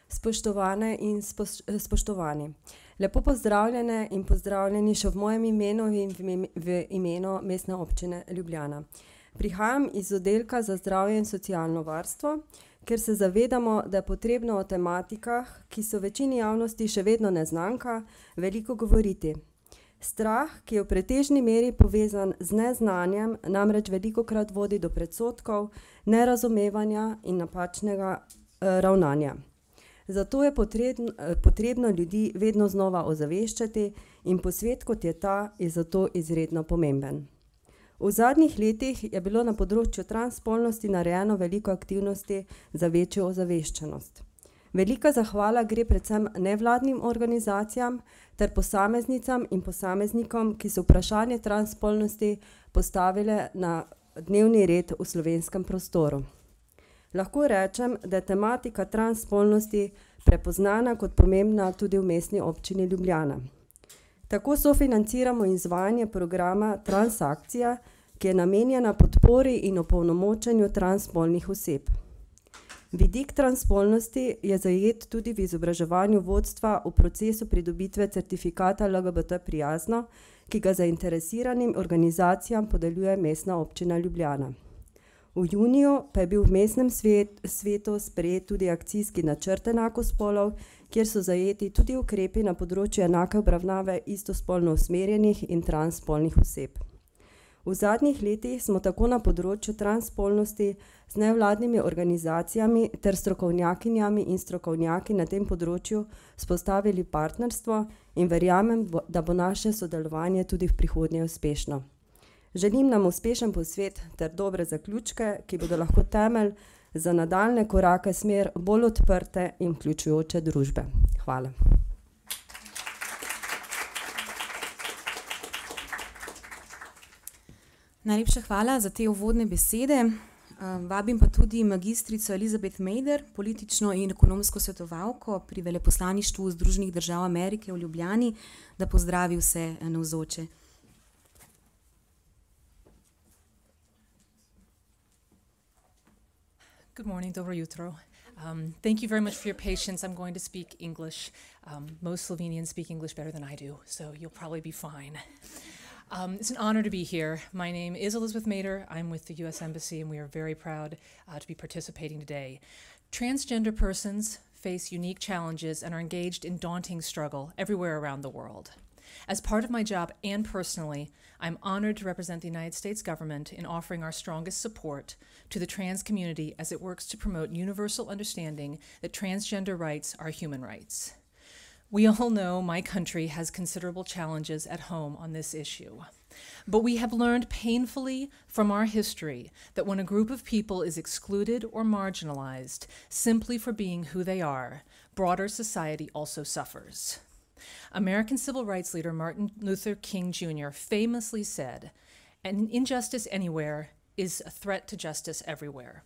Spoštovane in spoštovani, lepo pozdravljene in pozdravljeni še v mojem imenu in v imenu Mestne občine Ljubljana. Prihajam iz oddelka za zdravje in socialno varstvo, ker se zavedamo, da je potrebno o tematikah, ki so večini javnosti še vedno neznanka, veliko govoriti. Strah, ki je v pretežni meri povezan z neznanjem, namreč velikokrat vodi do predsodkov, nerazumevanja in napačnega ravnanja. Zato je potrebno ljudi vedno znova ozaveščati in posvet, kot je ta, je zato izredno pomemben. V zadnjih letih je bilo na področju transspolnosti narejeno veliko aktivnosti za večjo ozaveščenost. Velika zahvala gre predvsem nevladnim organizacijam ter posameznicam in posameznikom, ki so vprašanje transspolnosti postavile na dnevni red v slovenskem prostoru. Lahko rečem, da je tematika transspolnosti prepoznana kot pomembna tudi v Mestni občini Ljubljana. Tako sofinanciramo izvajanje programa Transakcija, ki je namenjena podpori in opolnomočenju transspolnih oseb. Vidik transspolnosti je zajet tudi v izobraževanju vodstva v procesu pridobitve certifikata LGBT prijazno, ki ga zainteresiranim organizacijam podeljuje Mestna občina Ljubljana. V juniju pa je bil v mestnem svetu sprejet tudi akcijski načrt enakospolov, kjer so zajeti tudi ukrepi na področju enake obravnave istospolno usmerjenih in transspolnih oseb. V zadnjih letih smo tako na področju transspolnosti z nevladnimi organizacijami ter strokovnjakinjami in strokovnjaki na tem področju spostavili partnerstvo in verjamem, da bo naše sodelovanje tudi v prihodnje uspešno. Želim nam uspešen posvet ter dobre zaključke, ki bodo lahko temelj za nadaljnje korake smer bolj odprte in vključujoče družbe. Hvala. Najlepša hvala za te uvodne besede. Vabim pa tudi magistrico Elizabeth Mader, politično in ekonomsko svetovalko pri veleposlaništvu Združenih držav Amerike v Ljubljani, da pozdravi vse navzoče. Good morning, dobro jutro. Thank you very much for your patience. I'm going to speak English. Most Slovenians speak English better than I do, so you'll probably be fine. It's an honor to be here. My name is Elizabeth Mader. I'm with the U.S. Embassy, and we are very proud to be participating today. Transgender persons face unique challenges and are engaged in daunting struggle everywhere around the world. As part of my job and personally, I'm honored to represent the United States government in offering our strongest support to the trans community as it works to promote universal understanding that transgender rights are human rights. We all know my country has considerable challenges at home on this issue. But we have learned painfully from our history that when a group of people is excluded or marginalized simply for being who they are, broader society also suffers. American civil rights leader Martin Luther King Jr. famously said, "An injustice anywhere is a threat to justice everywhere."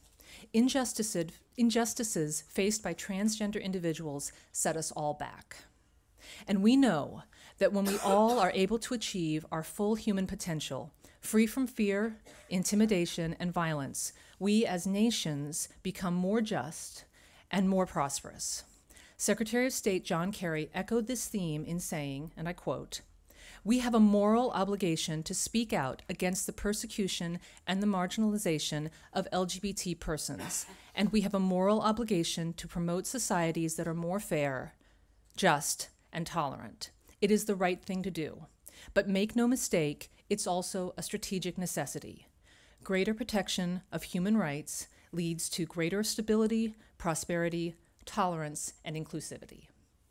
Injustices faced by transgender individuals set us all back. And we know that when we all are able to achieve our full human potential, free from fear, intimidation, and violence, we as nations become more just and more prosperous. Secretary of State John Kerry echoed this theme in saying, and I quote, "We have a moral obligation to speak out against the persecution and the marginalization of LGBT persons, and we have a moral obligation to promote societies that are more fair, just, and tolerant. It is the right thing to do. But make no mistake, it's also a strategic necessity. Greater protection of human rights leads to greater stability, prosperity, tolerance, and inclusivity."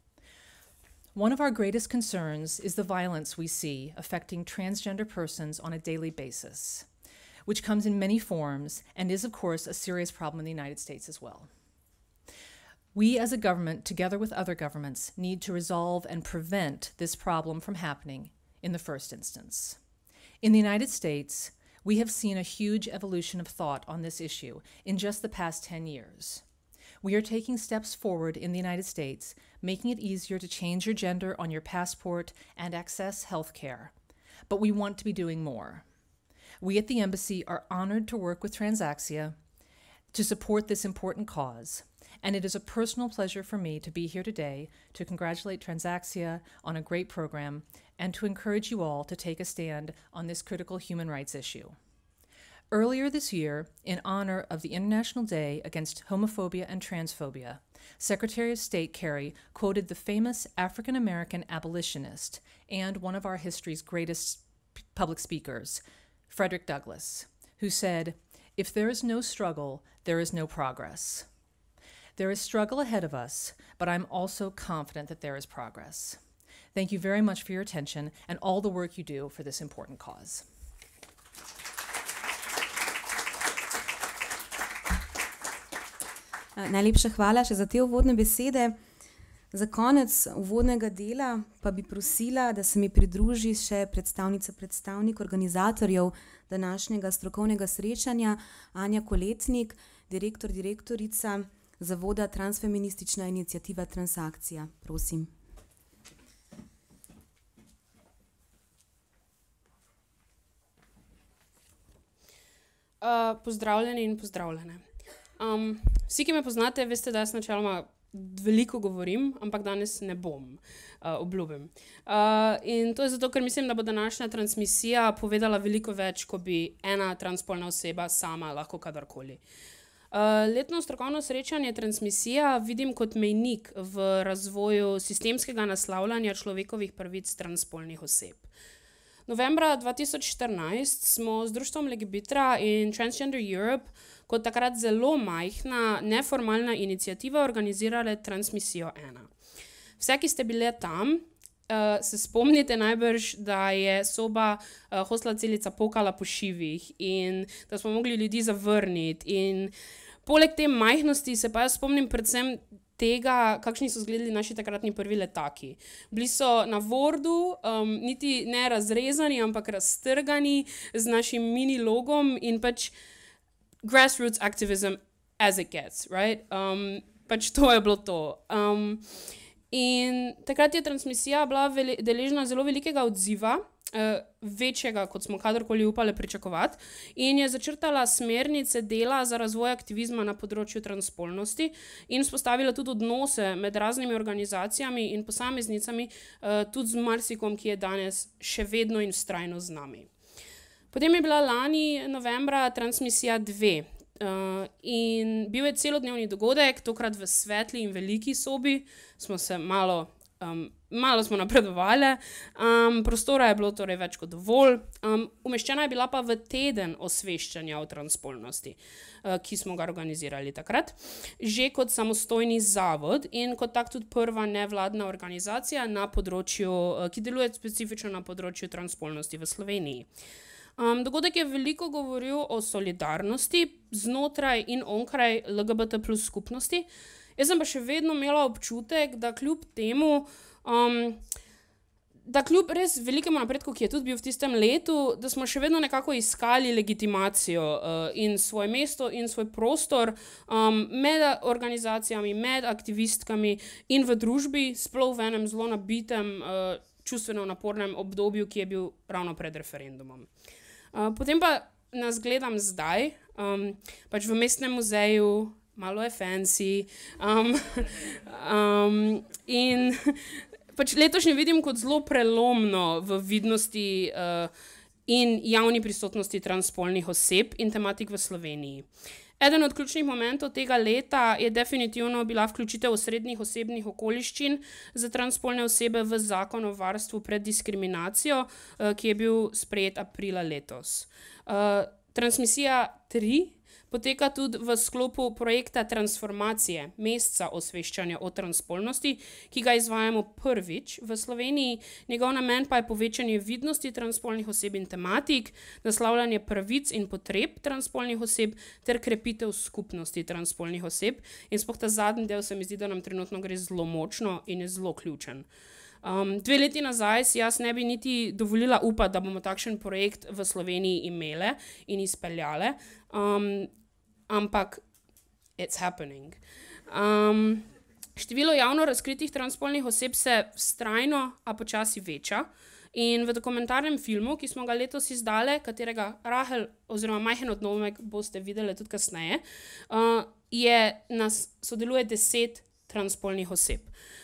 One of our greatest concerns is the violence we see affecting transgender persons on a daily basis, which comes in many forms and is, of course, a serious problem in the United States as well. We as a government, together with other governments, need to resolve and prevent this problem from happening in the first instance. In the United States, we have seen a huge evolution of thought on this issue in just the past 10 years. We are taking steps forward in the United States, making it easier to change your gender on your passport and access health care. But we want to be doing more. We at the Embassy are honored to work with Transakcija to support this important cause. And it is a personal pleasure for me to be here today to congratulate Transaxia on a great program and to encourage you all to take a stand on this critical human rights issue. Earlier this year, in honor of the International Day Against Homophobia and Transphobia, Secretary of State Kerry quoted the famous African-American abolitionist and one of our history's greatest public speakers, Frederick Douglass, who said, "If there is no struggle, there is no progress." There is struggle ahead of us, but I'm also confident that there is progress. Thank you very much for your attention and all the work you do for this important cause. Najlepša hvala še za te uvodne besede. Za konec uvodnega dela pa bi prosila, da se mi pridruži še predstavnik organizatorjev današnjega strokovnega srečanja, Anja Koletnik, direktorica Zavoda Transfeministična iniciativa Transaxia. Prosim. Pozdravljeni in pozdravljene. Vsi, ki me poznate, veste, da jaz načeloma veliko govorim, ampak danes ne bom, obljubim. In to je zato, ker mislim, da bo današnja transmisija povedala veliko več, kot bi ena transspolna oseba sama lahko kadarkoli. Letno strokovno srečanje Transmisija vidim kot mejnik v razvoju sistemskega naslavljanja človekovih pravic transspolnih oseb. Novembra 2014 smo z društvom Legibitra in Transgender Europe kot takrat zelo majhna, neformalna iniciativa organizirale Transmisijo 1. Vse, ki ste bile tam, se spomnite najbrž, da je soba hostla celica pokala po šivih in da smo mogli ljudi zavrniti. In poleg te majhnosti se pa jaz spomnim predvsem tega, kakšni so izgledali naši takratni prvi letaki. Bili so na Wordu, niti ne razrezani, ampak raztrgani z našim mini logom in pač grassroots activism as it gets, right? Pač to je bilo to. In takrat je Transmisija bila deležna zelo velikega odziva, večjega, kot smo kadarkoli upali pričakovati, in je začrtala smernice dela za razvoj aktivizma na področju transspolnosti in vzpostavila tudi odnose med raznimi organizacijami in posameznicami, tudi z marsikom, ki je danes še vedno in vztrajno z nami. Potem je bila lani novembra Transmisija 2 in bil je celodnevni dogodek, tokrat v svetli in veliki sobi, smo se malo smo napredovali, prostora je bilo torej več kot dovolj, umeščena je bila pa v teden osveščanja o transspolnosti, ki smo ga organizirali takrat, že kot samostojni zavod in kot tak tudi prva nevladna organizacija na področju, ki deluje specifično na področju transspolnosti v Sloveniji. Dogodek je veliko govoril o solidarnosti znotraj in onkraj LGBT plus skupnosti. Jaz sem pa še vedno imela občutek, da kljub temu, da kljub res velikemu napredku, ki je tudi bil v tistem letu, da smo še vedno nekako iskali legitimacijo in svoje mesto in svoj prostor med organizacijami, med aktivistkami in v družbi, sploh v enem zelo nabitem, čustveno napornem obdobju, ki je bil ravno pred referendumom. Potem pa nas gledam zdaj, pač v Mestnem muzeju, malo je fancy, in pač letošnje vidim kot zelo prelomno v vidnosti in javni prisotnosti transspolnih oseb in tematik v Sloveniji. Eden od ključnih momentov tega leta je definitivno bila vključitev osrednjih osebnih okoliščin za transspolne osebe v Zakon o varstvu pred diskriminacijo, ki je bil sprejet aprila letos. Transmisija 3 poteka tudi v sklopu projekta Transformacije, meseca osveščanja o transspolnosti, ki ga izvajamo prvič v Sloveniji. Njegov namen pa je povečanje vidnosti transspolnih oseb in tematik, naslavljanje pravic in potreb transspolnih oseb ter krepitev skupnosti transspolnih oseb. In sploh ta zadnji del se mi zdi, da nam trenutno gre zelo močno in je zelo ključen. 2 leti nazaj si jaz ne bi niti dovolila upati, da bomo takšen projekt v Sloveniji imele in izpeljale, ampak it's happening. Število javno razkritih transspolnih oseb se vztrajno, a počasi veča In v dokumentarnem filmu, ki smo ga letos izdali, katerega Rahel oziroma majhen odnomek boste videli tudi kasneje, sodeluje 10 transspolnih oseb.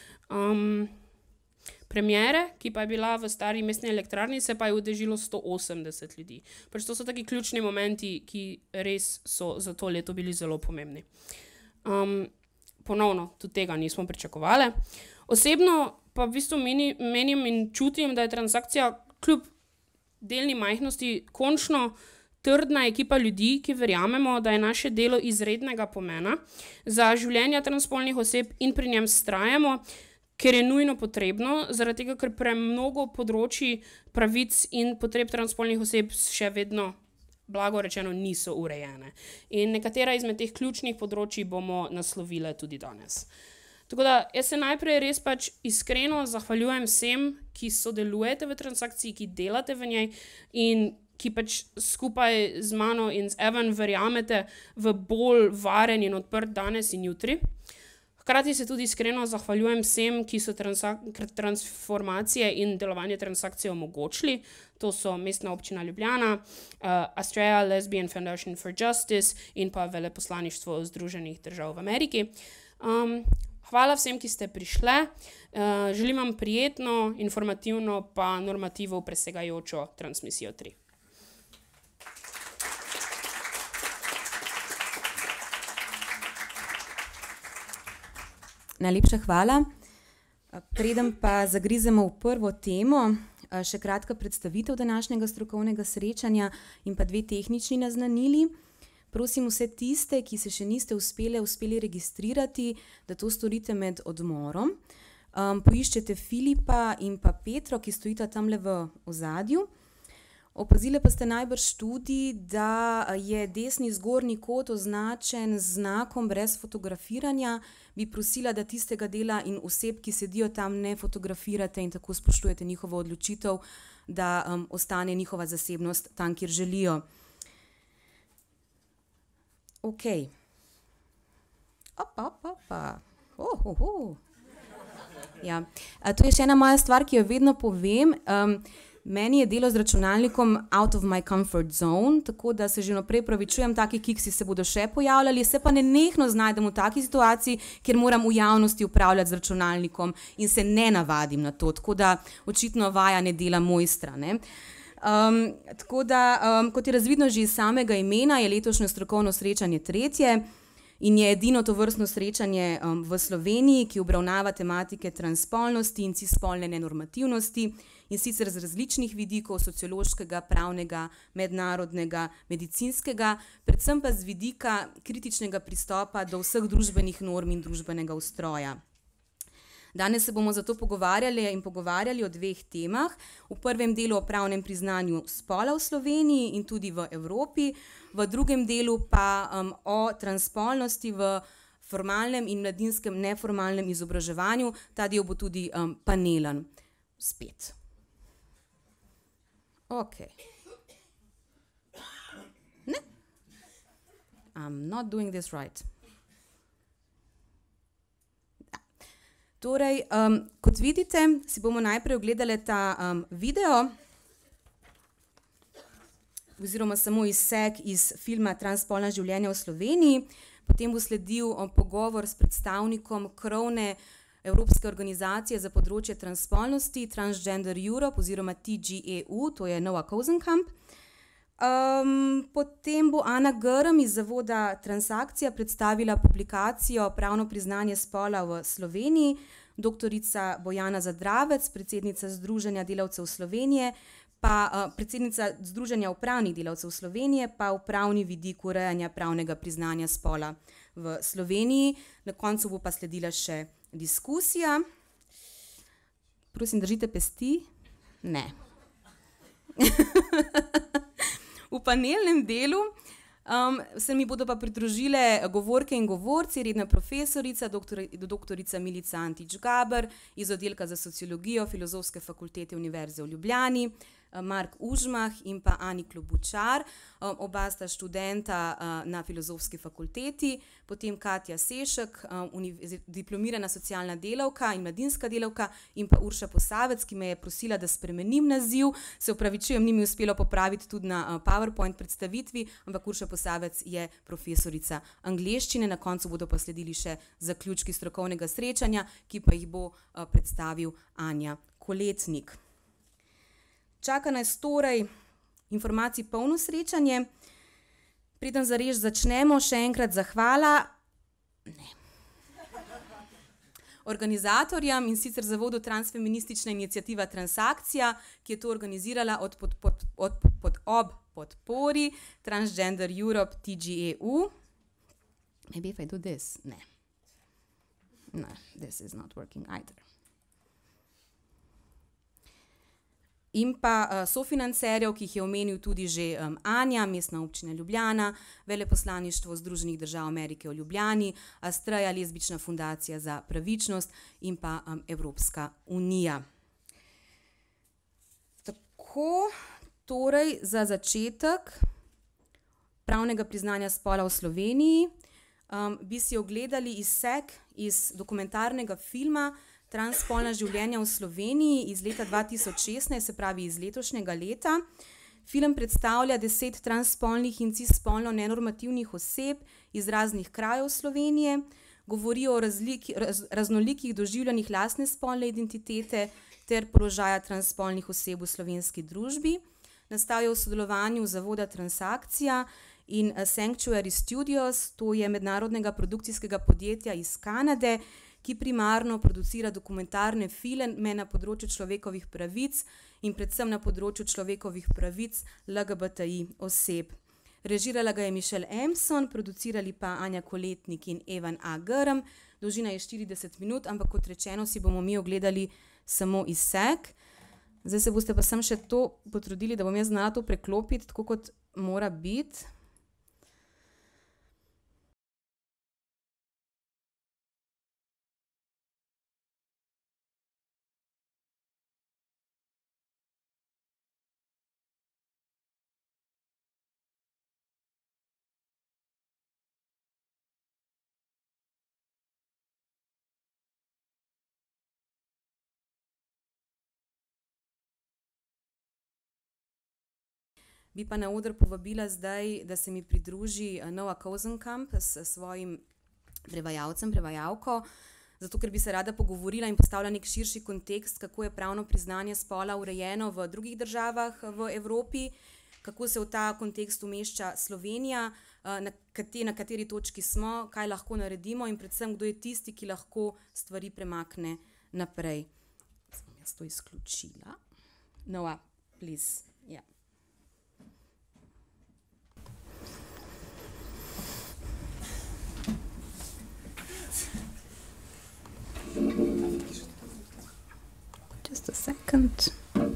Premiere, ki pa je bila v Stari mestni elektrarni, se pa je udeležilo 180 ljudi. Pač to so taki ključni momenti, ki res so za to leto bili zelo pomembni. Ponovno, tudi tega nismo pričakovali. Osebno pa v bistvu menim in čutim, da je transakcija kljub delni majhnosti končno trdna ekipa ljudi, ki verjamemo, da je naše delo izrednega pomena za življenja transspolnih oseb in pri njem vztrajamo, ker je nujno potrebno, zaradi tega, ker premnogo področji pravic in potreb transspolnih oseb še vedno, blago rečeno, niso urejene. In nekatera izmed teh ključnih področji bomo naslovile tudi danes. Tako da, jaz se najprej res pač iskreno zahvaljujem vsem, ki sodelujete v transakciji, ki delate v njej in ki pač skupaj z mano in z Evan verjamete v bolj varen in odprt danes in jutri. Hkrati se tudi iskreno zahvaljujem vsem, ki so transformacije in delovanje transakcije omogočili. To so Mestna občina Ljubljana, Australia Lesbian Foundation for Justice in pa Veleposlaništvo Združenih držav v Ameriki. Hvala vsem, ki ste prišli. Želim vam prijetno, informativno pa normativov presegajočo transmisijo 3. Najlepša hvala. Preden pa zagrizemo v prvo temo, še kratka predstavitev današnjega strokovnega srečanja in pa 2 tehnični naznanili. Prosim vse tiste, ki se še niste uspeli registrirati, da to storite med odmorom. Poiščete Filipa in pa Petro, ki stojita tamle v ozadju. Opazili pa ste najbrž tudi, da je desni zgornji kot označen z znakom brez fotografiranja. Bi prosila, da tistega dela in oseb, ki sedijo tam, ne fotografirate in tako spoštujete njihovo odločitev, da ostane njihova zasebnost tam, kjer želijo. Ok. Ja. To je še ena moja stvar, ki jo vedno povem. Meni je delo z računalnikom out of my comfort zone, tako da se že naprej pravičujem, taki kiksi se bodo še pojavljali, se pa nenehno znajdem v taki situaciji, kjer moram v javnosti upravljati z računalnikom in se ne navadim na to, tako da očitno vaja ne dela mojstra, ne. Tako da, kot je razvidno že iz samega imena, je letošnje strokovno srečanje 3. in je edino tovrstno srečanje v Sloveniji, ki obravnava tematike transspolnosti in cisspolne nenormativnosti, in sicer z različnih vidikov sociološkega, pravnega, mednarodnega, medicinskega, predvsem pa z vidika kritičnega pristopa do vseh družbenih norm in družbenega ustroja. Danes se bomo zato pogovarjali o 2 temah. V prvem delu o pravnem priznanju spola v Sloveniji in tudi v Evropi, v drugem delu pa o transspolnosti v formalnem in mladinskem neformalnem izobraževanju. Ta del bo tudi panelen. Spet. Ok. Ne? I'm not doing this right. Torej, kot vidite, si bomo najprej ogledali ta video, oziroma samo izsek iz filma Transspolna življenja v Sloveniji, potem bo sledil pogovor s predstavnikom krovne Evropske organizacije za področje transspolnosti, Transgender Europe oziroma TGEU, to je Noah Kozenkamp. Potem bo Ana Grm iz zavoda Transakcija predstavila publikacijo Pravno priznanje spola v Sloveniji, doktorica Bojana Zadravec, predsednica Združenja delavcev Slovenije, pa predsednica Združenja upravnih delavcev Slovenije, pa upravni vidik urejanja pravnega priznanja spola v Sloveniji. Na koncu bo pa sledila še diskusija. Prosim, držite pesti? Ne. V panelnem delu se mi bodo pa pridružile govorke in govorci, redna profesorica, doktorica Milica Antič Gaber iz oddelka za sociologijo Filozofske fakultete Univerze v Ljubljani, Mark Užmah in pa Ani Klobučar. Oba sta študenta na Filozofski fakulteti, potem Katja Sešek, diplomirana socialna delavka in mladinska delavka, in pa Urša Posavec, ki me je prosila, da spremenim naziv. Se opravičujem, ni mi uspelo popraviti tudi na PowerPoint predstavitvi, ampak Urša Posavec je profesorica angleščine. Na koncu bodo pa sledili še zaključki strokovnega srečanja, ki pa jih bo predstavil Anja Koletnik. Čaka nas torej informacij polno srečanje. Preden zares začnemo, še enkrat zahvala organizatorjem, in sicer Zavodu Transfeministična iniciativa Transakcija, ki je to organizirala ob podpori Transgender Europe TGEU. Maybe if I do this. Ne. No, this is not working either. In pa sofinancerjev, ki jih je omenil tudi že Anja, Mestna občina Ljubljana, Veleposlaništvo Združenih držav Amerike v Ljubljani, Astreja, Lezbična fundacija za pravičnost in pa Evropska unija. Tako, torej za začetek pravnega priznanja spola v Sloveniji bi si ogledali izsek iz dokumentarnega filma Transspolna življenja v Sloveniji iz leta 2016, se pravi iz letošnjega leta. Film predstavlja 10 transspolnih in cisspolno nenormativnih oseb iz raznih krajev Slovenije, govori o raznolikih doživljanjih lastne spolne identitete ter položaja transspolnih oseb v slovenski družbi. Nastal je v sodelovanju Zavoda Transakcija in Sanctuary Studios, to je mednarodnega produkcijskega podjetja iz Kanade, ki primarno producira dokumentarne filme na področju človekovih pravic in predvsem na področju človekovih pravic LGBTI oseb. Režirala ga je Michelle Emson, producirali pa Anja Koletnik in Evan A. Grm. Dolžina je 40 minut, ampak kot rečeno si bomo mi ogledali samo izsek. Zdaj se boste pa sem še to potrudili, da bom jaz znala to preklopiti, tako kot mora biti. Bi pa na oder povabila zdaj, da se mi pridruži Noah Kozenkamp s svojim prevajalko, zato ker bi se rada pogovorila in postavila nek širši kontekst, kako je pravno priznanje spola urejeno v drugih državah v Evropi, kako se v ta kontekst umešča Slovenija, na kateri točki smo, kaj lahko naredimo in predvsem, kdo je tisti, ki lahko stvari premakne naprej. Sem jaz to izključila. Noah, please. Yeah. Just a second.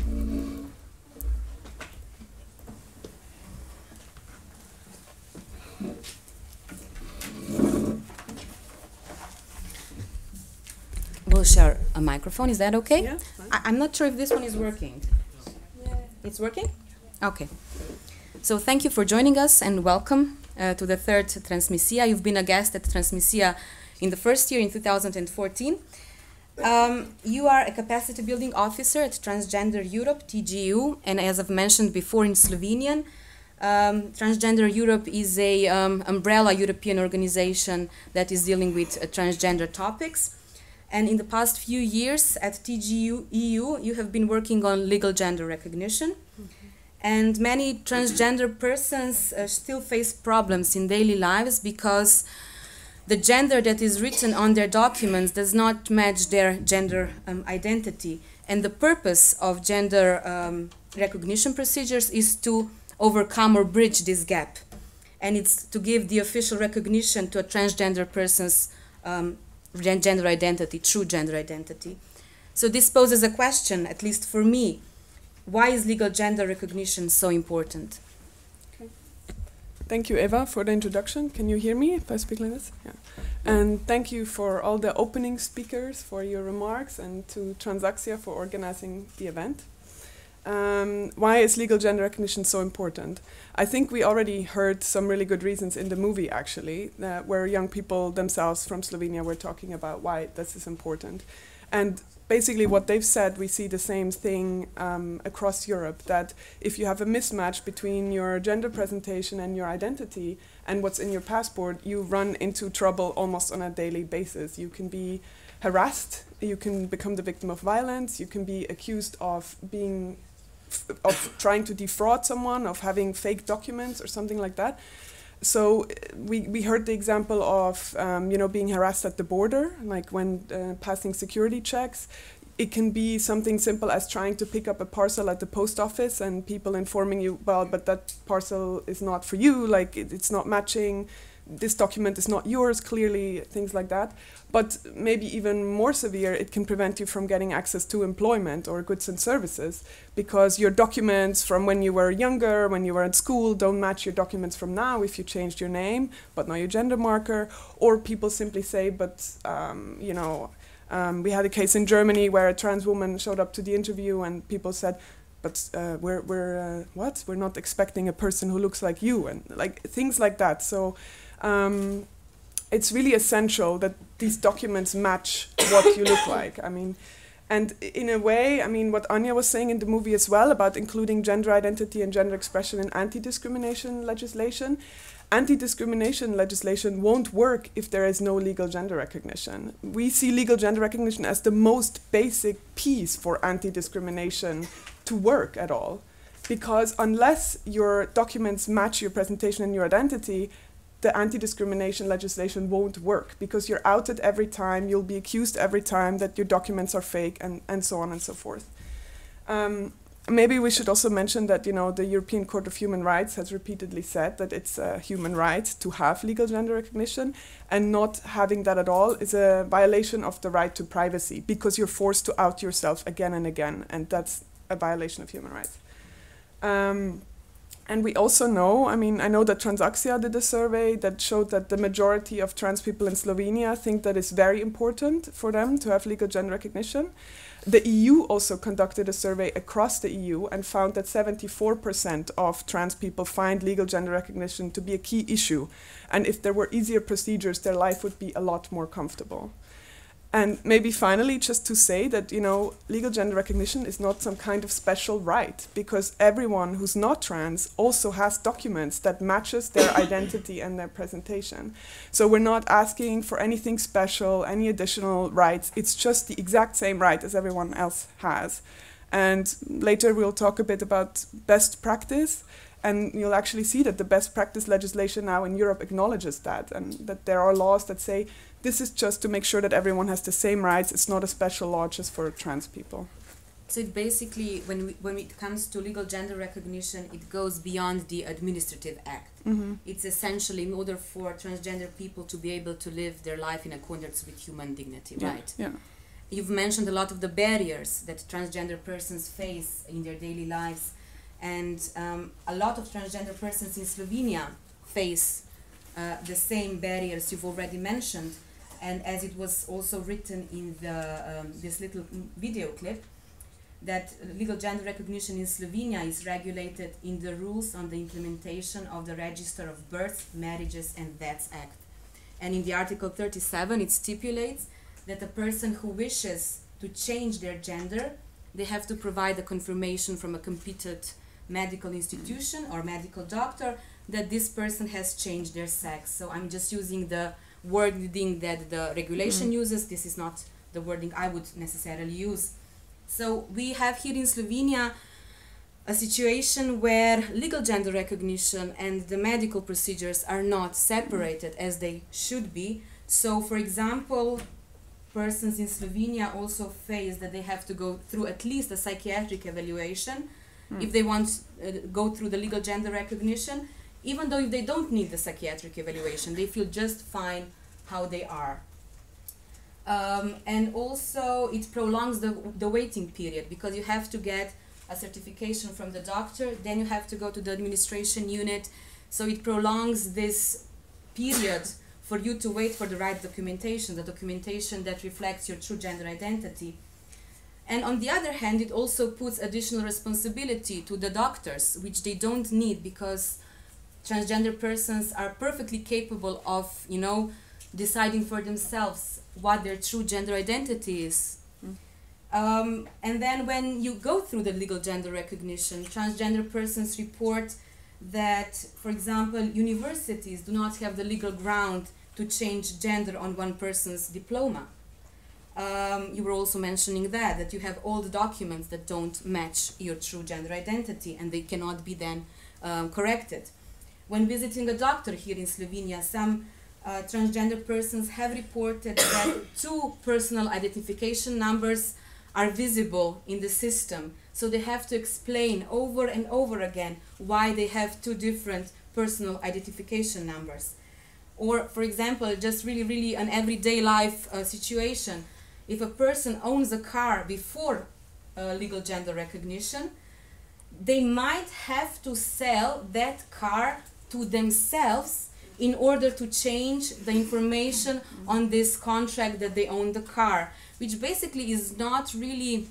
We'll share a microphone. Is that okay? Yeah, I'm not sure if this one is working. Yeah. It's working? Okay. So thank you for joining us and welcome to the third Transmisia. You've been a guest at Transmisia in the first year in 2014. You are a capacity building officer at Transgender Europe, TGEU, and as I've mentioned before in Slovenian, Transgender Europe is a umbrella European organization that is dealing with transgender topics. And in the past few years at TGEU, you have been working on legal gender recognition. And many transgender persons still face problems in daily lives because the gender that is written on their documents does not match their gender identity. And the purpose of gender recognition procedures is to overcome or bridge this gap. And it's to give the official recognition to a transgender person's gender identity, true gender identity. So this poses a question, at least for me. Why is legal gender recognition so important? Thank you, Eva, for the introduction. Can you hear me if I speak like this? Yeah. And thank you for all the opening speakers, for your remarks, and to Transakcija for organizing the event. Why is legal gender recognition so important? I think we already heard some really good reasons in the movie, actually, where young people themselves from Slovenia were talking about why this is important. And basically what they've said, we see the same thing across Europe, that if you have a mismatch between your gender presentation and your identity and what's in your passport, you run into trouble almost on a daily basis. You can be harassed, you can become the victim of violence, you can be accused of being of trying to defraud someone, of having fake documents or something like that. So we heard the example of being harassed at the border, like when passing security checks. It can be something simple as trying to pick up a parcel at the post office and people informing you, well, but that parcel is not for you, like it's not matching, this document is not yours, clearly, things like that. But maybe even more severe, it can prevent you from getting access to employment or goods and services because your documents from when you were younger, when you were at school, don't match your documents from now if you changed your name, but not your gender marker. Or people simply say, but, we had a case in Germany where a trans woman showed up to the interview and people said, but we're not expecting a person who looks like you, and like things like that. So it's really essential that these documents match what you look like. I mean, and in a way, I mean, what Anya was saying in the movie as well about including gender identity and gender expression in anti-discrimination legislation. Anti-discrimination legislation won't work if there is no legal gender recognition. We see legal gender recognition as the most basic piece for anti-discrimination to work at all. Because unless your documents match your presentation and your identity, the anti-discrimination legislation won't work because you're outed every time, you'll be accused every time that your documents are fake, and so on and so forth. Maybe we should also mention that, the European Court of Human Rights has repeatedly said that it's a human right to have legal gender recognition, and not having that at all is a violation of the right to privacy because you're forced to out yourself again and again, and that's a violation of human rights. And we also know, I know that Transaxia did a survey that showed that the majority of trans people in Slovenia think that it's very important for them to have legal gender recognition. The EU also conducted a survey across the EU and found that 74% of trans people find legal gender recognition to be a key issue. And if there were easier procedures, their life would be a lot more comfortable. And maybe finally, just to say that, legal gender recognition is not some kind of special right, because everyone who's not trans also has documents that matches their identity and their presentation. So we're not asking for anything special, any additional rights. It's just the exact same right as everyone else has. And later we'll talk a bit about best practice. And you'll actually see that the best practice legislation now in Europe acknowledges that, and that there are laws that say this is just to make sure that everyone has the same rights. It's not a special law just for trans people. So it basically, when it comes to legal gender recognition, it goes beyond the administrative act. Mm-hmm. It's essentially in order for transgender people to be able to live their life in accordance with human dignity, right? Yeah. You've mentioned a lot of the barriers that transgender persons face in their daily lives. And a lot of transgender persons in Slovenia face the same barriers you've already mentioned. And as it was also written in this little video clip, that legal gender recognition in Slovenia is regulated in the rules on the implementation of the Register of Births, Marriages and Deaths Act. And in the Article 37, it stipulates that a person who wishes to change their gender, they have to provide a confirmation from a competent medical institution or medical doctor that this person has changed their sex. So I'm just using the wording that the regulation uses. This is not the wording I would necessarily use. So we have here in Slovenia a situation where legal gender recognition and the medical procedures are not separated as they should be. So for example, persons in Slovenia also face that they have to go through at least a psychiatric evaluation if they want to go through the legal gender recognition, even though if they don't need the psychiatric evaluation, they feel just fine how they are. And also it prolongs the waiting period, because you have to get a certification from the doctor, then you have to go to the administration unit, so it prolongs this period for you to wait for the right documentation, the documentation that reflects your true gender identity. And on the other hand, it also puts additional responsibility to the doctors, which they don't need, because transgender persons are perfectly capable of, you know, deciding for themselves what their true gender identity is. And then when you go through the legal gender recognition, transgender persons report that, for example, universities do not have the legal ground to change gender on one person's diploma. You were also mentioning that you have all the documents that don't match your true gender identity and they cannot be then corrected. When visiting a doctor here in Slovenia, some transgender persons have reported that 2 personal identification numbers are visible in the system. So they have to explain over and over again why they have 2 different personal identification numbers. Or, for example, just really an everyday life situation. If a person owns a car before legal gender recognition, they might have to sell that car to themselves in order to change the information on this contract that they own the car, which basically is not really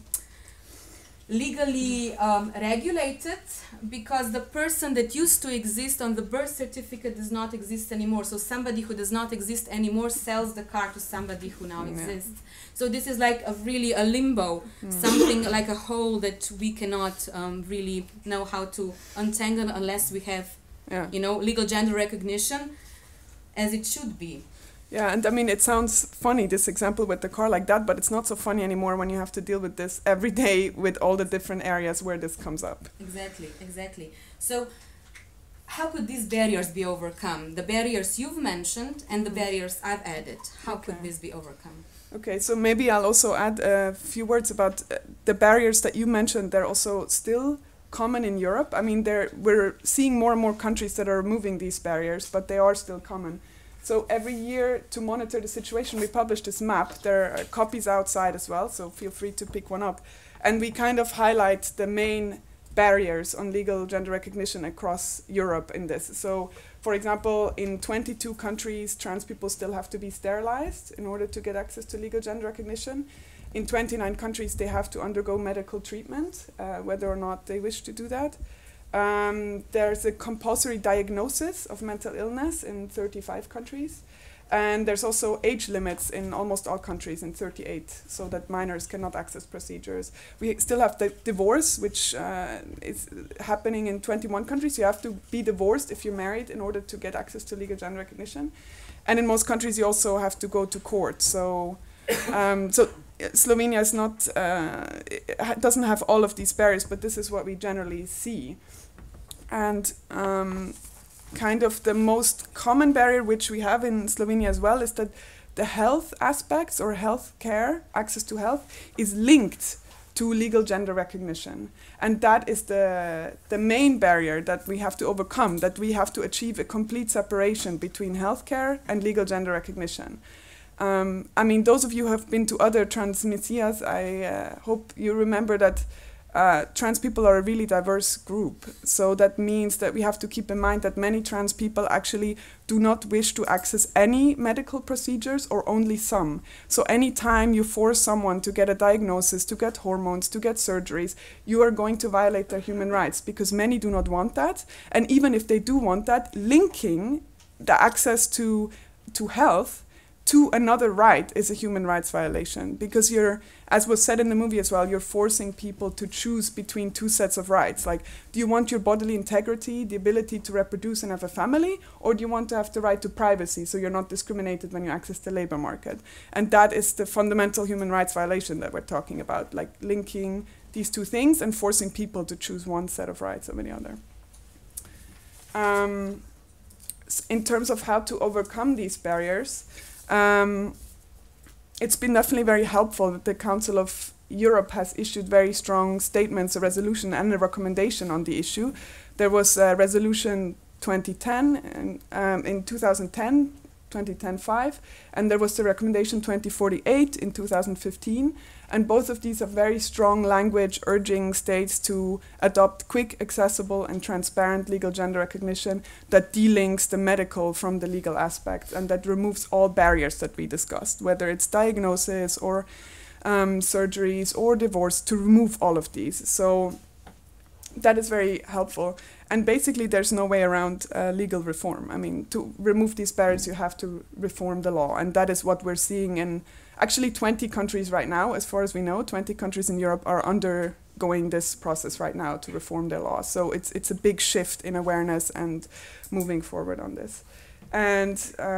legally regulated, because the person that used to exist on the birth certificate does not exist anymore. So somebody who does not exist anymore sells the car to somebody who now exists. So this is like really a limbo, something like a hole that we cannot really know how to untangle unless we have, you know, legal gender recognition as it should be. Yeah, and I mean, it sounds funny, this example with the car like that, but it's not so funny anymore when you have to deal with this every day with all the different areas where this comes up. Exactly. So how could these barriers be overcome? The barriers you've mentioned and the barriers I've added. How could this be overcome? Okay, so maybe I'll also add a few words about the barriers that you mentioned. They're also still common in Europe. I mean, we're seeing more and more countries that are removing these barriers, but they are still common. So every year, to monitor the situation, we publish this map. There are copies outside as well, so feel free to pick one up. And we kind of highlight the main barriers on legal gender recognition across Europe in this. So, for example, in 22 countries, trans people still have to be sterilized in order to get access to legal gender recognition. In 29 countries, they have to undergo medical treatment, whether or not they wish to do that. There's a compulsory diagnosis of mental illness in 35 countries. And there's also age limits in almost all countries, in 38, so that minors cannot access procedures. We still have the divorce, which is happening in 21 countries. You have to be divorced if you're married in order to get access to legal gender recognition. And in most countries, you also have to go to court. So Slovenia is not, it doesn't have all of these barriers, but this is what we generally see. And kind of the most common barrier which we have in Slovenia as well is that the health aspects or health care, access to health, is linked to legal gender recognition. And that is the main barrier that we have to overcome, that we have to achieve a complete separation between healthcare and legal gender recognition. I mean, those of you who have been to other transmisias, I hope you remember that trans people are a really diverse group. So that means that we have to keep in mind that many trans people actually do not wish to access any medical procedures or only some. So anytime you force someone to get a diagnosis, to get hormones, to get surgeries, you are going to violate their human rights, because many do not want that. And even if they do want that, linking the access to health to another right is a human rights violation, because you're, as was said in the movie as well, you're forcing people to choose between 2 sets of rights. Like, do you want your bodily integrity, the ability to reproduce and have a family, or do you want to have the right to privacy so you're not discriminated when you access the labor market? And that is the fundamental human rights violation that we're talking about, like linking these 2 things and forcing people to choose one set of rights over the other. In terms of how to overcome these barriers, it's been definitely very helpful that the Council of Europe has issued very strong statements, a resolution and a recommendation on the issue. There was a resolution 2010 and in 2010, 2010-5, and there was the recommendation 2048 in 2015. And both of these have very strong language urging states to adopt quick, accessible, and transparent legal gender recognition that delinks the medical from the legal aspect and that removes all barriers that we discussed, whether it's diagnosis or surgeries, or divorce to remove all of these. So that is very helpful. And basically, there's no way around legal reform. I mean, to remove these barriers, you have to reform the law. And that is what we're seeing in actually 20 countries right now, as far as we know. 20 countries in Europe are undergoing this process right now to reform their law. So it's a big shift in awareness and moving forward on this. And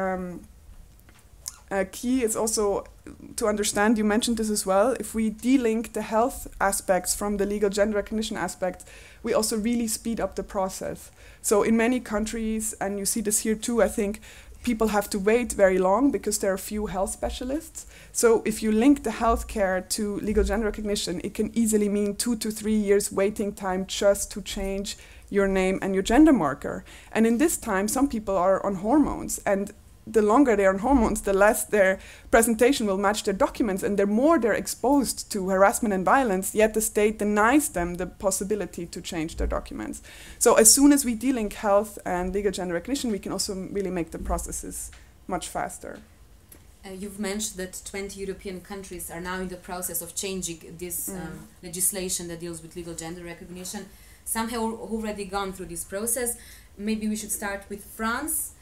key is also to understand, you mentioned this as well, if we de-link the health aspects from the legal gender recognition aspects, we also really speed up the process. So in many countries, and you see this here too, I think people have to wait very long because there are few health specialists. So if you link the healthcare to legal gender recognition, it can easily mean 2 to 3 years waiting time just to change your name and your gender marker. And in this time, some people are on hormones, and the longer they're on hormones, the less their presentation will match their documents, and the more they're exposed to harassment and violence, yet the state denies them the possibility to change their documents. So as soon as we de-link health and legal gender recognition, we can also really make the processes much faster. You've mentioned that 20 European countries are now in the process of changing this legislation that deals with legal gender recognition. Some have already gone through this process. Maybe we should start with France.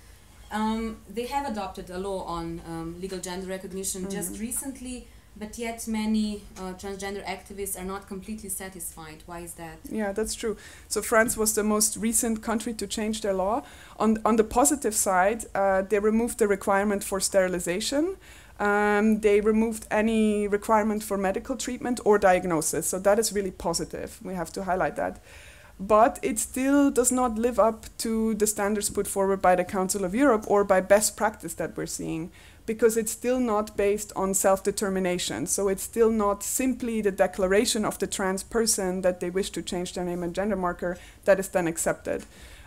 They have adopted a law on legal gender recognition just recently, but yet many transgender activists are not completely satisfied. Why is that? Yeah, that's true. So France was the most recent country to change their law. On the positive side, they removed the requirement for sterilization. They removed any requirement for medical treatment or diagnosis. So that is really positive. We have to highlight that. But it still does not live up to the standards put forward by the Council of Europe or by best practice that we're seeing, because it's still not based on self-determination. So it's still not simply the declaration of the trans person that they wish to change their name and gender marker that is then accepted.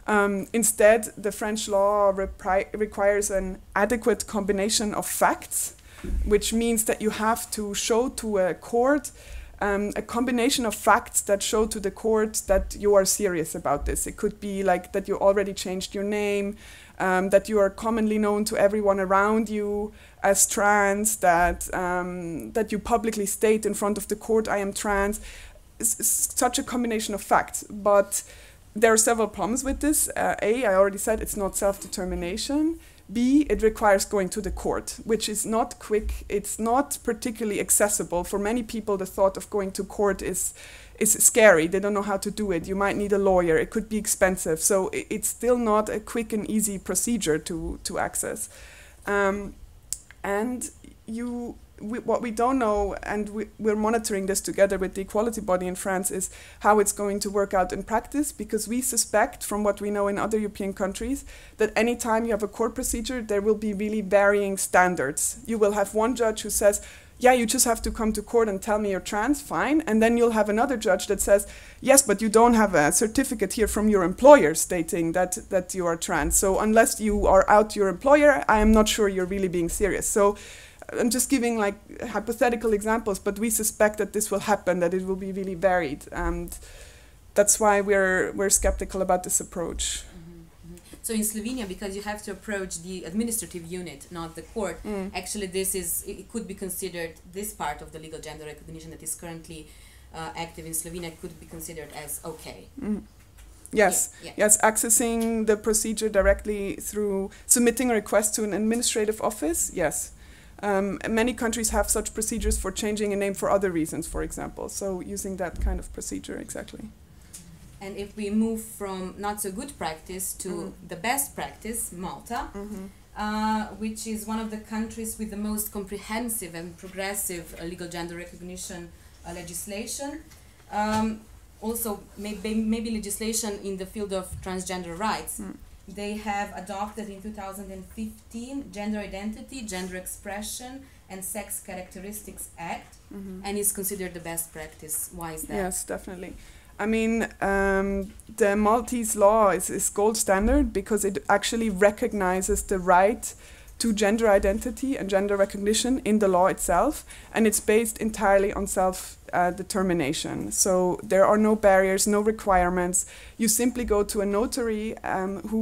Instead, the French law requires an adequate combination of facts, which means that you have to show to a court a combination of facts that show to the court that you are serious about this. It could be like that you already changed your name, that you are commonly known to everyone around you as trans, that you publicly state in front of the court, I am trans. It's such a combination of facts. But there are several problems with this. A, I already said it's not self-determination. B, it requires going to the court, which is not quick. It's not particularly accessible. For many people, the thought of going to court is scary. They don't know how to do it. You might need a lawyer. It could be expensive. So it's still not a quick and easy procedure to access. And what we don't know, and we're monitoring this together with the equality body in France, is how it's going to work out in practice, because we suspect, from what we know in other European countries, that anytime you have a court procedure, there will be really varying standards. You will have one judge who says, yeah, you just have to come to court and tell me you're trans, fine. And then you'll have another judge that says, yes, but you don't have a certificate here from your employer stating that you are trans. So unless you are out your employer, I am not sure you're really being serious. So I'm just giving like hypothetical examples, but we suspect that this will happen, that it will be really varied. And that's why we're skeptical about this approach. So in Slovenia, because you have to approach the administrative unit, not the court, actually it could be considered, this part of the legal gender recognition that is currently active in Slovenia could be considered as okay. Yes, yeah. Yes, accessing the procedure directly through submitting a request to an administrative office, yes. Many countries have such procedures for changing a name for other reasons, for example. So using that kind of procedure, exactly. And if we move from not so good practice to the best practice, Malta, which is one of the countries with the most comprehensive and progressive legal gender recognition legislation. Also, maybe legislation in the field of transgender rights. They have adopted in 2015 Gender Identity, Gender Expression and Sex Characteristics Act, and is considered the best practice. Why is that? Yes, definitely. I mean, the Maltese law is gold standard because it actually recognizes the right to gender identity and gender recognition in the law itself, and it's based entirely on self-determination. So there are no barriers, no requirements. You simply go to a notary who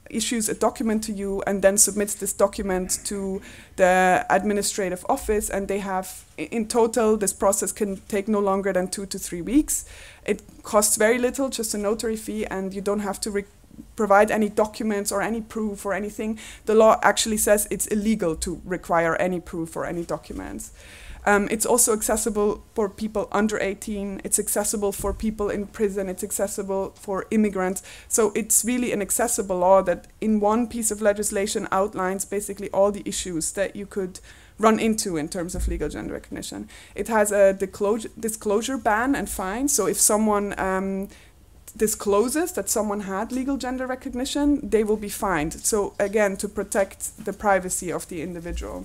issues a document to you and then submits this document to the administrative office, and they have, in total, this process can take no longer than 2 to 3 weeks. It costs very little, just a notary fee, and you don't have to provide any documents or any proof or anything. The law actually says it's illegal to require any proof or any documents. It's also accessible for people under 18. It's accessible for people in prison. It's accessible for immigrants. So it's really an accessible law that in one piece of legislation outlines basically all the issues that you could run into in terms of legal gender recognition. It has a disclosure ban and fine. So if someone discloses that someone had legal gender recognition, they will be fined. So again, to protect the privacy of the individual.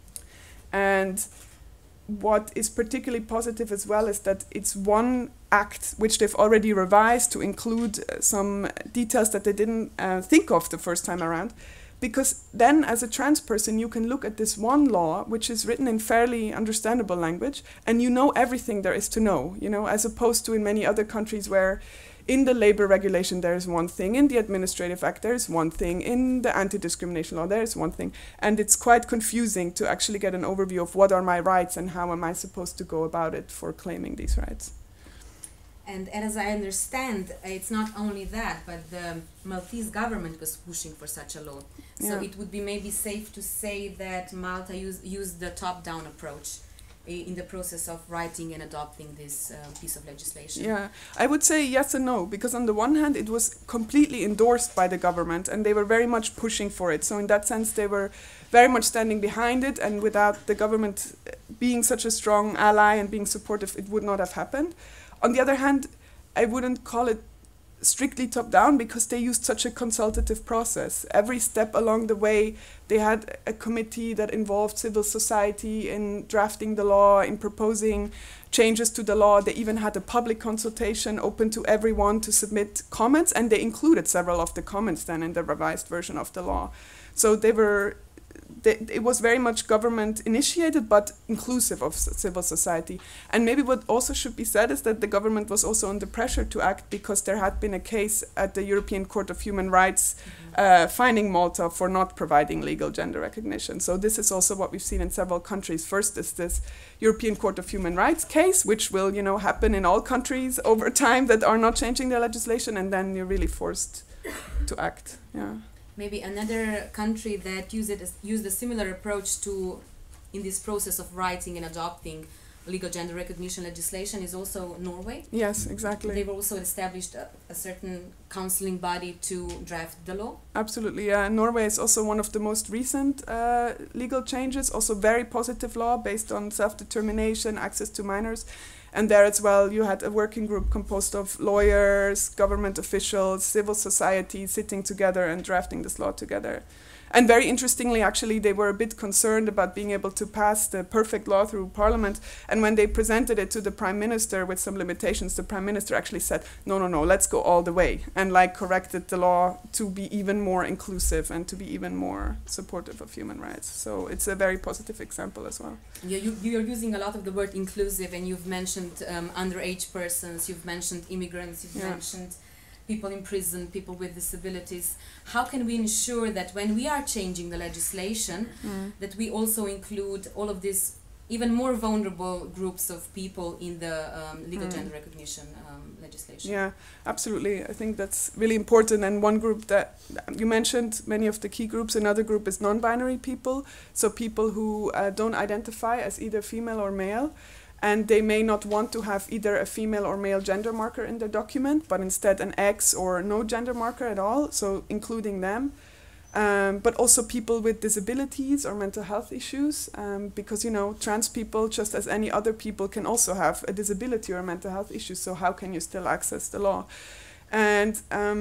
And what is particularly positive as well is that it's one act which they've already revised to include some details that they didn't think of the first time around. Because then, as a trans person, you can look at this one law, which is written in fairly understandable language, and you know everything there is to know, you know, as opposed to in many other countries where in the labor regulation there is one thing, in the administrative act there is one thing, in the anti-discrimination law there is one thing, and it's quite confusing to actually get an overview of what are my rights and how am I supposed to go about it for claiming these rights. And as I understand, it's not only that, but the Maltese government was pushing for such a law. So it would be maybe safe to say that Malta used the top-down approach in the process of writing and adopting this piece of legislation. Yeah, I would say yes and no, because on the one hand it was completely endorsed by the government and they were very much pushing for it. So in that sense they were very much standing behind it, and without the government being such a strong ally and being supportive, it would not have happened. On the other hand, I wouldn't call it strictly top-down because they used such a consultative process. Every step along the way, they had a committee that involved civil society in drafting the law, in proposing changes to the law. They even had a public consultation open to everyone to submit comments, and they included several of the comments then in the revised version of the law. So it was very much government initiated but inclusive of civil society. And maybe what also should be said is that the government was also under pressure to act because there had been a case at the European Court of Human Rights fining Malta for not providing legal gender recognition. So this is also what we've seen in several countries. First is this European Court of Human Rights case, which will, you know, happen in all countries over time that are not changing their legislation, and then you're really forced to act. Yeah. Maybe another country that used a similar approach in this process of writing and adopting legal gender recognition legislation is also Norway. Yes, exactly. They've also established a certain counseling body to draft the law. Absolutely, yeah. Norway is also one of the most recent legal changes, also very positive law based on self-determination, access to minors. And there as well, you had a working group composed of lawyers, government officials, civil society sitting together and drafting this law together. And very interestingly, actually, they were a bit concerned about being able to pass the perfect law through Parliament. And when they presented it to the Prime Minister with some limitations, the Prime Minister actually said, no, let's go all the way, and corrected the law to be even more inclusive and to be even more supportive of human rights. So it's a very positive example as well. You're using a lot of the word inclusive, and you've mentioned underage persons, you've mentioned immigrants, you've mentioned people in prison, people with disabilities. How can we ensure that when we are changing the legislation, that we also include all of these even more vulnerable groups of people in the legal gender recognition legislation? Yeah, absolutely. I think that's really important. And one group that you mentioned, many of the key groups, another group is non-binary people. So people who don't identify as either female or male. And they may not want to have either a female or male gender marker in their document, but instead an X or no gender marker at all, so including them. But also people with disabilities or mental health issues, because, you know, trans people, just as any other people, can also have a disability or a mental health issue, so how can you still access the law? And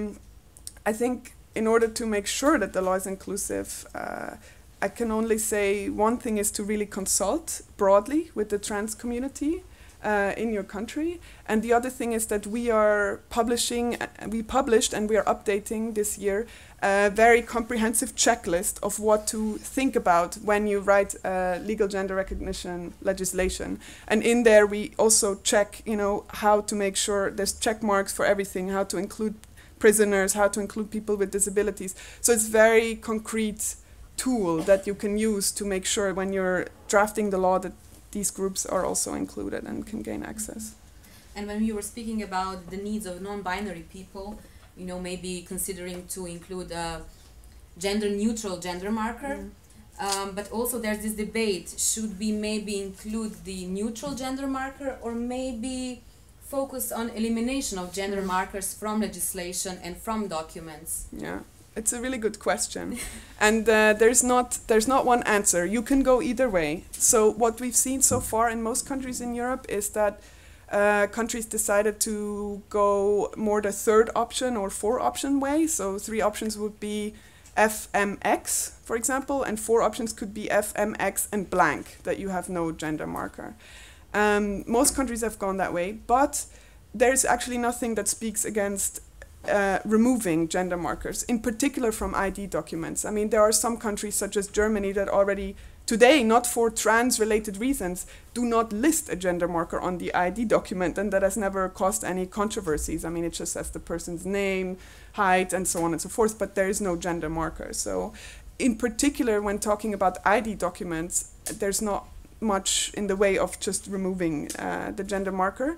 I think in order to make sure that the law is inclusive, I can only say one thing is to really consult broadly with the trans community in your country. And the other thing is that we published and we are updating this year a very comprehensive checklist of what to think about when you write legal gender recognition legislation. And in there we also check, you know, how to make sure there's check marks for everything, how to include prisoners, how to include people with disabilities. So it's very concrete tool that you can use to make sure when you're drafting the law that these groups are also included and can gain access. And when you were speaking about the needs of non-binary people, you know, maybe considering to include a gender-neutral gender marker, but also there's this debate, should we maybe include the neutral gender marker or maybe focus on elimination of gender markers from legislation and from documents? Yeah. It's a really good question, and there's not one answer. You can go either way. So what we've seen so far in most countries in Europe is that countries decided to go more the third option or 4-option way. So 3 options would be FMX, for example, and 4 options could be FMX and blank, that you have no gender marker. Most countries have gone that way, but there's actually nothing that speaks against removing gender markers, in particular from ID documents. I mean, there are some countries such as Germany that already today, not for trans-related reasons, do not list a gender marker on the ID document, and that has never caused any controversies. I mean, it just says the person's name, height, and so on and so forth, but there is no gender marker. So in particular, when talking about ID documents, there's not much in the way of just removing the gender marker.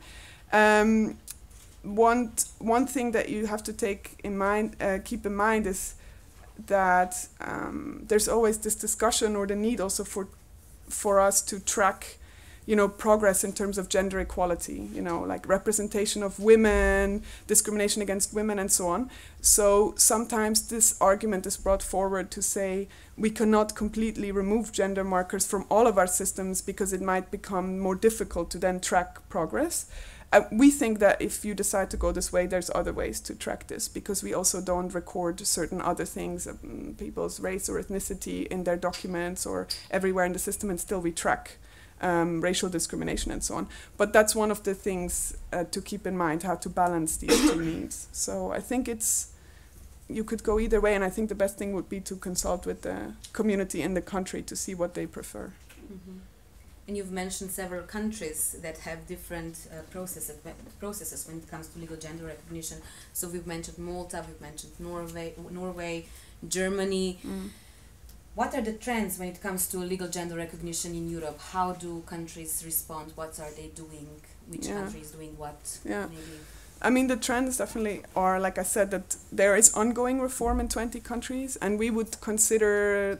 One thing that you have to keep in mind is that there's always this discussion or the need also for us to track, you know, progress in terms of gender equality, you know, like representation of women, discrimination against women, and so on. So sometimes this argument is brought forward to say we cannot completely remove gender markers from all of our systems because it might become more difficult to then track progress. We think that if you decide to go this way, there's other ways to track this, because we also don't record certain other things, people's race or ethnicity in their documents or everywhere in the system, and still we track racial discrimination and so on. But that's one of the things to keep in mind, how to balance these two needs. So I think you could go either way, and I think the best thing would be to consult with the community in the country to see what they prefer. Mm-hmm. And you've mentioned several countries that have different processes when it comes to legal gender recognition. So we've mentioned Malta, we've mentioned Norway, Germany. What are the trends when it comes to legal gender recognition in Europe? How do countries respond? What are they doing? Which country is doing what? Yeah. Maybe? I mean, the trends definitely are, like I said, that there is ongoing reform in 20 countries, and we would consider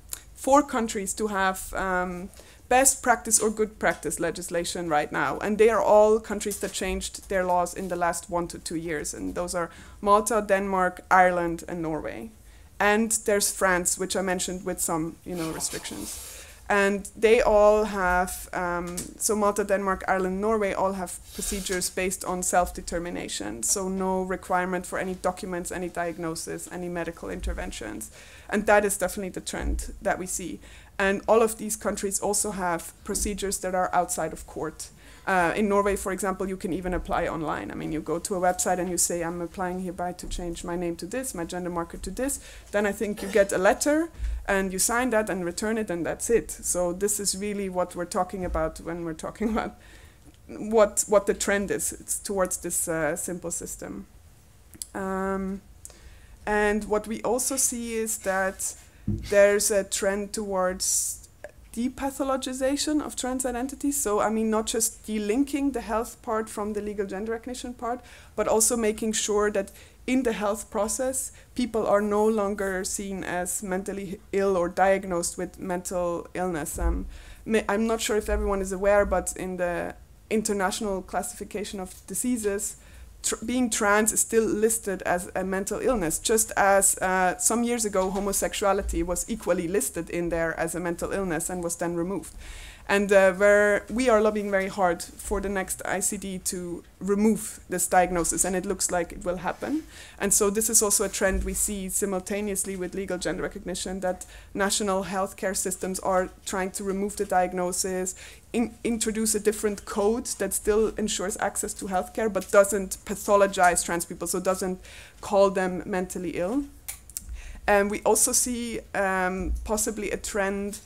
4 countries to have best practice or good practice legislation right now. And they are all countries that changed their laws in the last 1 to 2 years. And those are Malta, Denmark, Ireland, and Norway. And there's France, which I mentioned with some, you know, restrictions. And they all have, so Malta, Denmark, Ireland, Norway all have procedures based on self-determination. So no requirement for any documents, any diagnosis, any medical interventions. And that is definitely the trend that we see. And all of these countries also have procedures that are outside of court. In Norway, for example, you can even apply online. I mean, you go to a website and you say, I'm applying hereby to change my name to this, my gender marker to this. Then I think you get a letter and you sign that and return it, and that's it. So this is really what we're talking about when we're talking about what the trend is. It's towards this simple system. And what we also see is that there's a trend towards depathologization of trans identities. So, I mean, not just delinking the health part from the legal gender recognition part, but also making sure that in the health process, people are no longer seen as mentally ill or diagnosed with mental illness. I'm not sure if everyone is aware, but in the International Classification of Diseases, being trans is still listed as a mental illness, just as some years ago homosexuality was equally listed in there as a mental illness and was then removed. And where we are lobbying very hard for the next ICD to remove this diagnosis, and it looks like it will happen. And so this is also a trend we see simultaneously with legal gender recognition, that national healthcare systems are trying to remove the diagnosis, introduce a different code that still ensures access to healthcare but doesn't pathologize trans people, so doesn't call them mentally ill. And we also see possibly a trend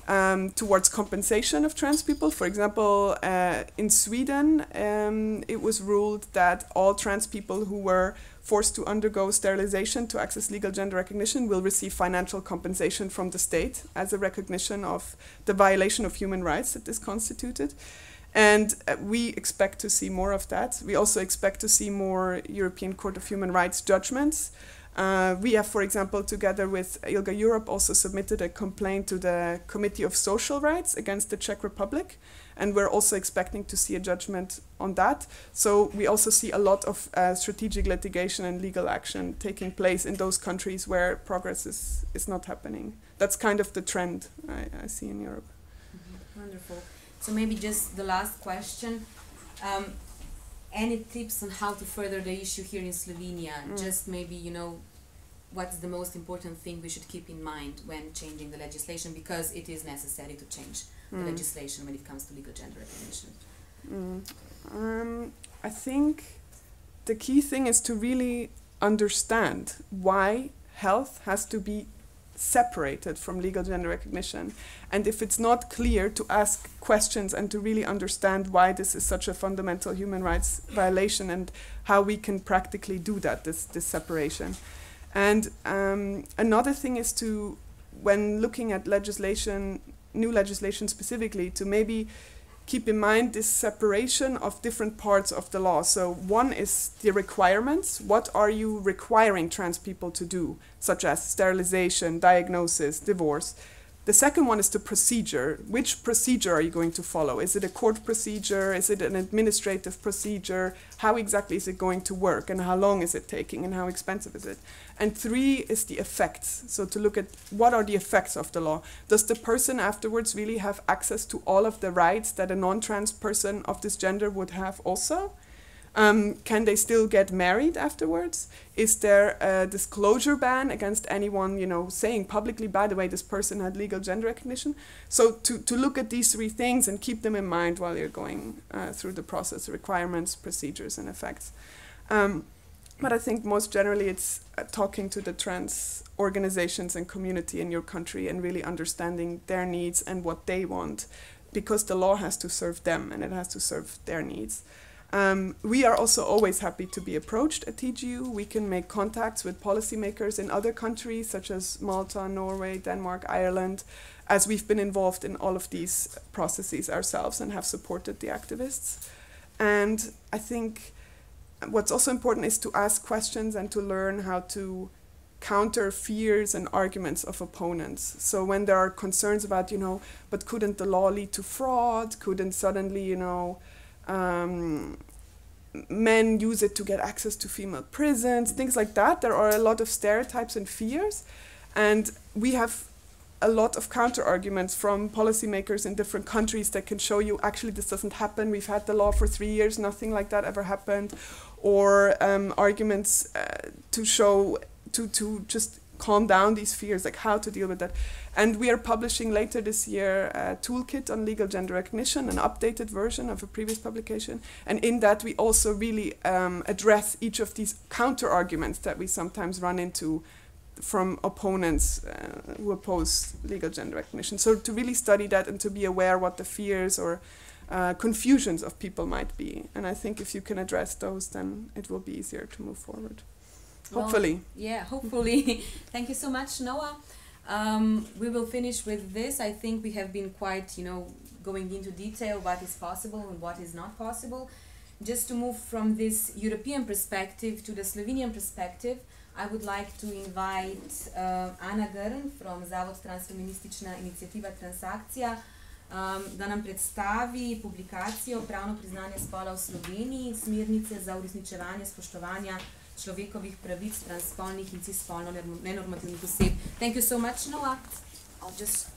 towards compensation of trans people. For example, in Sweden, it was ruled that all trans people who were forced to undergo sterilization to access legal gender recognition will receive financial compensation from the state as a recognition of the violation of human rights that this constituted. And we expect to see more of that. We also expect to see more European Court of Human Rights judgments. We have, for example, together with ILGA Europe, also submitted a complaint to the Committee of Social Rights against the Czech Republic, and we're also expecting to see a judgment on that. So we also see a lot of strategic litigation and legal action taking place in those countries where progress is not happening. That's kind of the trend I see in Europe. Mm-hmm. Wonderful. So maybe just the last question. Any tips on how to further the issue here in Slovenia? Just maybe, you know, what's the most important thing we should keep in mind when changing the legislation, because it is necessary to change the legislation when it comes to legal gender recognition. I think the key thing is to really understand why health has to be separated from legal gender recognition, and if it's not clear, to ask questions and to really understand why this is such a fundamental human rights violation and how we can practically do that, this separation. And another thing is to, when looking at legislation, new legislation specifically, to maybe keep in mind this separation of different parts of the law. So one is the requirements. What are you requiring trans people to do, such as sterilization, diagnosis, divorce? The second one is the procedure. Which procedure are you going to follow? Is it a court procedure? Is it an administrative procedure? How exactly is it going to work? And how long is it taking? And how expensive is it? And three is the effects. So to look at what are the effects of the law. Does the person afterwards really have access to all of the rights that a non-trans person of this gender would have also? Can they still get married afterwards? Is there a disclosure ban against anyone, you know, saying publicly, by the way, this person had legal gender recognition? So to look at these three things and keep them in mind while you're going through the process, requirements, procedures, and effects. But I think most generally it's talking to the trans organizations and community in your country and really understanding their needs and what they want, because the law has to serve them and it has to serve their needs. We are also always happy to be approached at TGU. We can make contacts with policymakers in other countries such as Malta, Norway, Denmark, Ireland, as we've been involved in all of these processes ourselves and have supported the activists. And I think what's also important is to ask questions and to learn how to counter fears and arguments of opponents. So when there are concerns about, you know, but couldn't the law lead to fraud? Couldn't suddenly, you know, men use it to get access to female prisons, things like that. There are a lot of stereotypes and fears, and we have a lot of counter arguments from policymakers in different countries that can show you actually this doesn't happen. We've had the law for 3 years, nothing like that ever happened, or arguments to show to just calm down these fears, like how to deal with that. And we are publishing later this year a toolkit on legal gender recognition, an updated version of a previous publication. And in that we also really address each of these counter arguments that we sometimes run into from opponents who oppose legal gender recognition. So to really study that and to be aware what the fears or confusions of people might be. And I think if you can address those, then it will be easier to move forward. Hopefully. Well, yeah, hopefully. Thank you so much, Noah. We will finish with this. I think we have been quite, you know, going into detail what is possible and what is not possible. Just to move from this European perspective to the Slovenian perspective, I would like to invite Ana Grn from Zavod Transfeministična iniciativa Transakcija, da nam predstavi publikacijo Pravno priznanje spola v Sloveniji, smernice za uresničevanje spoštovanja človekovih pravic transspolnih in cisspolno nenormativnih oseb. Thank you so much, Noah. I'll just...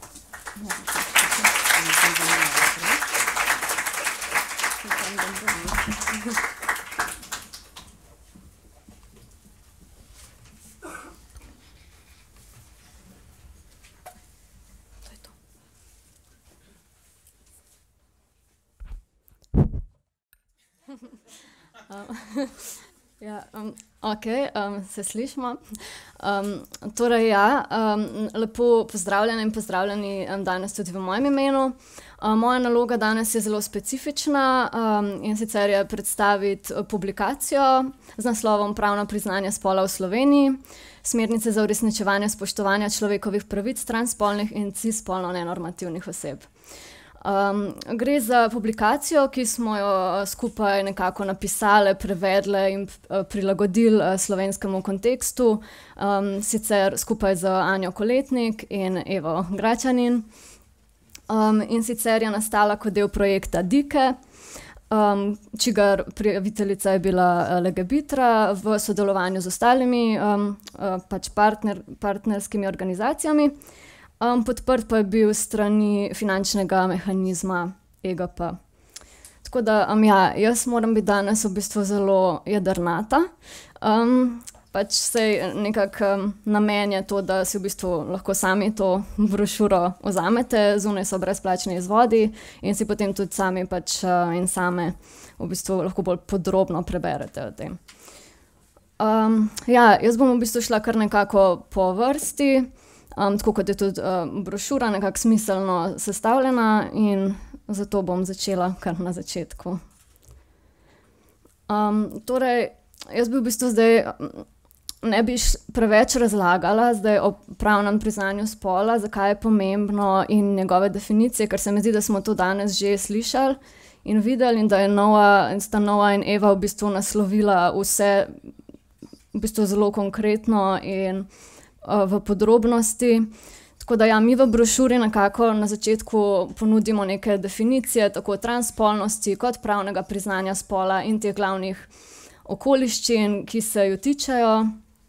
Ja, se slišimo. Torej, ja, lepo pozdravljeni in pozdravljeni danes tudi v mojem imenu. Moja naloga danes je zelo specifična in sicer je predstaviti publikacijo z naslovom Pravno priznanje spola v Sloveniji, smernice za uresničevanje spoštovanja človekovih pravic transspolnih in cisspolno nenormativnih oseb. Gre za publikacijo, ki smo jo skupaj nekako napisali, prevedli in prilagodili slovenskemu kontekstu, sicer skupaj z Anjo Koletnik in Evo Gračanin. In sicer je nastala kot del projekta Dike, čigar prijaviteljica je bila Legebitra v sodelovanju z ostalimi partnerskimi organizacijami. Podprt pa je bil strani finančnega mehanizma EGP. Tako da, jaz moram biti danes v bistvu zelo jedrnata. Sej nekako namen je to, da si v bistvu lahko sami to brošuro vzamete, zunaj so brezplačni izvodi in si potem tudi sami in same v bistvu lahko bolj podrobno preberete o tem. Jaz bom v bistvu šla kar nekako po vrsti, tako kot je tudi brošura nekako smiselno sestavljena in zato bom začela kar na začetku. Torej, jaz bi v bistvu zdaj ne bi preveč razlagala zdaj o pravnem priznanju spola, zakaj je pomembno in njegove definicije, ker se mi zdi, da smo to danes že slišali in videli in da sta Nova in Eva v bistvu naslovila vse v bistvu zelo konkretno in v podrobnosti. Tako da mi v brošuri nekako na začetku ponudimo neke definicije tako transspolnosti kot pravnega priznanja spola in teh glavnih okoliščin, ki se jo tičejo.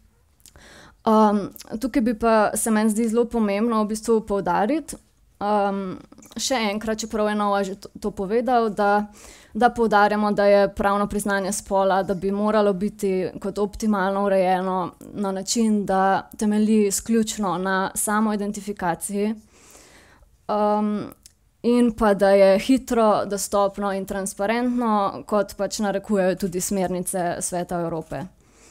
Tukaj bi pa se meni zdi zelo pomembno v bistvu poudariti, še enkrat, čeprav je Nova že to povedal, da poudarjamo, da je pravno priznanje spola, da bi moralo biti kot optimalno urejeno na način, da temelji izključno na samoidentifikaciji in pa da je hitro, dostopno in transparentno, kot narekujejo tudi smernice Sveta Evrope.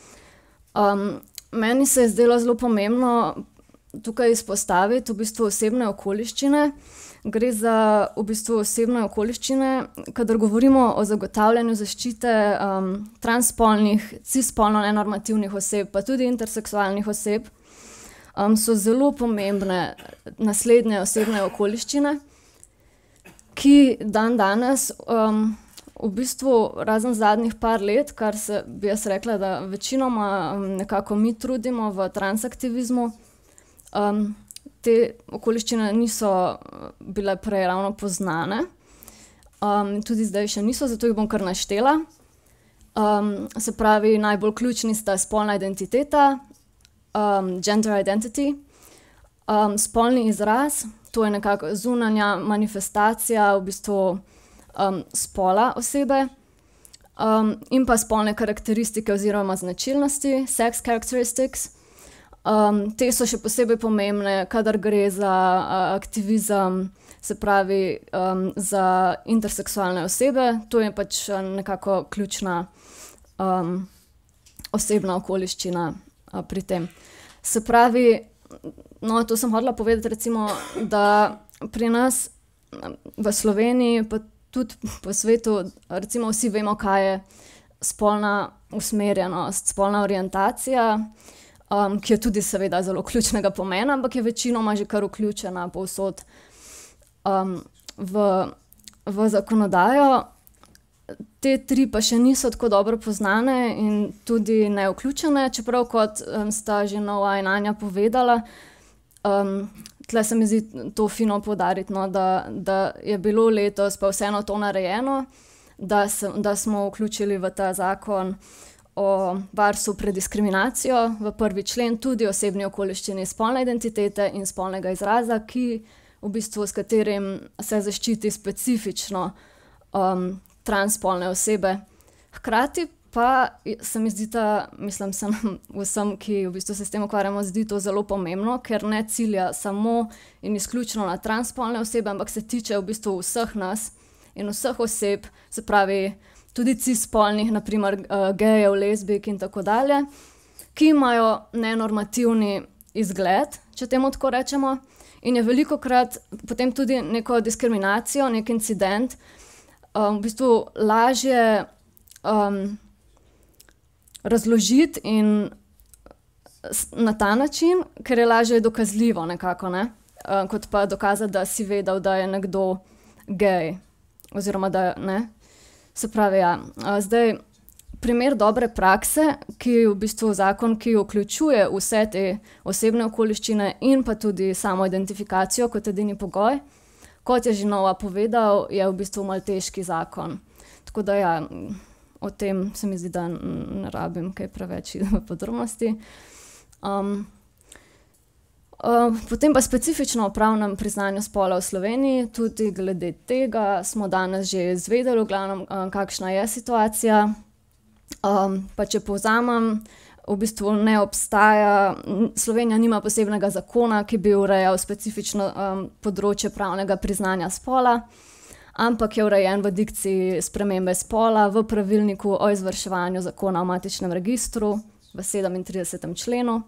Meni se je zdelo zelo pomembno tukaj izpostaviti v bistvu osebne okoliščine. Gre za v bistvu osebne okoliščine, kadar govorimo o zagotavljanju zaščite transspolnih, cisspolno nenormativnih oseb, pa tudi interseksualnih oseb, so zelo pomembne naslednje osebne okoliščine, ki danes v bistvu razen zadnjih par let, kar se bi jaz rekla, da večinoma nekako mi trudimo v transaktivizmu, te okoliščine niso bile prej ravno poznane, tudi zdaj še niso, zato jih bom kar naštela. Se pravi, najbolj ključni sta spolna identiteta, gender identity, spolni izraz, to je nekako zunanja manifestacija v bistvu spola osebe, in pa spolne karakteristike oziroma značilnosti, sex characteristics. Te so še posebej pomembne, kadar gre za aktivizem, se pravi za interseksualne osebe, to je nekako ključna osebna okoliščina pri tem. Se pravi, to sem hotela povedati recimo, da pri nas v Sloveniji, pa tudi po svetu, recimo vsi vemo, kaj je spolna usmerjenost, spolna orientacija, ki je tudi seveda zelo ključnega pomena, ampak je večinoma že kar vključena povsod v zakonodajo. Te tri pa še niso tako dobro poznane in tudi ne vključene, čeprav kot sta že Nova in Anja povedala, tle se mi zdi to fino poudariti, da je bilo letos pa vseeno to narejeno, da smo vključili v ta zakon o varstvu pred diskriminacijo v 1. člen tudi osebni okoliščini spolne identitete in spolnega izraza, ki v bistvu s katerim se zaščiti specifično transspolne osebe. Hkrati pa se mi zdi mislim se nam vsem, ki v bistvu se s tem ukvarjamo, zdi to zelo pomembno, ker ne cilja samo in izključno na transspolne osebe, ampak se tiče v bistvu vseh nas in vseh oseb, se pravi tudi cis-spolnih, naprimer gejev, lezbijk in tako dalje, ki imajo nenormativni izgled, če temu tako rečemo, in je velikokrat potem tudi neko diskriminacijo, nek incident, v bistvu lažje razložiti in na ta način, ker je lažje dokazljivo nekako, ne? Kot pa dokazati, da si vedel, da je nekdo gej, oziroma da ne. Se pravi, ja, zdaj primer dobre prakse, ki je v bistvu zakon, ki vključuje vse te osebne okoliščine in pa tudi samo identifikacijo kot edini pogoj, kot je že Nova povedal, je v bistvu malteški zakon. Tako da ja, o tem se mi zdi, da ne rabim kaj preveč v podrobnosti. Potem pa specifično o pravnem priznanju spola v Sloveniji, tudi glede tega smo danes že izvedeli, v glavnem, kakšna je situacija. Pa če povzamem, v bistvu ne obstaja, Slovenija nima posebnega zakona, ki bi urejal specifično področje pravnega priznanja spola, ampak je urejen v dikciji spremembe spola v pravilniku o izvrševanju zakona o matičnem registru v 37. členu.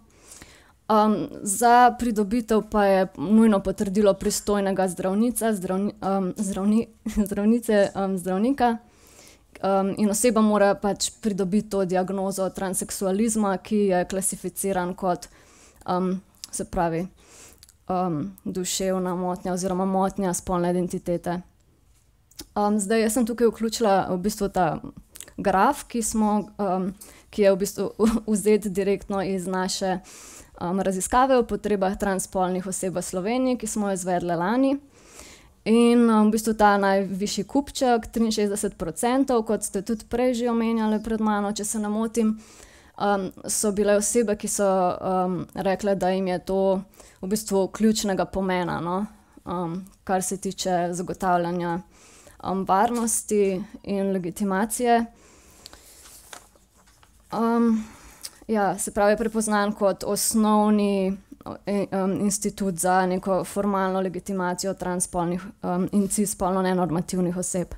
Za pridobitev pa je nujno potrdilo pristojnega zdravnika in oseba mora pač pridobiti to diagnozo transseksualizma, ki je klasificiran kot, se pravi, duševna motnja oziroma motnja spolne identitete. Zdaj, jaz sem tukaj vključila v bistvu ta graf, ki je v bistvu vzet direktno iz naše raziskave o potrebah transspolnih oseb v Sloveniji, ki smo jo izvedli lani. In v bistvu ta najvišji kupček, 63%, kot ste tudi prej že omenjali pred mano, če se ne motim, so bile osebe, ki so rekle, da jim je to v bistvu ključnega pomena, no? Kar se tiče zagotavljanja varnosti in legitimacije. Ja, se pravi, prepoznan kot osnovni institut za neko formalno legitimacijo transspolnih in cis-spolno nenormativnih oseb.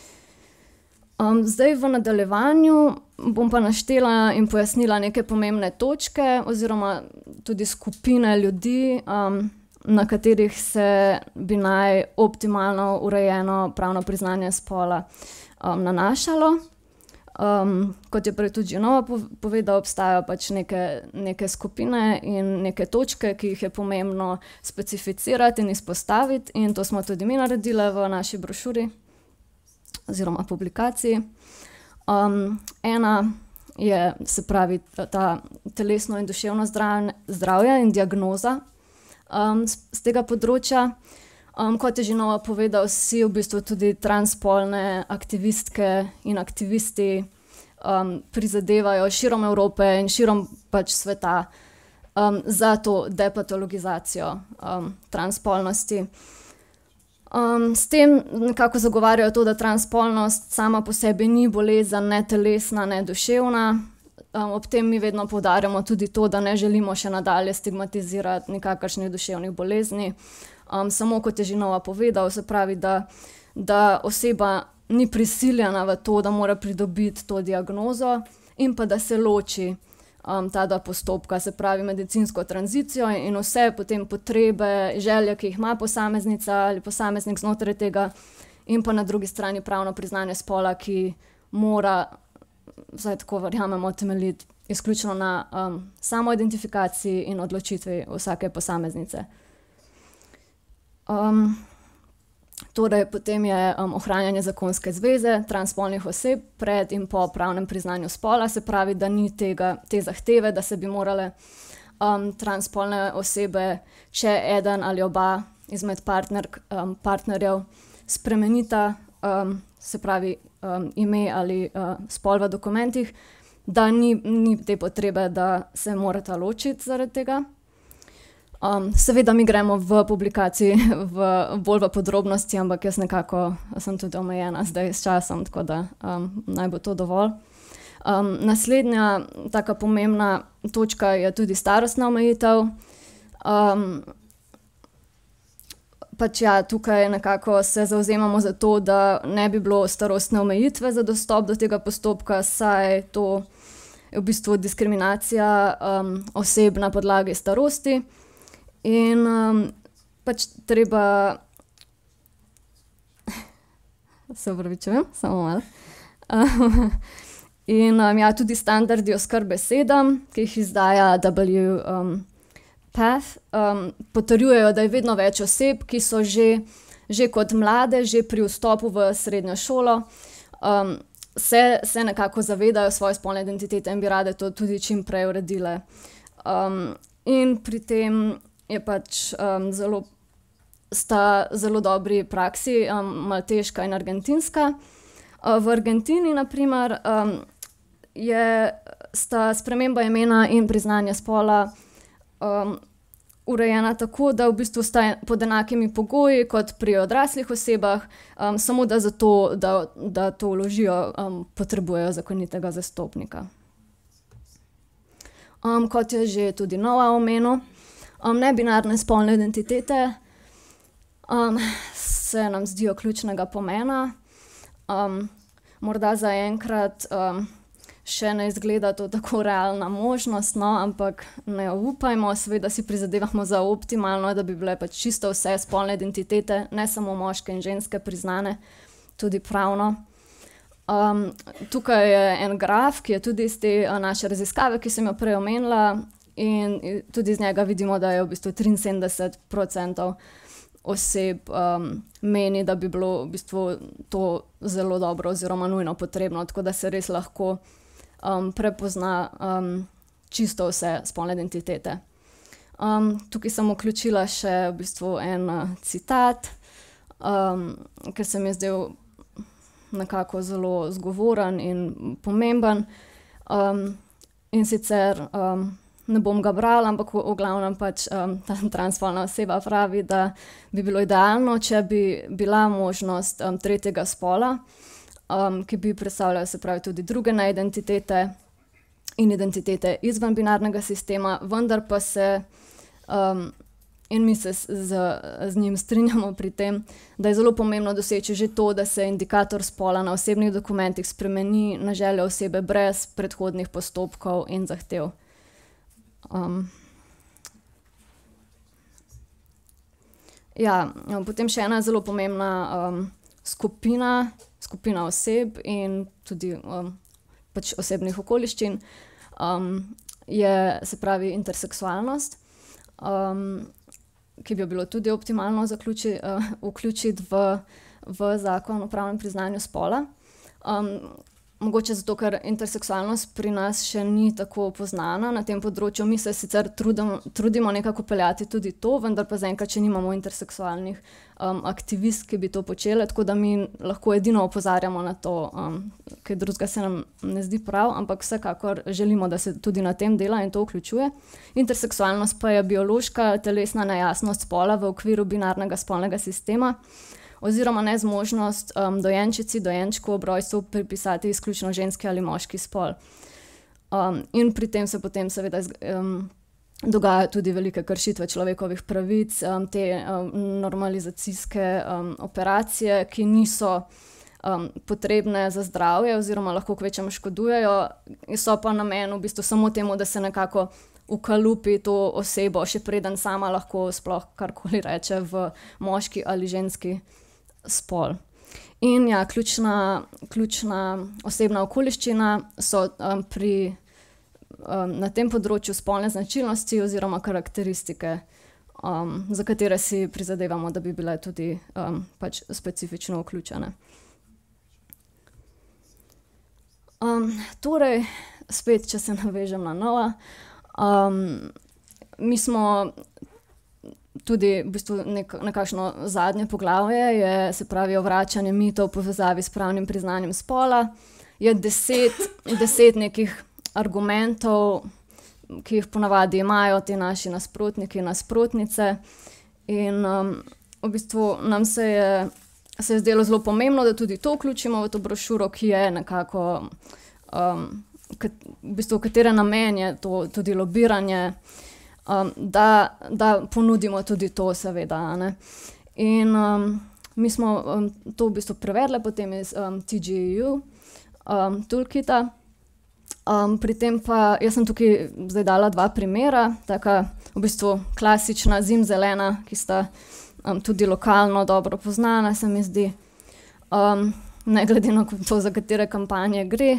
Zdaj v nadaljevanju bom pa naštela in pojasnila neke pomembne točke oziroma tudi skupine ljudi, na katerih se bi naj optimalno urejeno pravno priznanje spola nanašalo. Kot je prej tudi Nova povedal, obstajajo pač neke skupine in neke točke, ki jih je pomembno specificirati in izpostaviti, in to smo tudi mi naredili v naši brošuri oziroma publikaciji. Ena je, se pravi, ta telesno in duševno zdravje in diagnoza z tega področja. Kot je že Nova povedal, vsi v bistvu tudi transspolne aktivistke in aktivisti prizadevajo širom Evrope in širom pač sveta za to depatologizacijo transspolnosti. S tem nekako zagovarjajo to, da transspolnost sama po sebi ni bolezen, ne telesna, ne duševna. Ob tem mi vedno poudarjamo tudi to, da ne želimo še nadalje stigmatizirati nikakršnih duševnih bolezni. Samo kot je že Nova povedal, se pravi, da oseba ni prisiljena v to, da mora pridobiti to diagnozo in pa da se loči ta dva postopka, se pravi medicinsko tranzicijo in vse potem potrebe, želje, ki jih ima posameznica ali posameznik znotraj tega, in pa na drugi strani pravno priznanje spola, ki mora, vsaj tako verjamemo, temeljiti izključno na samoidentifikaciji in odločitvi vsake posameznice. Torej, potem je ohranjanje zakonske zveze transspolnih oseb pred in po pravnem priznanju spola, se pravi, da ni te zahteve, da se bi morale transspolne osebe, če eden ali oba izmed partnerjev spremenita, se pravi ime ali spol v dokumentih, da ni te potrebe, da se morata ločiti zaradi tega. Seveda mi gremo v publikaciji bolj v podrobnosti, ampak jaz nekako sem tudi omejena zdaj s časom, tako da naj bo to dovolj. Naslednja taka pomembna točka je tudi starostna omejitev. pač ja, tukaj nekako se zavzemamo za to, da ne bi bilo starostne omejitve za dostop do tega postopka, saj to je v bistvu diskriminacija oseb na podlagi starosti. In pač treba... Se upravičujem, samo malo. In ja, tudi standardi oskrbe 7, ki jih izdaja WPATH, potrjujejo, da je vedno več oseb, ki so že kot mlade, že pri vstopu v srednjo šolo, se nekako zavedajo svoje spolne identitete in bi rade to tudi čim prej uredile. In pri tem je pač sta zelo dobri praksi, malteška in argentinska. V Argentini, na primer, sta sprememba imena in priznanje spola urejena tako, da v bistvu sta pod enakimi pogoji kot pri odraslih osebah, samo da za to, da to vložijo, potrebujejo zakonitega zastopnika. Kot je že tudi Nova omenil, nebinarne spolne identitete se nam zdijo ključnega pomena. Morda zaenkrat še ne izgleda to tako realna možnost, no, ampak ne upajmo, seveda si prizadevamo za optimalno, da bi bile pač čisto vse spolne identitete, ne samo moške in ženske, priznane tudi pravno. Tukaj je en graf, ki je tudi iz te naše raziskave, ki sem jo prej omenila, in tudi iz njega vidimo, da je v bistvu 73% oseb meni, da bi bilo v bistvu to zelo dobro oziroma nujno potrebno, tako da se res lahko prepozna čisto vse spolne identitete. Tukaj sem vključila še v bistvu en citat, ker se mi je zdel nekako zelo zgovoren in pomemben. In sicer ne bom ga brala, ampak v glavnem pač ta transspolna oseba pravi, da bi bilo idealno, če bi bila možnost tretjega spola, ki bi predstavljala, se pravi, tudi druge neidentitete in identitete izven binarnega sistema, vendar pa se, in mi se z njim strinjamo pri tem, da je zelo pomembno doseči že to, da se indikator spola na osebnih dokumentih spremeni na željo osebe brez predhodnih postopkov in zahtev. Potem še ena zelo pomembna skupina oseb in tudi pač osebnih okoliščin je, se pravi, interseksualnost, ki bi jo bilo tudi optimalno vključiti v zakon o pravnem priznanju spola. Mogoče zato, ker interseksualnost pri nas še ni tako poznana na tem področju. Mi se sicer trudimo nekako peljati tudi to, vendar pa zaenkrat še nimamo interseksualnih aktivist, ki bi to počele, tako da mi lahko edino opozarjamo na to, kaj drugega se nam ne zdi prav, ampak vsekakor želimo, da se tudi na tem dela in to vključuje. Interseksualnost pa je biološka telesna nejasnost spola v okviru binarnega spolnega sistema, oziroma nezmožnost dojenčici, dojenčku ob rojstvu pripisati izključno ženski ali moški spol. In pri tem se potem seveda dogajajo tudi velike kršitve človekovih pravic, te normalizacijske operacije, ki niso potrebne za zdravje oziroma lahko kvečjemu škodujejo, so pa namen v bistvu samo temu, da se nekako ukalupi to osebo, še preden sama lahko sploh karkoli reče v moški ali ženski spol. In ja, ključna osebna okoliščina so na tem področju spolne značilnosti oziroma karakteristike, za katere si prizadevamo, da bi bile tudi pač specifično vključene. Torej, spet, če se navežem na Nova, mi smo tudi v bistvu nekakšno zadnje poglavje je, se pravi, o vračanju mitov v povezavi s pravnim priznanjem spola. Je 10 nekih argumentov, ki jih ponavadi imajo ti naši nasprotniki, nasprotnice. In v bistvu nam se je zdelo zelo pomembno, da tudi to vključimo v to brošuro, ki je nekako, v bistvu, katere namen je to tudi lobiranje, da ponudimo tudi to, seveda, ne. In mi smo to v bistvu prevedli potem iz TGEU toolkita. Pri tem pa jaz sem tukaj zdaj dala 2 primera, taka v bistvu klasična zimzelena, ki sta tudi lokalno dobro poznana, se mi zdi, ne glede na to, za katere kampanje gre.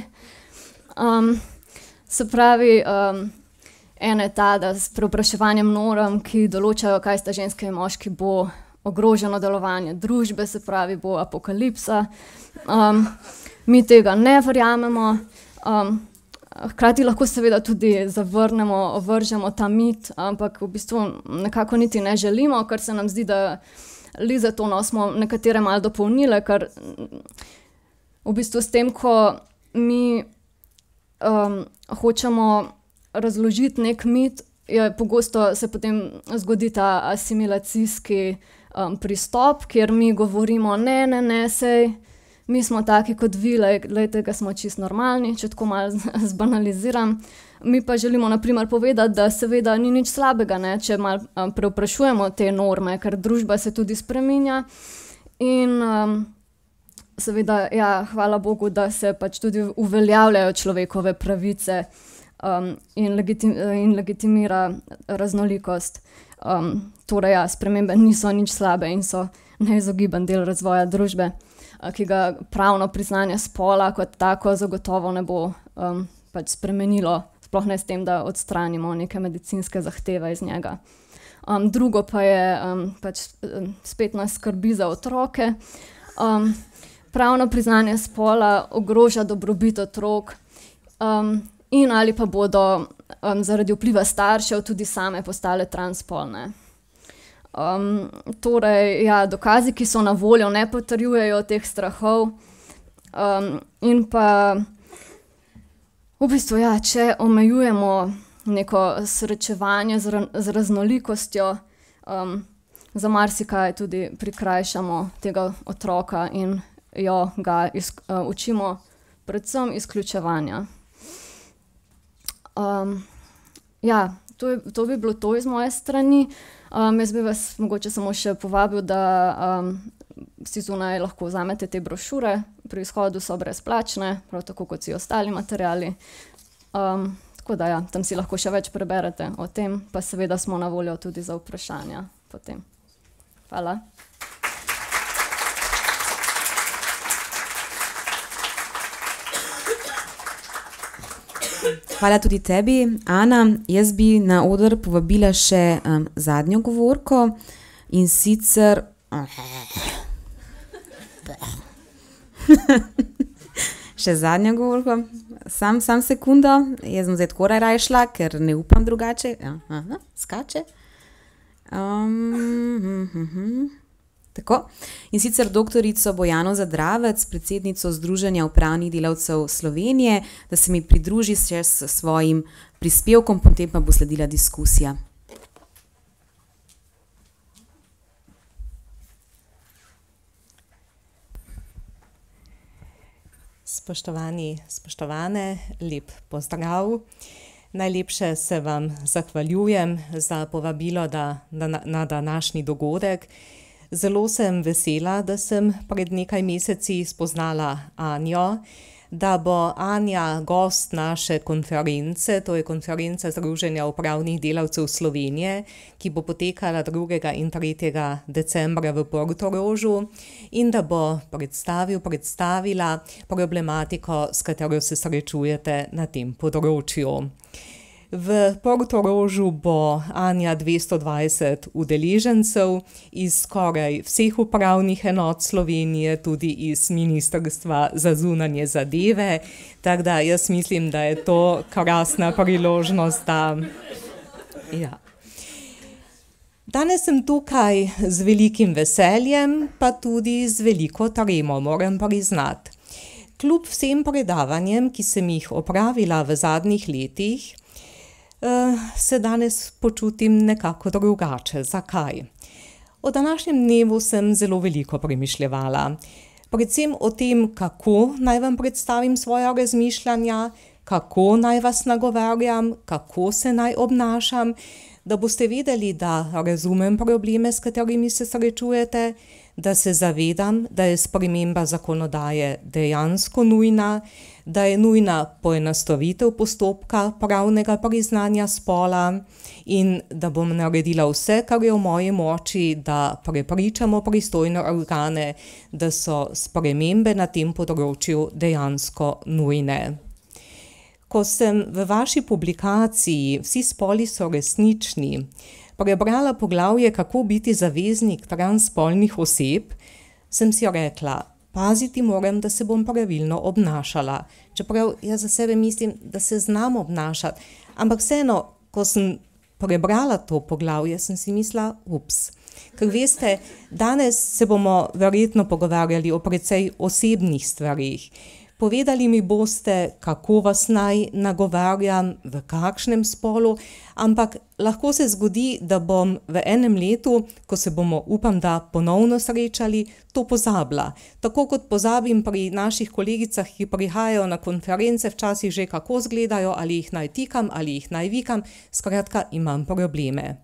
Se pravi, ena je ta, da s preopraševanjem norm, ki določajo, kaj sta ženske in moški, bo ogroženo delovanje družbe, se pravi, bo apokalipsa. Mi tega ne verjamemo. Hkrati lahko seveda tudi zavrnemo, ovržemo ta mit, ampak v bistvu nekako niti ne želimo, ker se nam zdi, da zato smo nekatere malo dopolnile, ker v bistvu s tem, ko mi hočemo razložiti nek mit, pogosto se potem zgodi ta asimilacijski pristop, kjer mi govorimo ne, sej mi smo taki kot vi, glejte, ga smo čisto normalni, če tako malo zbanaliziram. Mi pa želimo na primer povedati, da seveda ni nič slabega, ne, če malo preoprašujemo te norme, ker družba se tudi spreminja in seveda, ja, hvala Bogu, da se pač tudi uveljavljajo človekove pravice in legitimira raznolikost. Torej, ja, spremembe niso nič slabe in so neizogiben del razvoja družbe, ki ga pravno priznanje spola kot tako zagotovo ne bo pač spremenilo, sploh ne s tem, da odstranimo neke medicinske zahteve iz njega. Drugo pa je pač spet nas skrbi za otroke. Pravno priznanje spola ogroža dobrobit otrok in ali pa bodo zaradi vpliva staršev tudi same postale transspolne. Torej, ja, dokazi, ki so na voljo, ne potrjujejo teh strahov in pa v bistvu, ja, če omejujemo neko srečevanje z raznolikostjo, za marsikaj tudi prikrajšamo tega otroka in ga učimo predvsem izključevanja. Ja, to bi bilo to iz moje strani. Jaz bi vas mogoče samo še povabil, da si zunaj lahko vzamete te brošure, pri izhodu so brezplačne, prav tako kot vsi ostali materiali. Tako da, ja, tam si lahko še več preberete o tem, pa seveda smo na voljo tudi za vprašanja potem. Hvala. Hvala tudi tebi, Ana. Jaz bi na oder povabila še zadnjo govorko in sicer še zadnjo govorko. Sam sekundo, jaz bom zdaj tako raje šla, ker ne upam drugače. Skače. Tako. In sicer doktorico Bojano Zadravec, predsednico Združenja upravnih delavcev Slovenije, da se mi pridruži še s svojim prispevkom, potem pa bo sledila diskusija. Spoštovani, spoštovane, lep pozdrav. Najlepše se vam zahvaljujem za povabilo na današnji dogodek. Zelo sem vesela, da sem pred nekaj meseci spoznala Anjo, da bo Anja gost naše konference, to je konferenca Združenja upravnih delavcev Slovenije, ki bo potekala 2. in 3. decembra v Portorožu in da bo predstavila problematiko, s katero se srečujete na tem področju. V Portorožu bo Anja 220 udeležencev iz skoraj vseh upravnih enot Slovenije, tudi iz Ministrstva za zunanje zadeve, tako da jaz mislim, da je to krasna priložnost, da... Ja. Danes sem tukaj z velikim veseljem, pa tudi z veliko tremo, moram priznati. Kljub vsem predavanjem, ki sem jih opravila v zadnjih letih, se danes počutim nekako drugače. Zakaj? O današnjem dnevu sem zelo veliko premišljevala. Predvsem o tem, kako naj vam predstavim svoja razmišljanja, kako naj vas nagovarjam, kako se naj obnašam. da boste vedeli, da razumem probleme, s katerimi se srečujete, da se zavedam, da je sprememba zakonodaje dejansko nujna, da je nujna poenostavitev postopka pravnega priznanja spola in da bom naredila vse, kar je v moji moči, da prepričamo pristojne organe, da so spremembe na tem področju dejansko nujne. Ko sem v vaši publikaciji Vsi spoli so resnični prebrala poglavje Kako biti zaveznik transspolnih oseb, sem si rekla, paziti moram, da se bom pravilno obnašala. Čeprav jaz za sebe mislim, da se znam obnašati. Ampak vseeno, ko sem prebrala to poglavje, sem si mislila, ups. Ker veste, danes se bomo verjetno pogovarjali o precej osebnih stvarih. Povedali mi boste, kako vas naj nagovarjam, v kakšnem spolu, ampak lahko se zgodi, da bom v enem letu, ko se bomo, upam, da ponovno srečali, to pozabila. Tako kot pozabim pri naših kolegicah, ki prihajajo na konference, včasih že kako izgledajo, ali jih naj tikam, ali jih naj vikam, skratka imam probleme.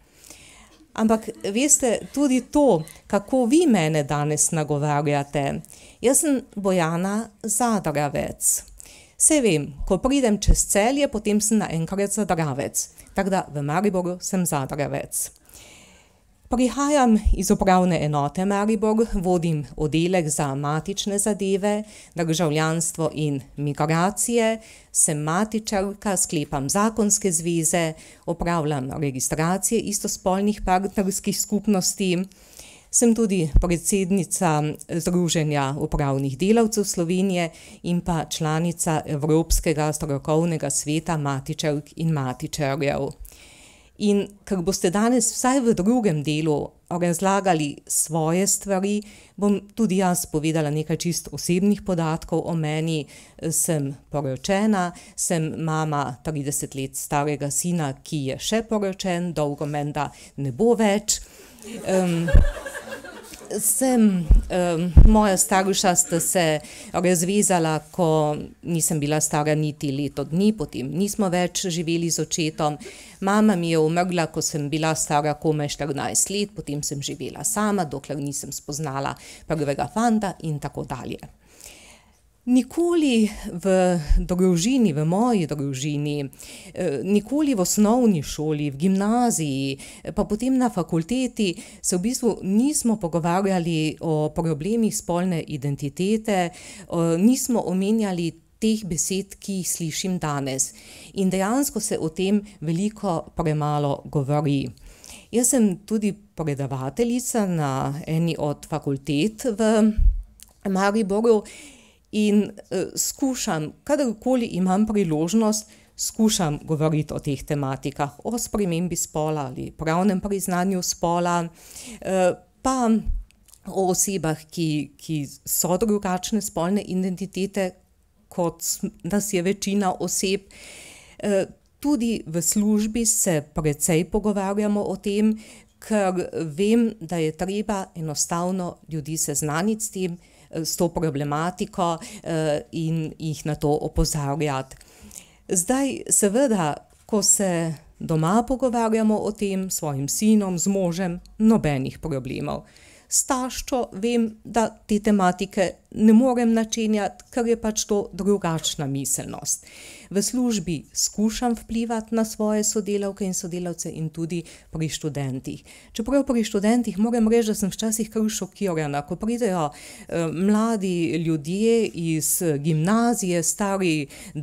Ampak veste, tudi to, kako vi mene danes nagovarjate. Jaz sem Bojana Zadravec. Saj vem, ko pridem čez Celje, potem sem naenkrat Zadravec. Tako da v Mariboru sem Zadravec. Prihajam iz upravne enote Maribor, vodim oddelek za matične zadeve, državljanstvo in migracije, sem matičarka, sklepam zakonske zveze, opravljam registracije istospolnih partnerskih skupnosti, sem tudi predsednica Združenja upravnih delavcev Slovenije in pa članica Evropskega strokovnega sveta matičark in matičarjev. In ker boste danes vsaj v drugem delu razlagali svoje stvari, bom tudi jaz povedala nekaj čist osebnih podatkov o meni. Sem poročena, sem mama 30 let starega sina, ki je še poročen, dolgo menda ne bo več. Moja starša sta se razvezala, ko nisem bila stara niti leto dni, potem nismo več živeli z očetom. Mama mi je umrla, ko sem bila stara komaj 14 let, potem sem živela sama, dokler nisem spoznala prvega fanta in tako dalje. Nikoli v družini, v moji družini, nikoli v osnovni šoli, v gimnaziji, pa potem na fakulteti se v bistvu nismo pogovarjali o problemih spolne identitete, nismo omenjali teh besed, ki jih slišim danes. In dejansko se o tem veliko premalo govori. Jaz sem tudi predavateljica na eni od fakultet v Mariboru, in skušam, kadarkoli imam priložnost, skušam govoriti o teh tematikah, o spremembi spola ali pravnem priznanju spola, pa o osebah, ki so drugačne spolne identitete, kot nas je večina oseb. Tudi v službi se precej pogovarjamo o tem, ker vem, da je treba enostavno ljudi seznaniti s tem, s to problematiko in jih na to opozarjati. Zdaj, seveda, ko se doma pogovarjamo o tem s svojim sinom, z možem, nobenih problemov. S taščo vem, da te tematike ne morem načenjati, ker je pač to drugačna miselnost. V službi skušam vplivati na svoje sodelavke in sodelavce in tudi pri študentih. Čeprav pri študentih moram reči, da sem včasih kar šokirana, ko pridejo mladi ljudje iz gimnazije, stari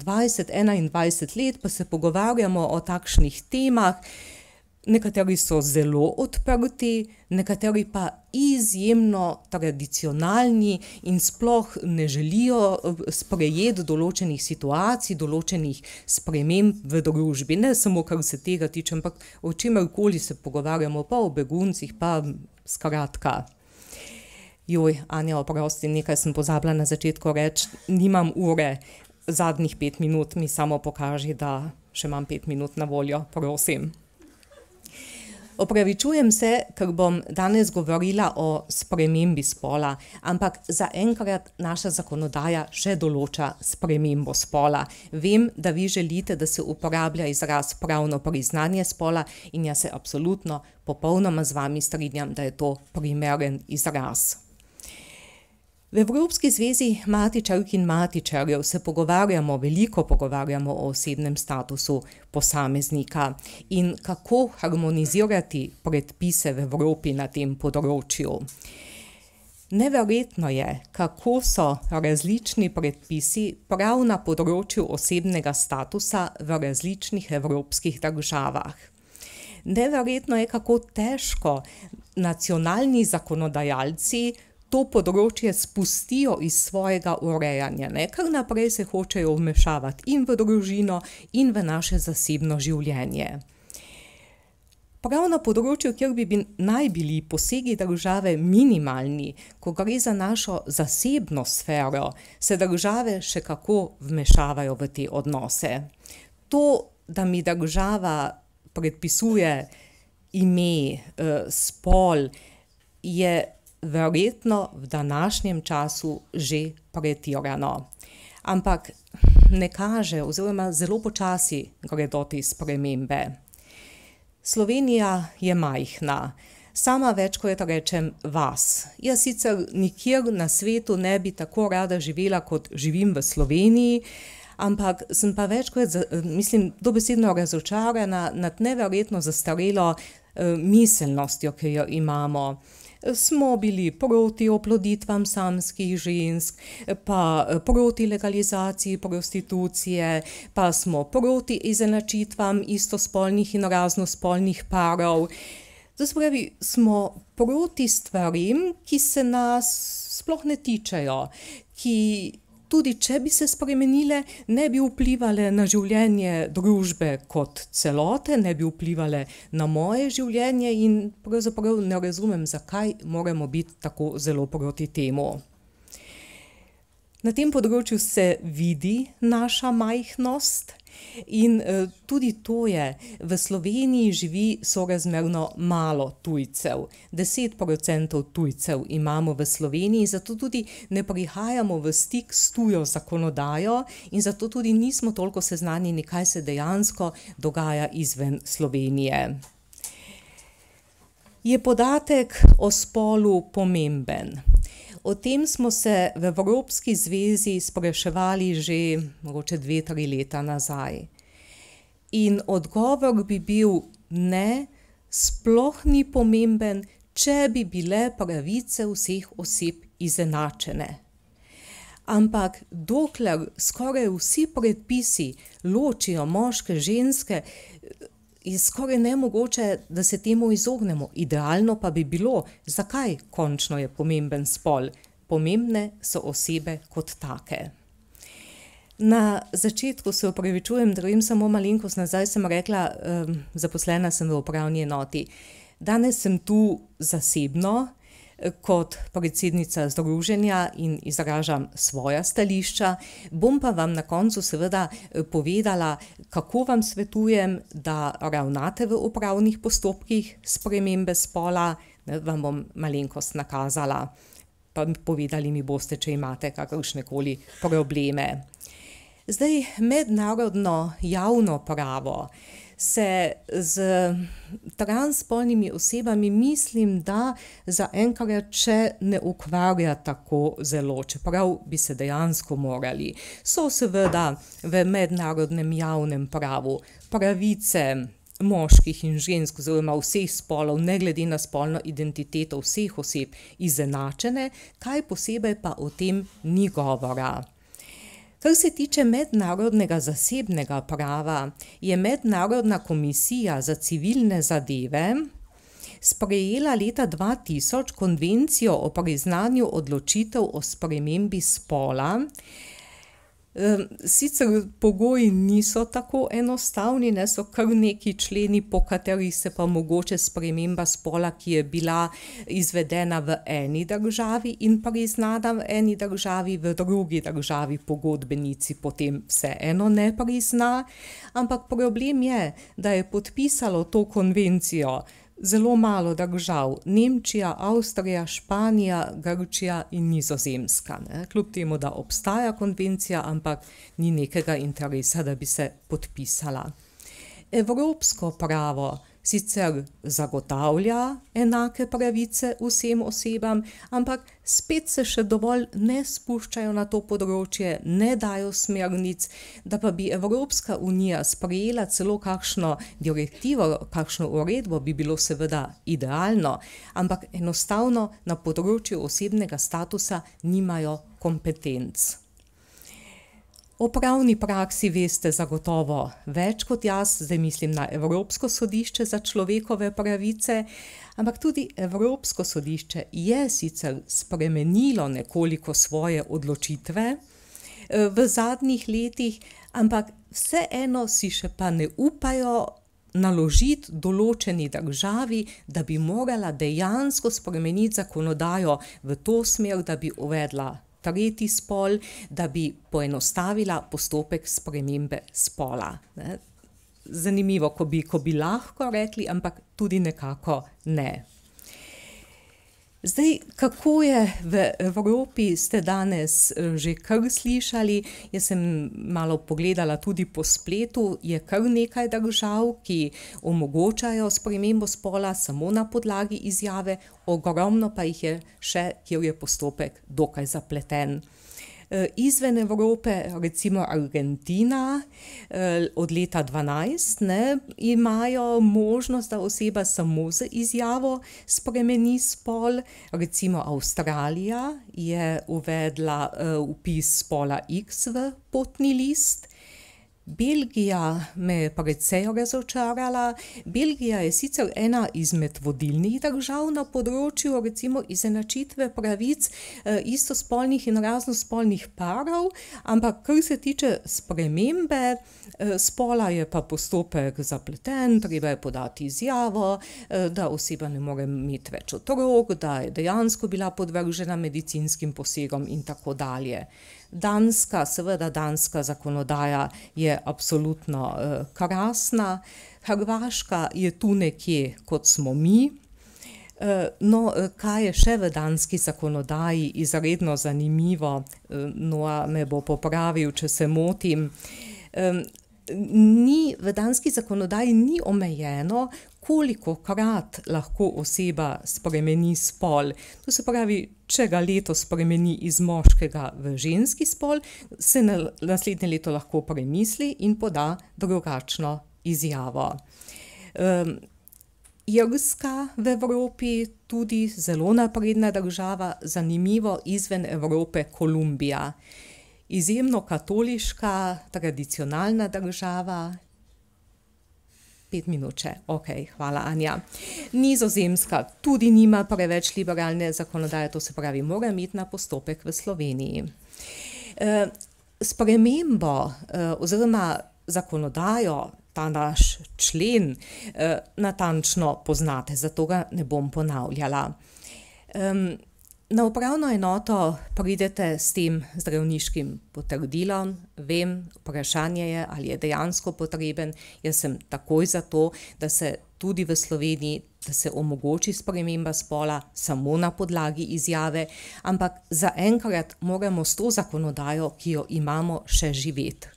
20-21 let, pa se pogovarjamo o takšnih temah. Nekateri so zelo odprti, nekateri pa izjemno tradicionalni in sploh ne želijo sprejeti določenih situacij, določenih sprememb v družbi. Ne samo, kar se tega tiče, ampak o čemerkoli se pogovarjamo, pa o beguncih, pa skratka. Joj, Anja, oprosti, nekaj sem pozabila na začetku reči, nimam ure, zadnjih 5 minut mi samo pokaži, da še imam 5 minut na voljo, prosim. Opravičujem se, ker bom danes govorila o spremembi spola, ampak zaenkrat naša zakonodaja že določa spremembo spola. Vem, da vi želite, da se uporablja izraz pravno priznanje spola in jaz se absolutno popolnoma z vami strinjam, da je to primeren izraz. V Evropski zvezi matičark in matičarjev se veliko pogovarjamo o osebnem statusu posameznika in kako harmonizirati predpise v Evropi na tem področju. Neverjetno je, kako so različni predpisi prav na področju osebnega statusa v različnih evropskih državah. Neverjetno je, kako težko nacionalni zakonodajalci to področje spustijo iz svojega urejanja, kar naprej se hočejo vmešavati in v družino in v naše zasebno življenje. Prav na področju, kjer naj bili posegi države minimalni, ko gre za našo zasebno sfero, se države še kako vmešavajo v te odnose. To, da mi država predpisuje ime, spol, je verjetno v današnjem času že pretirano. Ampak ne kaže, oziroma zelo počasi gredo te spremembe. Slovenija je majhna, sama večkrat rečem vas. Jaz sicer nikjer na svetu ne bi tako rada živela, kot živim v Sloveniji, ampak sem pa večkrat, dobesedno razočarana nad neverjetno zastarelo miselnostjo, ki jo imamo. Smo bili proti oploditvam samskih žensk, pa proti legalizaciji prostitucije, pa smo proti izenačitvam istospolnih in raznospolnih parov. To se pravi, smo proti stvarim, ki se nas sploh ne tičejo, ki tudi če bi se spremenile, ne bi vplivale na življenje družbe kot celote, ne bi vplivale na moje življenje in pravzaprav ne razumem, zakaj moramo biti tako zelo proti temu. Na tem področju se vidi naša majhnost in tudi to je, v Sloveniji živi sorazmerno malo tujcev. 10% tujcev imamo v Sloveniji, zato tudi ne prihajamo v stik s tujo zakonodajo in zato tudi nismo toliko seznanjeni, kaj se dejansko dogaja izven Slovenije. Je podatek o spolu pomemben? O tem smo se v Evropski zvezi spraševali že mogoče 2-3 leta nazaj. In odgovor bi bil ne, sploh ni pomemben, če bi bile pravice vseh oseb izenačene. Ampak dokler skoraj vsi predpisi ločijo moške, ženske, je skoraj nemogoče, da se temu izognemo. Idealno pa bi bilo, zakaj končno je pomemben spol. Pomembne so osebe kot take. Na začetku se opravičujem, da grem samo malenkost nazaj, sem rekla, zaposlena sem v upravni enoti. Danes sem tu zasebno, kot predsednica združenja in izražam svoja stališča. Bom pa vam na koncu seveda povedala, kako vam svetujem, da ravnate v upravnih postopkih spremembe spola. Vam bom malenkost nakazala, pa povedali mi boste, če imate kakršnekoli probleme. Zdaj, mednarodno javno pravo se z transspolnimi osebami mislim, da zaenkrat še ne ukvarja tako zelo, čeprav bi se dejansko morali. So seveda v mednarodnem javnem pravu pravice moških in žensk oziroma vseh spolov, ne glede na spolno identiteto vseh oseb izenačene, kaj posebej pa o tem ni govora. Kar se tiče mednarodnega zasebnega prava, je Mednarodna komisija za civilne zadeve sprejela leta 2000 konvencijo o priznanju odločitev o spremembi spola. Sicer pogoji niso tako enostavni, so kar neki členi, po katerih se pa mogoče sprememba spola, ki je bila izvedena v eni državi in priznana v eni državi, v drugi državi pogodbenici potem vseeno ne prizna. Ampak problem je, da je podpisalo to konvencijo zelo malo držav, Nemčija, Avstrija, Španija, Grčija in Nizozemska. Ne? Kljub temu, da obstaja konvencija, ampak ni nekega interesa, da bi se podpisala. Evropsko pravo sicer zagotavlja enake pravice vsem osebam, ampak spet se še dovolj ne spuščajo na to področje, ne dajo smernic, da pa bi Evropska unija sprejela celo kakšno direktivo, kakšno uredbo, bi bilo seveda idealno, ampak enostavno na področju osebnega statusa nimajo kompetenc. O pravni praksi veste zagotovo več kot jaz, zdaj mislim na Evropsko sodišče za človekove pravice, ampak tudi Evropsko sodišče je sicer spremenilo nekoliko svoje odločitve v zadnjih letih, ampak vseeno si še pa ne upajo naložiti določeni državi, da bi morala dejansko spremeniti zakonodajo v to smer, da bi uvedla tretji spol, da bi poenostavila postopek spremembe spola. Zanimivo, ko bi lahko rekli, ampak tudi nekako ne. Zdaj, kako je v Evropi, ste danes že kar slišali, jaz sem malo pogledala tudi po spletu, je kar nekaj držav, ki omogočajo spremembo spola samo na podlagi izjave, ogromno pa jih je še, kjer je postopek dokaj zapleten. Izven Evrope, recimo Argentina, od leta 2012 imajo možnost, da oseba samo z izjavo spremeni spol. Recimo Avstralija je uvedla vpis spola X v potni list. Belgija me je precej razočarala. Belgija je sicer ena izmed vodilnih držav na področju recimo izenačitve pravic istospolnih in raznospolnih parov, ampak kar se tiče spremembe spola, je pa postopek zapleten, treba je podati izjavo, da oseba ne more imeti več otrok, da je dejansko bila podvržena medicinskim posegom in tako dalje. Seveda danska zakonodaja je absolutno krasna, Hrvaška je tu nekje, kot smo mi. No, kaj je še v danski zakonodaji izredno zanimivo, Noa me bo popravil, če se motim, v danski zakonodaji ni omejeno, kolikokrat lahko oseba spremeni spol. To se pravi, če ga letos spremeni iz moškega v ženski spol, se naslednje leto lahko premisli in poda drugačno izjavo. Irska v Evropi, tudi zelo napredna država, zanimivo, izven Evrope Kolumbija. Izjemno katoliška, tradicionalna država. 5 minut še. Ok, hvala Anja. Nizozemska tudi nima preveč liberalne zakonodaje, to se pravi, mora imeti na postopek v Sloveniji. Spremembo oziroma zakonodajo, ta naš člen, natančno poznate, zato ga ne bom ponavljala. Na upravno enoto pridete s tem zdravniškim potrdilom, vem, vprašanje je, ali je dejansko potreben, jaz sem takoj za to, da se tudi v Sloveniji, da se omogoči sprememba spola samo na podlagi izjave, ampak zaenkrat moramo s to zakonodajo, ki jo imamo, še živeti.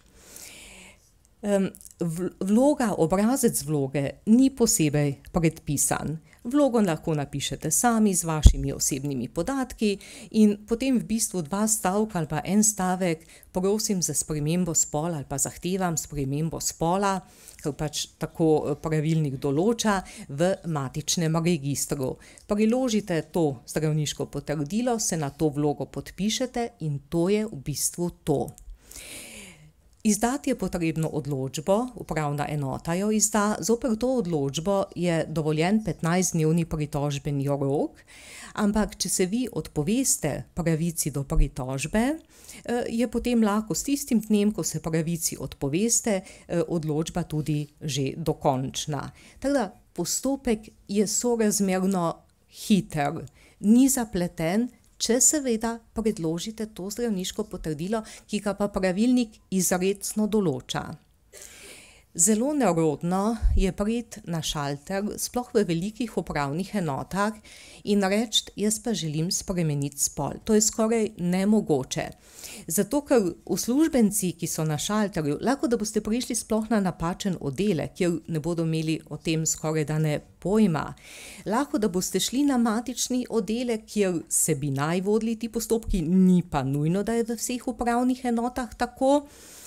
Obrazec vloge ni posebej predpisan. Vlogo lahko napišete sami z vašimi osebnimi podatki in potem v bistvu 2 stavka ali pa 1 stavek, prosim za spremembo spola ali pa zahtevam spremembo spola, ker pač tako pravilnik določa, v matičnem registru. Priložite to zdravniško potrdilo, se na to vlogo podpišete in to je v bistvu to. Izdati je potrebno odločbo, upravna enota jo izda, zoper to odločbo je dovoljen 15-dnevni pritožbeni rok, ampak če se vi odpoveste pravici do pritožbe, je potem lahko s tistim dnem, ko se pravici odpoveste, odločba tudi že dokončna. Tako da postopek je sorazmerno hiter, ni zapleten, če seveda predložite to zdravniško potrdilo, ki ga pa pravilnik izrecno določa. Zelo nerodno je priti na šalter, sploh v velikih upravnih enotah in reči, jaz pa želim spremeniti spol. To je skoraj nemogoče. Zato, ker uslužbenci, ki so na šalterju, lahko da boste prišli sploh na napačen oddelek, kjer ne bodo imeli o tem skoraj da ne pojma. Lahko da boste šli na matični oddelek, kjer se bi naj vodili ti postopki, ni pa nujno, da je v vseh upravnih enotah tako.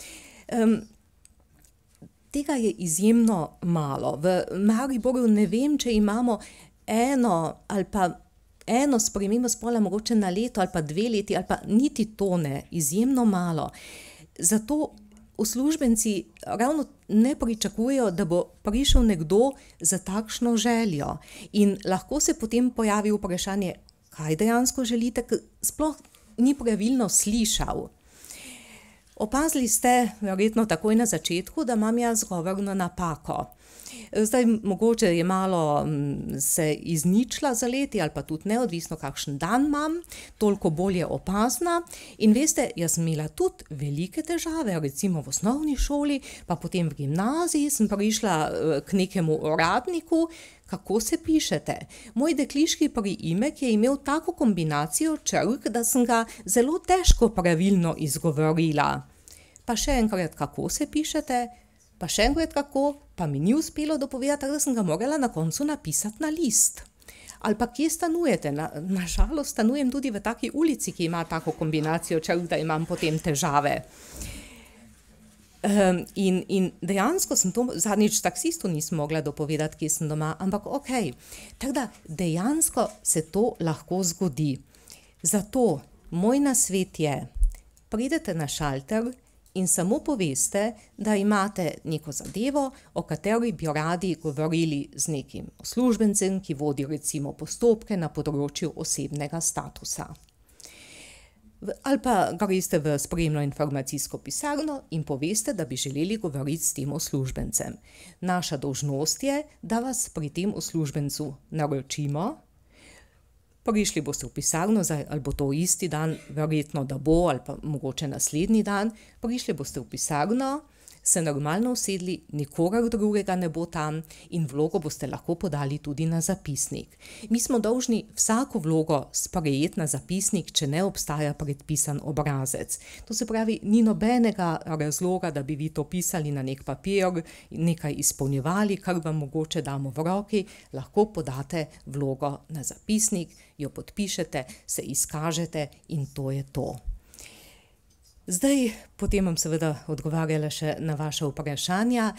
Tega je izjemno malo. V Mariboru ne vem, če imamo eno spremembo spola mogoče na leto ali pa 2 leti ali pa niti to ne, izjemno malo. Zato uslužbenci ravno ne pričakujejo, da bo prišel nekdo za takšno željo. In lahko se potem pojavi vprašanje, kaj dejansko želite, ker sploh ni pravilno slišal. Opazili ste verjetno takoj na začetku, da imam jaz govorno napako. Zdaj mogoče je malo se izničila za leti ali pa tudi neodvisno, kakšen dan imam, toliko bolje opazna. In veste, jaz sem imela tudi velike težave, recimo v osnovni šoli, pa potem v gimnaziji sem prišla k nekemu uradniku, kako se pišete. Moj dekliški priimek je imel tako kombinacijo črk, da sem ga zelo težko pravilno izgovorila. Pa še enkrat, kako se pišete, pa še enkrat kako, pa mi ni uspelo dopovedati, da sem ga morala na koncu napisati na list. Ali pa kje stanujete? Nažalost stanujem tudi v taki ulici, ki ima tako kombinacijo črk, da imam potem težave. In dejansko sem to zadnjič taksistu nisem mogla dopovedati, kje sem doma, ampak okej. Tako da dejansko se to lahko zgodi. Zato moj nasvet je, pridete na šalter in samo poveste, da imate neko zadevo, o kateri bi radi govorili z nekim uslužbencem, ki vodi recimo postopke na področju osebnega statusa. Ali pa greste v sprejemno informacijsko pisarno in poveste, da bi želeli govoriti s tem uslužbencem. Naša dolžnost je, da vas pri tem uslužbencu naročimo. Prišli boste v pisarno, ali bo to isti dan, verjetno da bo, ali pa mogoče naslednji dan. Prišli boste v pisarno, se normalno usedli, nikogar drugega ne bo tam in vlogo boste lahko podali tudi na zapisnik. Mi smo dolžni vsako vlogo sprejeti na zapisnik, če ne obstaja predpisan obrazec. To se pravi, ni nobenega razloga, da bi vi to pisali na nek papir, nekaj izpolnjevali, kar vam mogoče damo v roki, lahko podate vlogo na zapisnik, jo podpišete, se izkažete in to je to. Zdaj, potem bom seveda odgovarjala še na vaše vprašanja.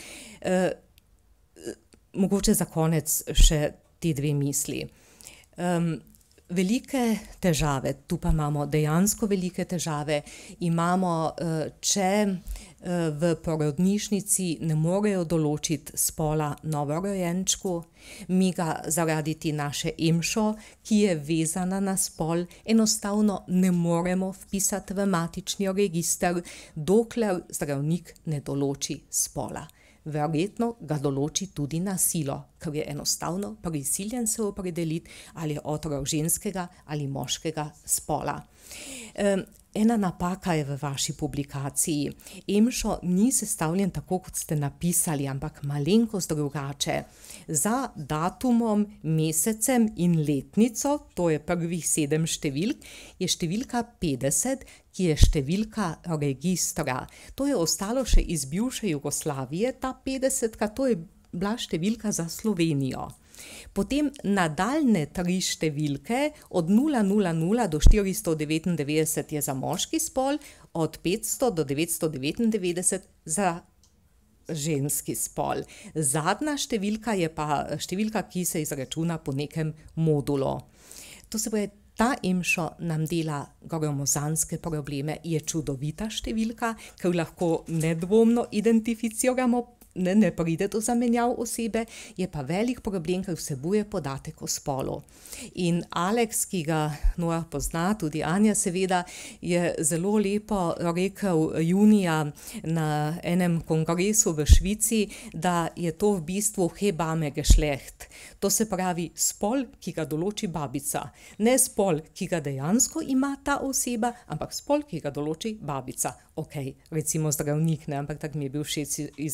Mogoče za konec še te 2 misli. Velike težave, tu pa imamo dejansko velike težave, imamo, če v porodnišnici ne morejo določiti spola novorojenčku, mi ga zaradi te naše EMŠO, ki je vezana na spol, enostavno ne moremo vpisati v matični register, dokler zdravnik ne določi spola. Verjetno ga določi tudi na silo, ker je enostavno prisiljen se opredeliti, ali je otrok ženskega ali moškega spola. Ena napaka je v vaši publikaciji. EMŠO ni sestavljen tako, kot ste napisali, ampak malenkost drugače. Za datumom, mesecem in letnico, to je prvih 7 številk, je številka 50, ki je številka registra. To je ostalo še iz bivše Jugoslavije, ta 50, to je bila številka za Slovenijo. Potem nadaljne 3 številke, od 000 do 499 je za moški spol, od 500 do 999 za ženski spol. Zadnja številka je pa številka, ki se izračuna po nekem modulu. To se pravi, ta EMŠO nam dela gromozanske probleme, je čudovita številka, ker lahko nedvomno identificiramo, ne pride do zamenjav osebe, je pa velik problem, ker vsebuje podatek o spolu. In Alex, ki ga Noah pozna, tudi Anja seveda, je zelo lepo rekel junija na enem kongresu v Švici, da je to v bistvu hebame geschlecht. To se pravi spol, ki ga določi babica. Ne spol, ki ga dejansko ima ta oseba, ampak spol, ki ga določi babica. Ok, recimo zdravnik, ne, ampak tak mi je bil všeč izraz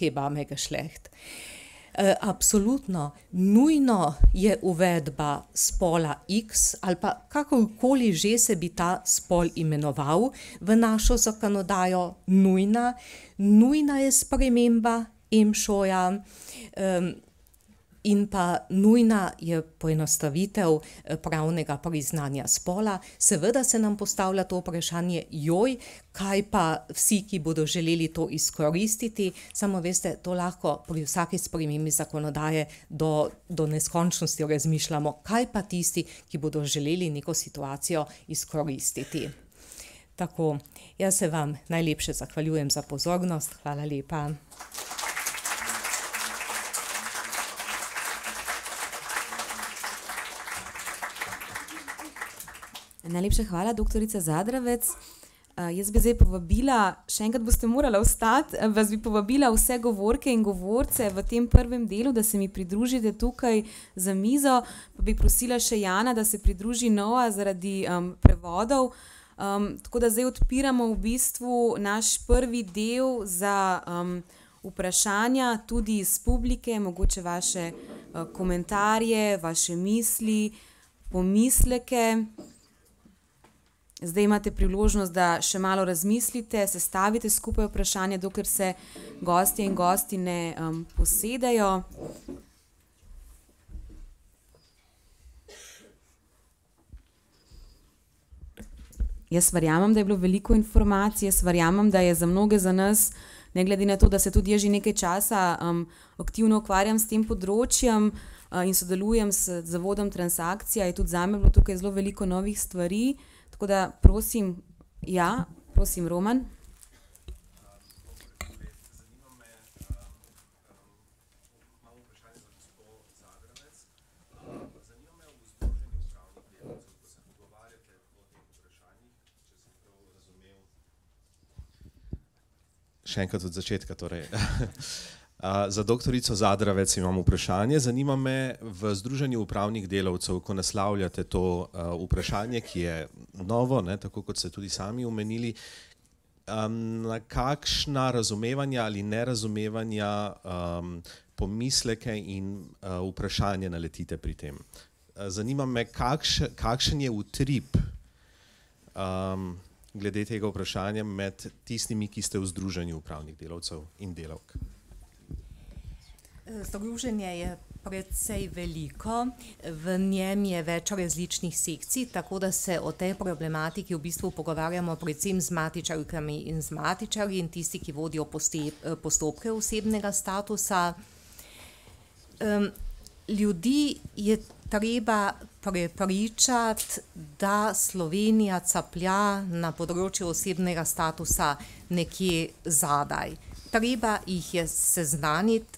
Hebamme Geschlecht. Absolutno, nujno je uvedba spola X ali pa kakorkoli že se bi ta spol imenoval v našo zakonodajo, nujna je sprememba EMŠO-ja in pa nujna je poenostavitev pravnega priznanja spola. Seveda se nam postavlja to vprašanje, kaj pa vsi, ki bodo želeli to izkoristiti, samo veste, to lahko pri vsaki spremembi zakonodaje do neskončnosti razmišljamo, kaj pa tisti, ki bodo želeli neko situacijo izkoristiti. Tako, jaz se vam najlepše zahvaljujem za pozornost, hvala lepa. Najlepša hvala, doktorica Zadravec. Jaz bi zdaj povabila, še enkrat boste morali ostati, vas bi povabila vse govorke in govorce v tem prvem delu, da se mi pridružite tukaj za mizo, pa bi prosila še Jana, da se pridruži Noa zaradi prevodov. Tako da zdaj odpiramo v bistvu naš prvi del za vprašanja, tudi iz publike, mogoče vaše komentarje, vaše misli, pomisleke. Zdaj imate priložnost, da še malo razmislite, sestavite skupaj vprašanje, dokler se gostje in gostine posedajo. Jaz verjamem, da je bilo veliko informacij, jaz verjamem, da je za mnoge za nas, ne glede na to, da se tudi jaz že nekaj časa aktivno ukvarjam s tem področjem in sodelujem s zavodom Transakcija, je tudi zame bilo tukaj zelo veliko novih stvari. Tako da prosim, prosim Roman. Zanima me, imamo vprašanje za gospod Zadravec. Zanima me v združenju upravnih delavcev, ko se pogovarjate o teh vprašanjih, če sem prav razumel. Še enkrat od začetka torej. Za doktorico Zadravec imam vprašanje. Zanima me v Združenju upravnih delavcev, ko naslavljate to vprašanje, ki je novo, tako kot ste tudi sami omenili, na kakšna razumevanja ali nerazumevanja, pomisleke in vprašanje naletite pri tem. Zanima me, kakšen je utrip glede tega vprašanja med tistimi, ki ste v Združenju upravnih delavcev in delavk. Združenje je precej veliko, v njem je več različnih sekcij, tako da se o tej problematiki v bistvu pogovarjamo predvsem z matičarkami in z matičarji in tisti, ki vodijo postopke osebnega statusa. Ljudi je treba prepričati, da Slovenija caplja na področju osebnega statusa nekje zadaj. Treba jih je seznaniti.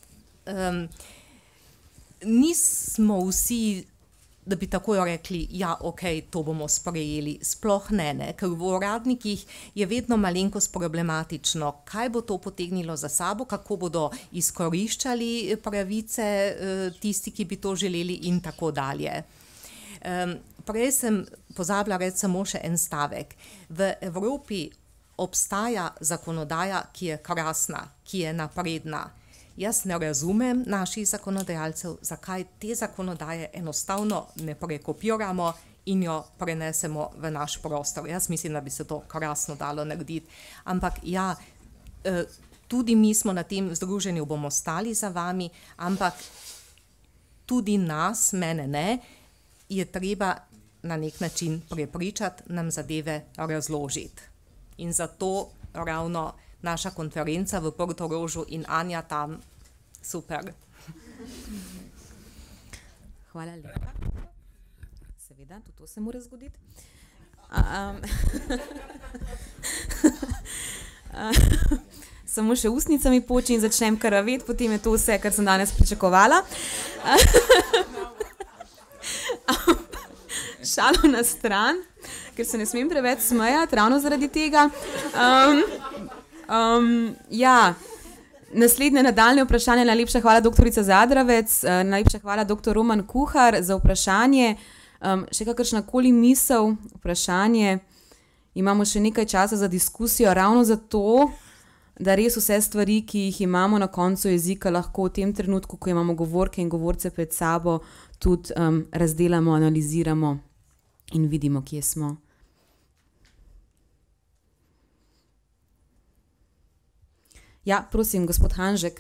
Nismo vsi, da bi takoj rekli, to bomo sprejeli, sploh ne, ker v uradnikih je vedno malenkost problematično, kaj bo to potegnilo za sabo, kako bodo izkoriščali pravice tisti, ki bi to želeli in tako dalje. Prej sem pozabila reči samo še en stavek. V Evropi obstaja zakonodaja, ki je krasna, ki je napredna. Jaz ne razumem naših zakonodajalcev, zakaj te zakonodaje enostavno ne prekopiramo in jo prenesemo v naš prostor. Jaz mislim, da bi se to krasno dalo narediti. Ampak tudi mi smo na tem združenju, bomo stali za vami, ampak tudi nas, mene ne, je treba na nek način prepričati, nam zadeve razložiti. In zato ravno naša konferenca v Portorožu in Anja tam, super. Hvala lepa. Seveda, tudi to se mora zgoditi. Samo še ustnicami poči in začnem karavet, potem je to vse, kar sem danes pričakovala. Šalo na stran, ker se ne smem preveč smejati, ravno zaradi tega. Naslednje nadaljne vprašanje. Najlepša hvala, doktorica Zadravec, najlepša hvala, doktor Roman Kuhar, za vprašanje. Še kakršnakoli misel, vprašanje. Imamo še nekaj časa za diskusijo, ravno zato da res vse stvari, ki jih imamo na koncu jezika, lahko v tem trenutku, ko imamo govorke in govorce pred sabo, tudi razdelamo, analiziramo in vidimo, kje smo. Ja, prosim, gospod Hanžek.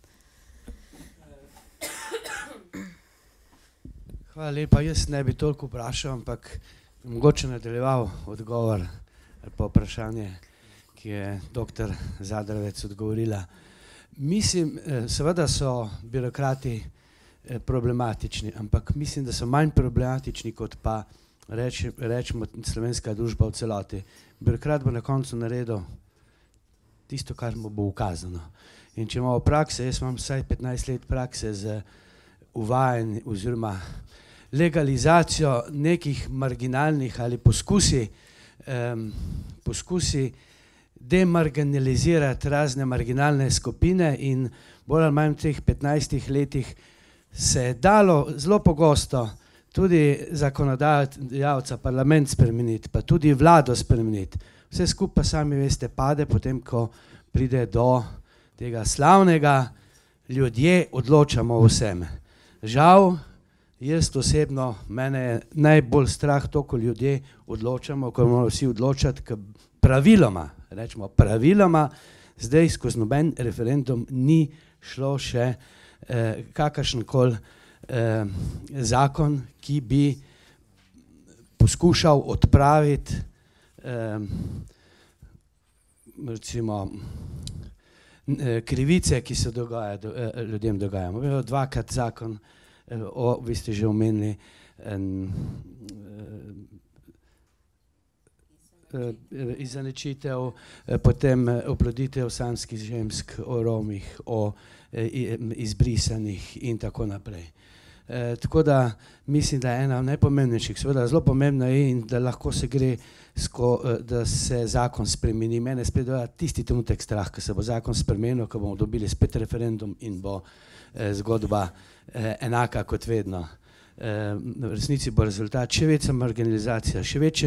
Hvala lepa, jaz ne bi toliko vprašal, ampak mogoče nadaljeval odgovor ali pa vprašanje, ki je dr. Zadravec odgovorila. Mislim, seveda so birokrati problematični, ampak mislim, da so manj problematični, kot pa rečemo slovenska družba v celoti. Birokrat bo na koncu naredil tisto, kar mu bo ukazano. In če imamo prakse, jaz imam vsaj 15 let prakse z uvajanjem oziroma legalizacijo nekih marginalnih ali poskusi demarginalizirati razne marginalne skupine in bolj ali manj v teh 15 letih se je dalo zelo pogosto tudi zakonodajalca, parlament spremeniti, pa tudi vlado spremeniti. Vse skupaj sami veste pade, potem ko pride do tega slavnega, ljudje odločamo o vsem. Žal, jaz osebno, mene je najbolj strah to, ko ljudje odločamo, ko moramo vsi odločati, ker praviloma, rečemo praviloma, zdaj skozi noben referendum ni šlo še kakršenkoli zakon, ki bi poskušal odpraviti recimo krivice, ki se ljudem dogajajo. Dvakrat zakon, vi ste že omenili, izenačitev, potem oploditev samskih žensk, o Romih, o izbrisanih in tako naprej. Tako da mislim, da je ena najpomembnejših, seveda zelo pomembna je in da lahko se gre, da se zakon spremeni. Mene spet doja tisti trenutek strah, ko se bo zakon spremenil, ko bomo dobili spet referendum in bo zgodba enaka kot vedno. V resnici bo rezultat še večja marginalizacija, še večje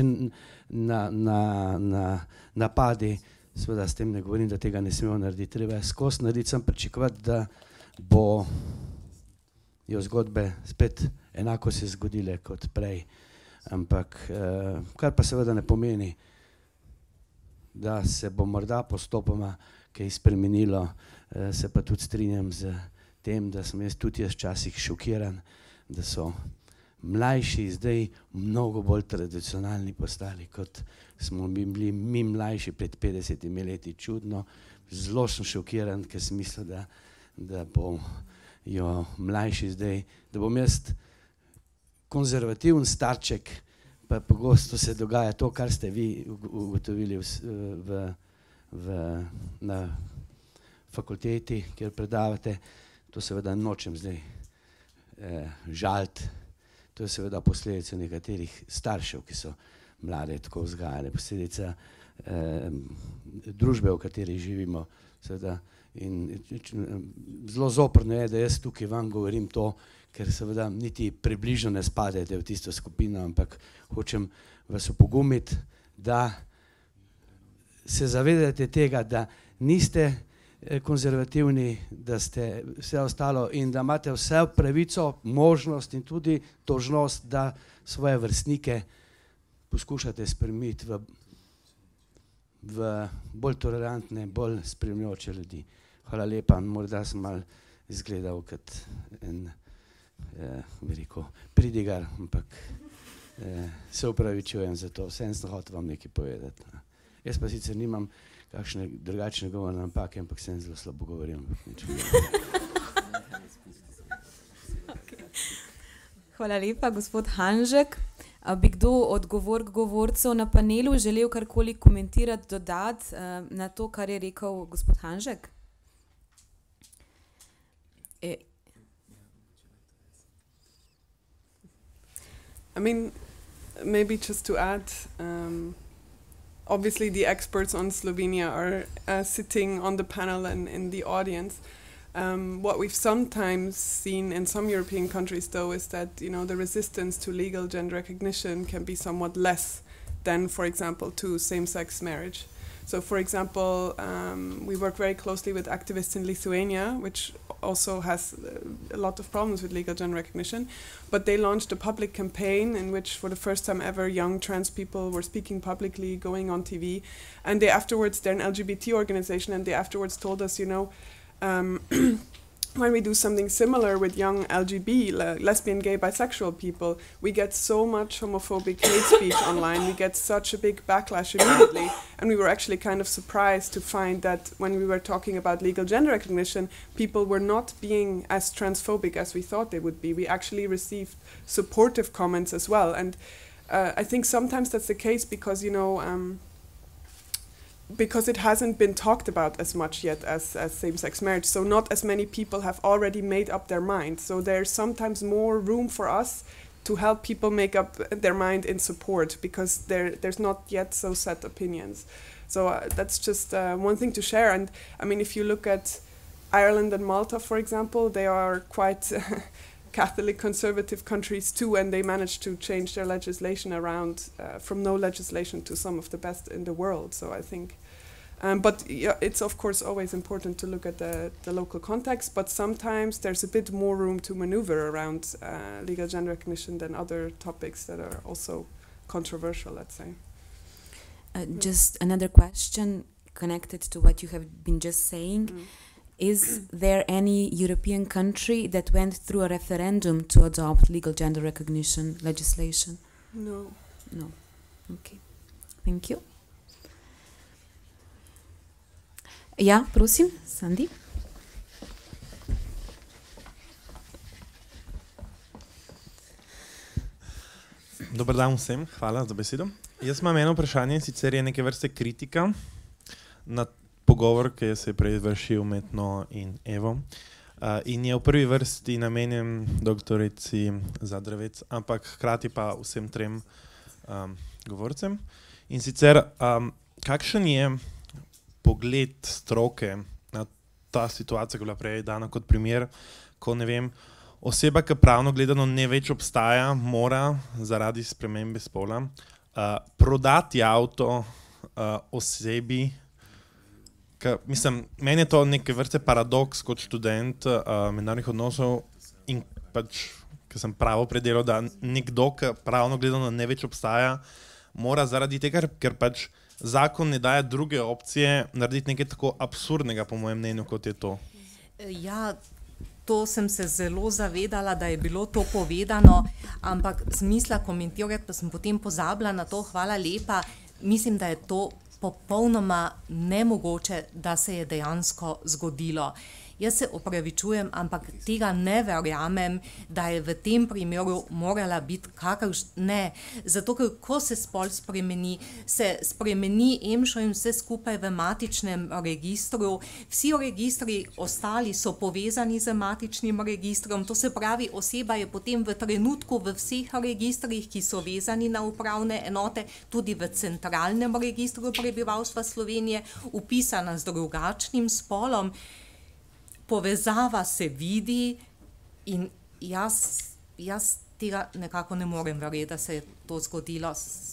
napadi, seveda s tem ne govorim, da tega ne smemo narediti, treba skozi narediti, sem pričakovati, da bo jo zgodbe spet enako se zgodile kot prej, ampak kar pa seveda ne pomeni, da se bo morda postopoma kaj spremenilo, se pa tudi strinjam z tem, da sem tudi jaz včasih šokiran, da so mlajši zdaj mnogo bolj tradicionalni postali, kot smo bili mi mlajši pred 50 leti. Čudno, zelo sem šokiran, ker sem mislil, da bo jo mlajši zdaj, da bom jaz konzervativen starček, pa pogosto se dogaja to, kar ste vi ugotovili na fakulteti, kjer predavate, to seveda nočem zdaj žaliti, to je seveda posledica nekaterih staršev, ki so mlade tako vzgajali, posledica družbe, v kateri živimo, seveda. In zelo zoprno je, da jaz tukaj vam govorim to, ker seveda niti približno ne spadate v tisto skupino, ampak hočem vas opogumiti, da se zavedate tega, da niste konzervativni, da ste vse ostalo in da imate vse pravico, možnost in tudi dolžnost, da svoje vrstnike poskušate spremeniti v bolj tolerantne, bolj spremljajoče ljudi. Hvala lepa, morda sem malo izgledal kot en pridigar, ampak se upravičujem za to, vsem sem hotel vam nekaj povedati. Jaz pa sicer nimam kakšne drugačne govorne napake, ampak sem zelo slabo govoril. Hvala lepa, gospod Hanžek. Bi kdo od govorcev na panelu želel karkoli komentirati, dodati na to, kar je rekel gospod Hanžek? I mean, maybe just to add, obviously the experts on Slovenia are sitting on the panel and in the audience. What we've sometimes seen in some European countries, though, is that the resistance to legal gender recognition can be somewhat less than, for example, to same-sex marriage. So, for example, we work very closely with activists in Lithuania, which also has a lot of problems with legal gender recognition. But they launched a public campaign in which, for the first time ever, young trans people were speaking publicly, going on TV. And they afterwards, they're an LGBT organization, and they afterwards told us, when we do something similar with young LGB, lesbian, gay, bisexual people, we get so much homophobic hate speech online. We get such a big backlash immediately. And we were actually kind of surprised to find that when we were talking about legal gender recognition, people were not being as transphobic as we thought they would be. We actually received supportive comments as well. And I think sometimes that's the case because, because it hasn't been talked about as much yet as same-sex marriage. So not as many people have already made up their mind. So there's sometimes more room for us to help people make up their mind in support because there's not yet so set opinions. So that's just one thing to share. And I mean, if you look at Ireland and Malta, for example, they are quite Catholic conservative countries too, and they managed to change their legislation around from no legislation to some of the best in the world. So I think, but yeah, it's of course always important to look at the local context, but sometimes there's a bit more room to maneuver around legal gender recognition than other topics that are also controversial, let's say. Just another question connected to what you have been just saying. Is there any European country that went through a referendum to adopt legal gender recognition legislation? No. No. Okay. Thank you. Ja, prosim, Sandi. Dober dan vsem, hvala za besedo. Jaz imam eno vprašanje, sicer je neke vrste kritika na pogovor, ki se je prej vršil med mno in Evo. In je v prvi vrsti namenjen doktorici Zadravec, ampak hkrati pa vsem trem govorcem. In sicer, kakšen je pogled stroke na ta situacija, ki je bila prej dana kot primer, ko ne vem, oseba, ki pravno gledano ne več obstaja, mora zaradi spremembe spola prodati avto osebi. Mislim, meni je to neke vrste paradoks kot študent mednarodnih odnosov in pač, ker sem pravo predelal, da nekdo, ki pravno gledano ne več obstaja, mora zaradi tega, ker pač zakon ne daje druge opcije, narediti nekaj tako absurdnega, po mojem mnenju, kot je to. Ja, to sem se zelo zavedala, da je bilo to povedano, ampak smisla komentirati, pa sem potem pozabila na to, hvala lepa, mislim, da je to popolnoma nemogoče, da se je dejansko zgodilo. Jaz se opravičujem, ampak tega ne verjamem, da je v tem primeru morala biti ne. Zato, ker ko se spol spremeni, se spremeni EMŠO in vse skupaj v matičnem registru. Vsi registri ostali so povezani z matičnim registrom, to se pravi, oseba je potem v trenutku v vseh registrih, ki so vezani na upravne enote, tudi v centralnem registru prebivalstva Slovenije, upisana z drugačnim spolom. Povezava se vidi in jaz tega nekako ne morem verjeti, da se je to zgodilo.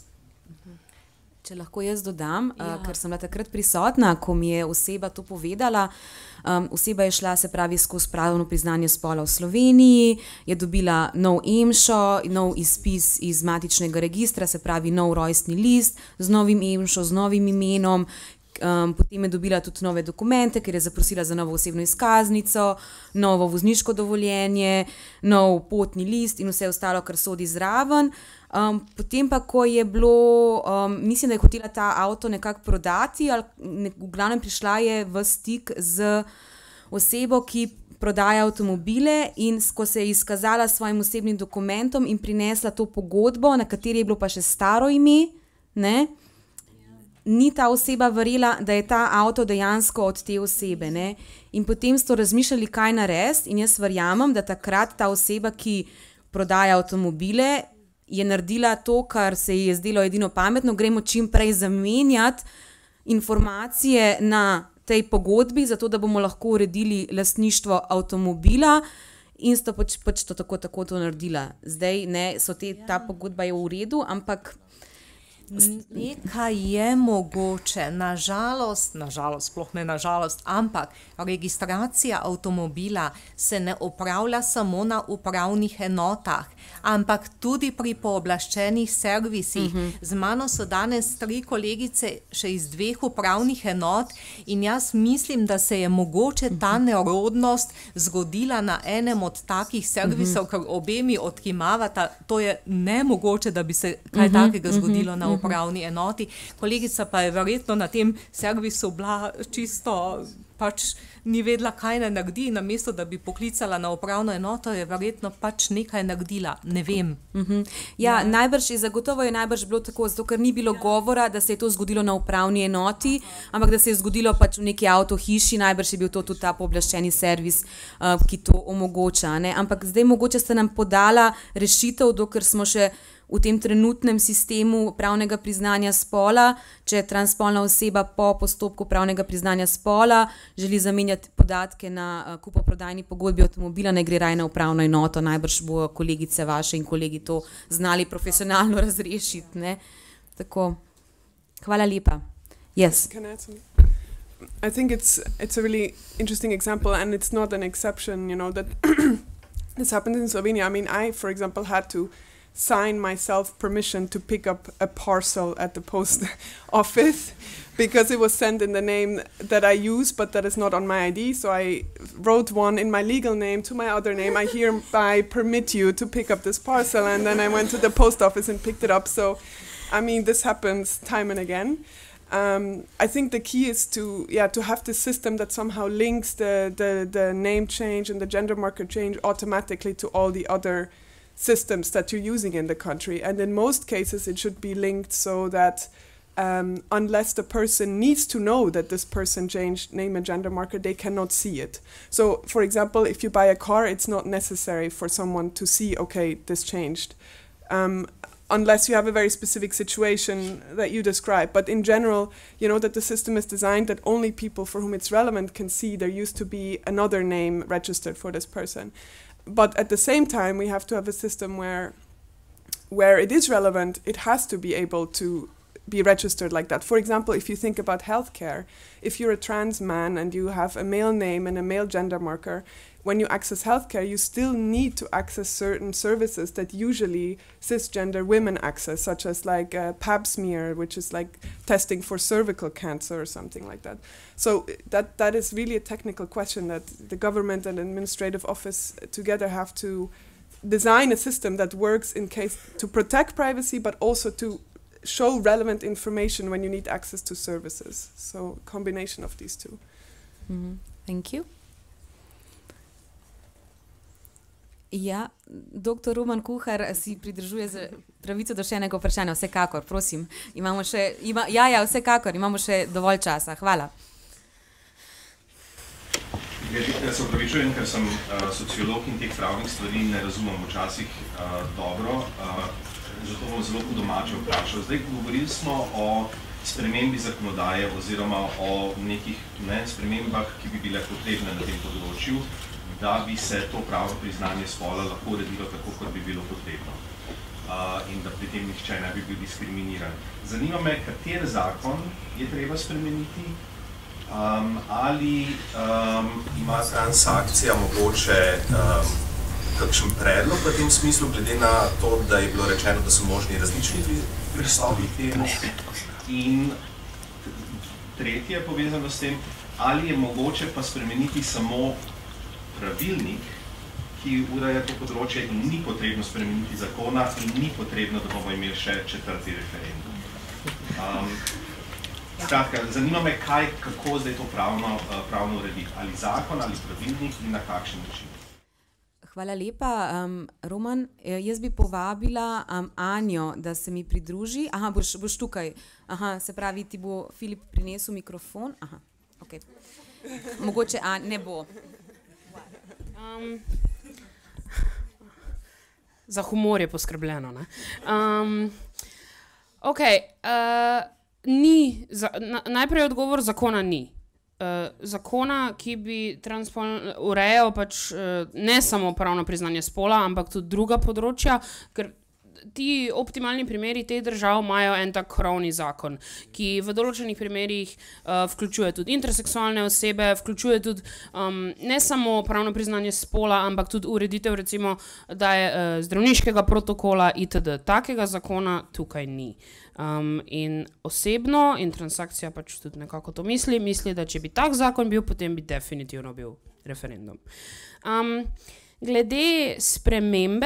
Če lahko jaz dodam, ker sem bila takrat prisotna, ko mi je oseba to povedala. Oseba je šla, se pravi, skozi pravno priznanje spola v Sloveniji, je dobila nov EMŠO, nov izpis iz matičnega registra, se pravi nov rojstni list z novim EMŠO, z novim imenom. Potem je dobila tudi nove dokumente, ker je zaprosila za novo osebno izkaznico, novo vozniško dovoljenje, nov potni list in vse ostalo, kar sodi zraven. Potem pa, ko je bilo, mislim, da je hotela ta avto nekako prodati, ali v glavnem prišla je v stik z osebo, ki prodaja avtomobile, in ko se je izkazala s svojim osebnim dokumentom in prinesla to pogodbo, na kateri je bilo pa še staro ime, ne? Ni ta oseba verjela, da je ta avto dejansko od te osebe, ne? In potem so razmišljali, kaj narediti, in jaz verjamem, da takrat ta oseba, ki prodaja avtomobile, je naredila to, kar se ji je zdelo edino pametno, gremo čim prej zamenjati informacije na tej pogodbi, zato da bomo lahko uredili lastništvo avtomobila, in sta pač to tako to naredila. Zdaj, ne, ta pogodba je v redu, ampak Nekaj je mogoče, nažalost, sploh ne nažalost, ampak registracija avtomobila se ne opravlja samo na upravnih enotah, ampak tudi pri pooblaščenih servisih. Z mano so danes 3 kolegice še iz 2 upravnih enot in jaz mislim, da se je mogoče ta nerodnost zgodila na enem od takih servisov, ker obe mi odkimavata, to je nemogoče, da bi se kaj takega zgodilo na upravni enoti. Kolegica pa je verjetno na tem servisu bila čisto, pač ni vedela, kaj ne naredi, namesto da bi poklicala na upravno enoto, je verjetno pač nekaj naredila, ne vem. Ja, najbrž je, zagotovo je najbrž bilo tako, zato ker ni bilo govora, da se je to zgodilo na upravni enoti, ampak da se je zgodilo pač v neki avtohiši, najbrž je bil to tudi ta pooblaščeni servis, ki to omogoča, ne? Ampak zdaj mogoče ste nam podala rešitev, dokler smo še v tem trenutnem sistemu pravnega priznanja spola, če transspolna oseba po postopku pravnega priznanja spola želi zamenjati podatke na kupoprodajni pogodbi avtomobila, ne gre raje na upravno enoto, najbrž bo kolegice vaše in kolegi to znali profesionalno razrešiti, ne? Tako, hvala lepa. Yes. Can I add something? I think it's a really interesting example, and it's not an exception, you know, that this happened in Slovenia. I mean, I, for example, had to sign myself permission to pick up a parcel at the post office because it was sent in the name that I use, but that is not on my ID. So I wrote one in my legal name to my other name. I hereby permit you to pick up this parcel. And then I went to the post office and picked it up. So, I mean, this happens time and again. I think the key is to have the system that somehow links the name change and the gender marker change automatically to all the other systems that you're using in the country. And in most cases, it should be linked so that unless the person needs to know that this person changed name and gender marker, they cannot see it. So, for example, if you buy a car, it's not necessary for someone to see, okay, this changed. Unless you have a very specific situation that you describe. But in general, you know that the system is designed that only people for whom it's relevant can see there used to be another name registered for this person. But at the same time, we have to have a system where it is relevant, it has to be able to be registered like that. For example, if you think about healthcare, if you're a trans man and you have a male name and a male gender marker, when you access healthcare, you still need to access certain services that usually cisgender women access, such as like pap smear, which is like testing for cervical cancer or something like that. So that is really a technical question that the government and administrative office together have to design a system that works in case to protect privacy, but also to show relevant information when you need access to services. So combination of these two. Thank you. Ja, dr. Roman Kuhar si pridržuje za pravico do še enega vprašanja. Vsekakor, prosim. Vsekakor, imamo še dovolj časa. Hvala. Jaz se opravičujem, ker sem sociolog in teh pravnih stvari ne razumem včasih dobro, zato bom zelo po domače vprašal. Zdaj govorili smo o spremembi zakonodaje oziroma o nekih spremembah, ki bi bile potrebne na tem področju, da bi se to pravno priznanje spola lahko uredilo tako, kot bi bilo potrebno. In da pri tem nihče ne bi bil diskriminiran. Zanima me, kater zakon je treba spremeniti, ali ima transakcija mogoče kakšen predlog v tem smislu, glede na to, da je bilo rečeno, da so možni različni pristopi temu. In tretje je povezano s tem, ali je mogoče pa spremeniti samo pravilnik, ki ureja to področje in ni potrebno spremeniti zakona in ni potrebno, da bomo imeli še 4. referendum. Skratka, zanima me, kako zdaj to pravno urediti. Ali zakon, ali pravilnik in na kakšen način. Hvala lepa, Roman. Jaz bi povabila Anjo, da se mi pridruži. Aha, boš tukaj. Aha, se pravi, ti bo Filip prinesel mikrofon. Aha, ok. Mogoče ne bo. Za humor je poskrbljeno, ne? Najprej odgovor, zakona ni. Zakona, ki bi urejal pač ne samo pravno priznanje spola, ampak tudi druga področja, ker ti optimalni primeri teh držav imajo en tak krovni zakon, ki v določenih primerih vključuje tudi interseksualne osebe, vključuje tudi ne samo pravno priznanje spola, ampak tudi ureditev recimo, da je zdravniškega protokola itd. Takega zakona tukaj ni. In osebno, in transakcija pač tudi nekako to misli, da če bi tak zakon bil, potem bi definitivno bil referendum. Glede spremembe,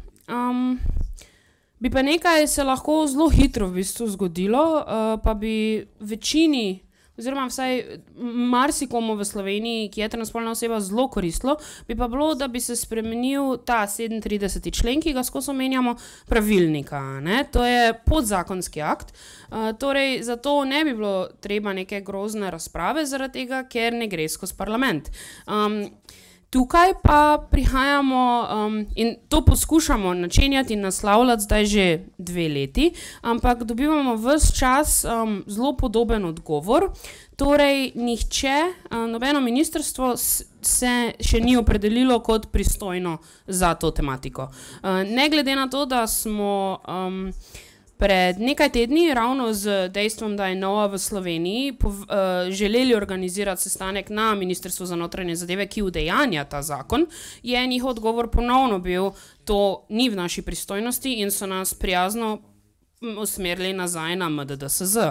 bi pa nekaj se lahko zelo hitro v bistvu zgodilo, pa bi večini, oziroma vsaj marsikomu v Sloveniji, ki je transspolna oseba, zelo koristilo, bi pa bilo, da bi se spremenil ta 37. člen, ki ga skozi omenjamo, pravilnika, ne? To je podzakonski akt, torej zato ne bi bilo treba neke grozne razprave zaradi tega, ker ne gre skozi parlament. Tukaj pa prihajamo in to poskušamo načenjati in naslavljati zdaj že 2 leti, ampak dobivamo ves čas zelo podoben odgovor. Torej, nihče, nobeno ministrstvo se še ni opredelilo kot pristojno za to tematiko. Ne glede na to, da smo pred nekaj tedni, ravno z dejstvom, da je nova v Sloveniji, želeli organizirati sestanek na Ministrstvu za notranje zadeve, ki udejanja ta zakon, je njihov odgovor ponovno bil, to ni v naši pristojnosti in so nas prijazno usmerili nazaj na MDDSZ.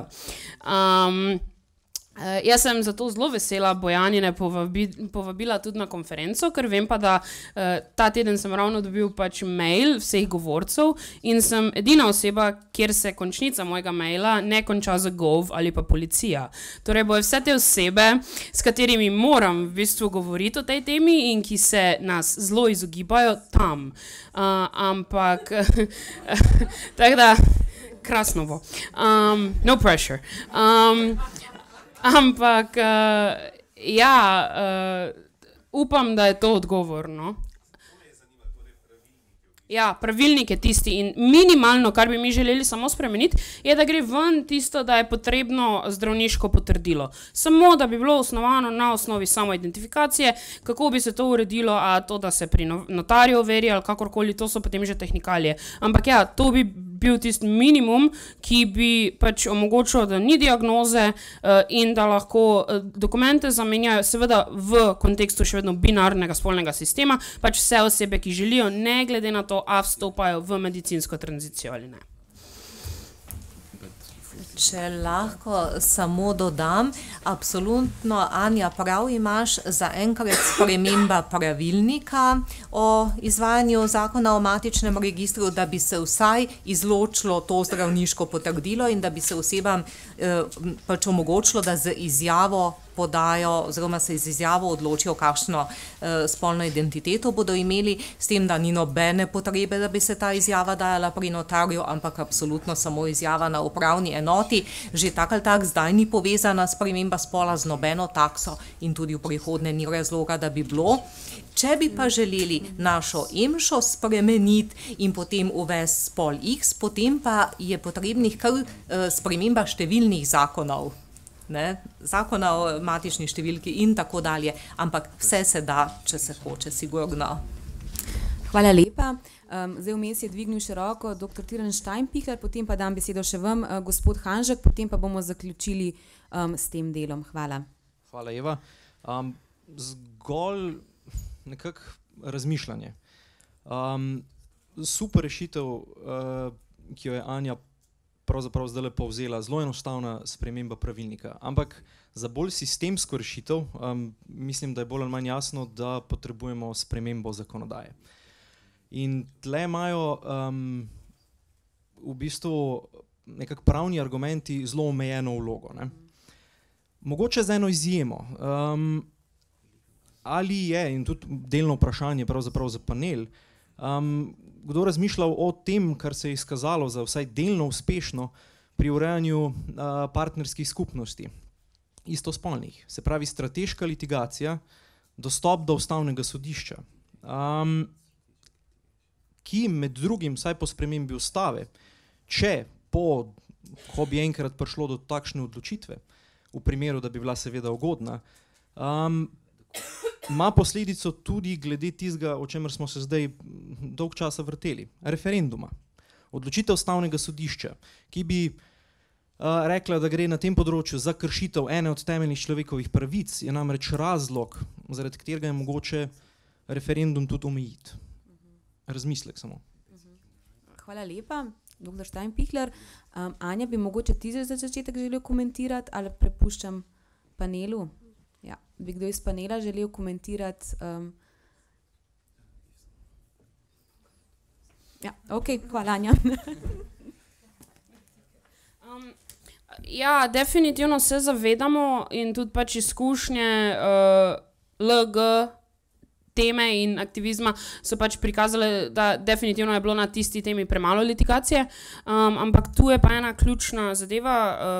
Jaz sem zato zelo vesela Bojanine povabila tudi na konferenco, ker vem pa, da ta teden sem ravno dobil pač mail vseh govorcev in sem edina oseba, kjer se končnica mojega maila ne konča z gov ali pa policija. Torej bojo vse te osebe, s katerimi moram v bistvu govoriti o tej temi in ki se nas zelo izogibajo tam. Ampak, tako da, krasno bo. No pressure. Ampak, upam, da je to odgovor, no. Ja, pravilnik je tisti in minimalno, kar bi mi želeli samo spremeniti, je, da gre ven tisto, da je potrebno zdravniško potrdilo. Samo, da bi bilo osnovano na osnovi samoidentifikacije, kako bi se to uredilo, a to, da se pri notarju overi ali kakorkoli, to so potem že tehnikalije. Ampak ja, to bi bil tisti minimum, ki bi pač omogočil, da ni diagnoze in da lahko dokumente zamenjajo, seveda v kontekstu še vedno binarnega spolnega sistema, pač vse osebe, ki želijo, ne glede na to, a vstopajo v medicinsko tranzicijo ali ne. Če lahko samo dodam, absolutno, Anja, prav imaš, zaenkrat sprememba pravilnika o izvajanju zakona o matičnem registru, da bi se vsaj izločilo to zdravniško potrdilo in da bi se osebam pač omogočilo, da z izjavo podajo oziroma se z izjavo odločijo, kakšno spolno identiteto bodo imeli, s tem, da ni nobene potrebe, da bi se ta izjava dajala pri notarju, ampak absolutno samo izjava na upravni enoti. Že tak ali tak zdaj ni povezana sprememba spola z nobeno takso in tudi v prihodnje ni razloga, da bi bilo. Če bi pa želeli našo EMŠO spremeniti in potem uvesti spol X, potem pa je potrebnih kar sprememba številnih zakonov. Ne, zakona o matični številki in tako dalje, ampak vse se da, če se hoče, sigurno. Hvala lepa. Zdaj vmes je dvignil še roko dr. Tiran Steinpichler, potem pa dam besedo še vam, gospod Hanžek, potem pa bomo zaključili s tem delom. Hvala. Hvala, Eva. Zgolj nekako razmišljanje. Super rešitev, ki jo je Anja pravzaprav zdaj povzela, zelo enostavna sprememba pravilnika. Ampak za bolj sistemsko rešitev mislim, da je bolj ali manj jasno, da potrebujemo spremembo zakonodaje. In tle imajo v bistvu nekako pravni argumenti zelo omejeno vlogo. Ne? Mogoče z eno izjemo. Ali je, in tudi delno vprašanje pravzaprav za panel, kdo razmišljal o tem, kar se je izkazalo za vsaj delno uspešno pri urejanju partnerskih skupnosti, istospolnih, se pravi strateška litigacija, dostop do ustavnega sodišča, ki med drugim, vsaj po spremembi ustave, če ko bi enkrat prišlo do takšne odločitve, v primeru, da bi bila seveda ugodna, ima posledico tudi glede tistega, o čemer smo se zdaj dolg časa vrteli, referenduma. Odločitev Ustavnega sodišča, ki bi rekla, da gre na tem področju za kršitev ene od temeljnih človekovih pravic, je namreč razlog, zaradi katerega je mogoče referendum tudi omejiti. Razmislek samo. Hvala lepa, dr. Steinpichler. Anja, bi mogoče ti za začetek želel komentirati ali prepuščam panelu? Ja, bi kdo iz panela želel komentirati? Ja, ok, hvala Anja. Ja, definitivno se zavedamo in tudi pač izkušnje LG teme in aktivizma so pač prikazale, da definitivno je bilo na tisti temi premalo litikacije, ampak tu je pa ena ključna zadeva,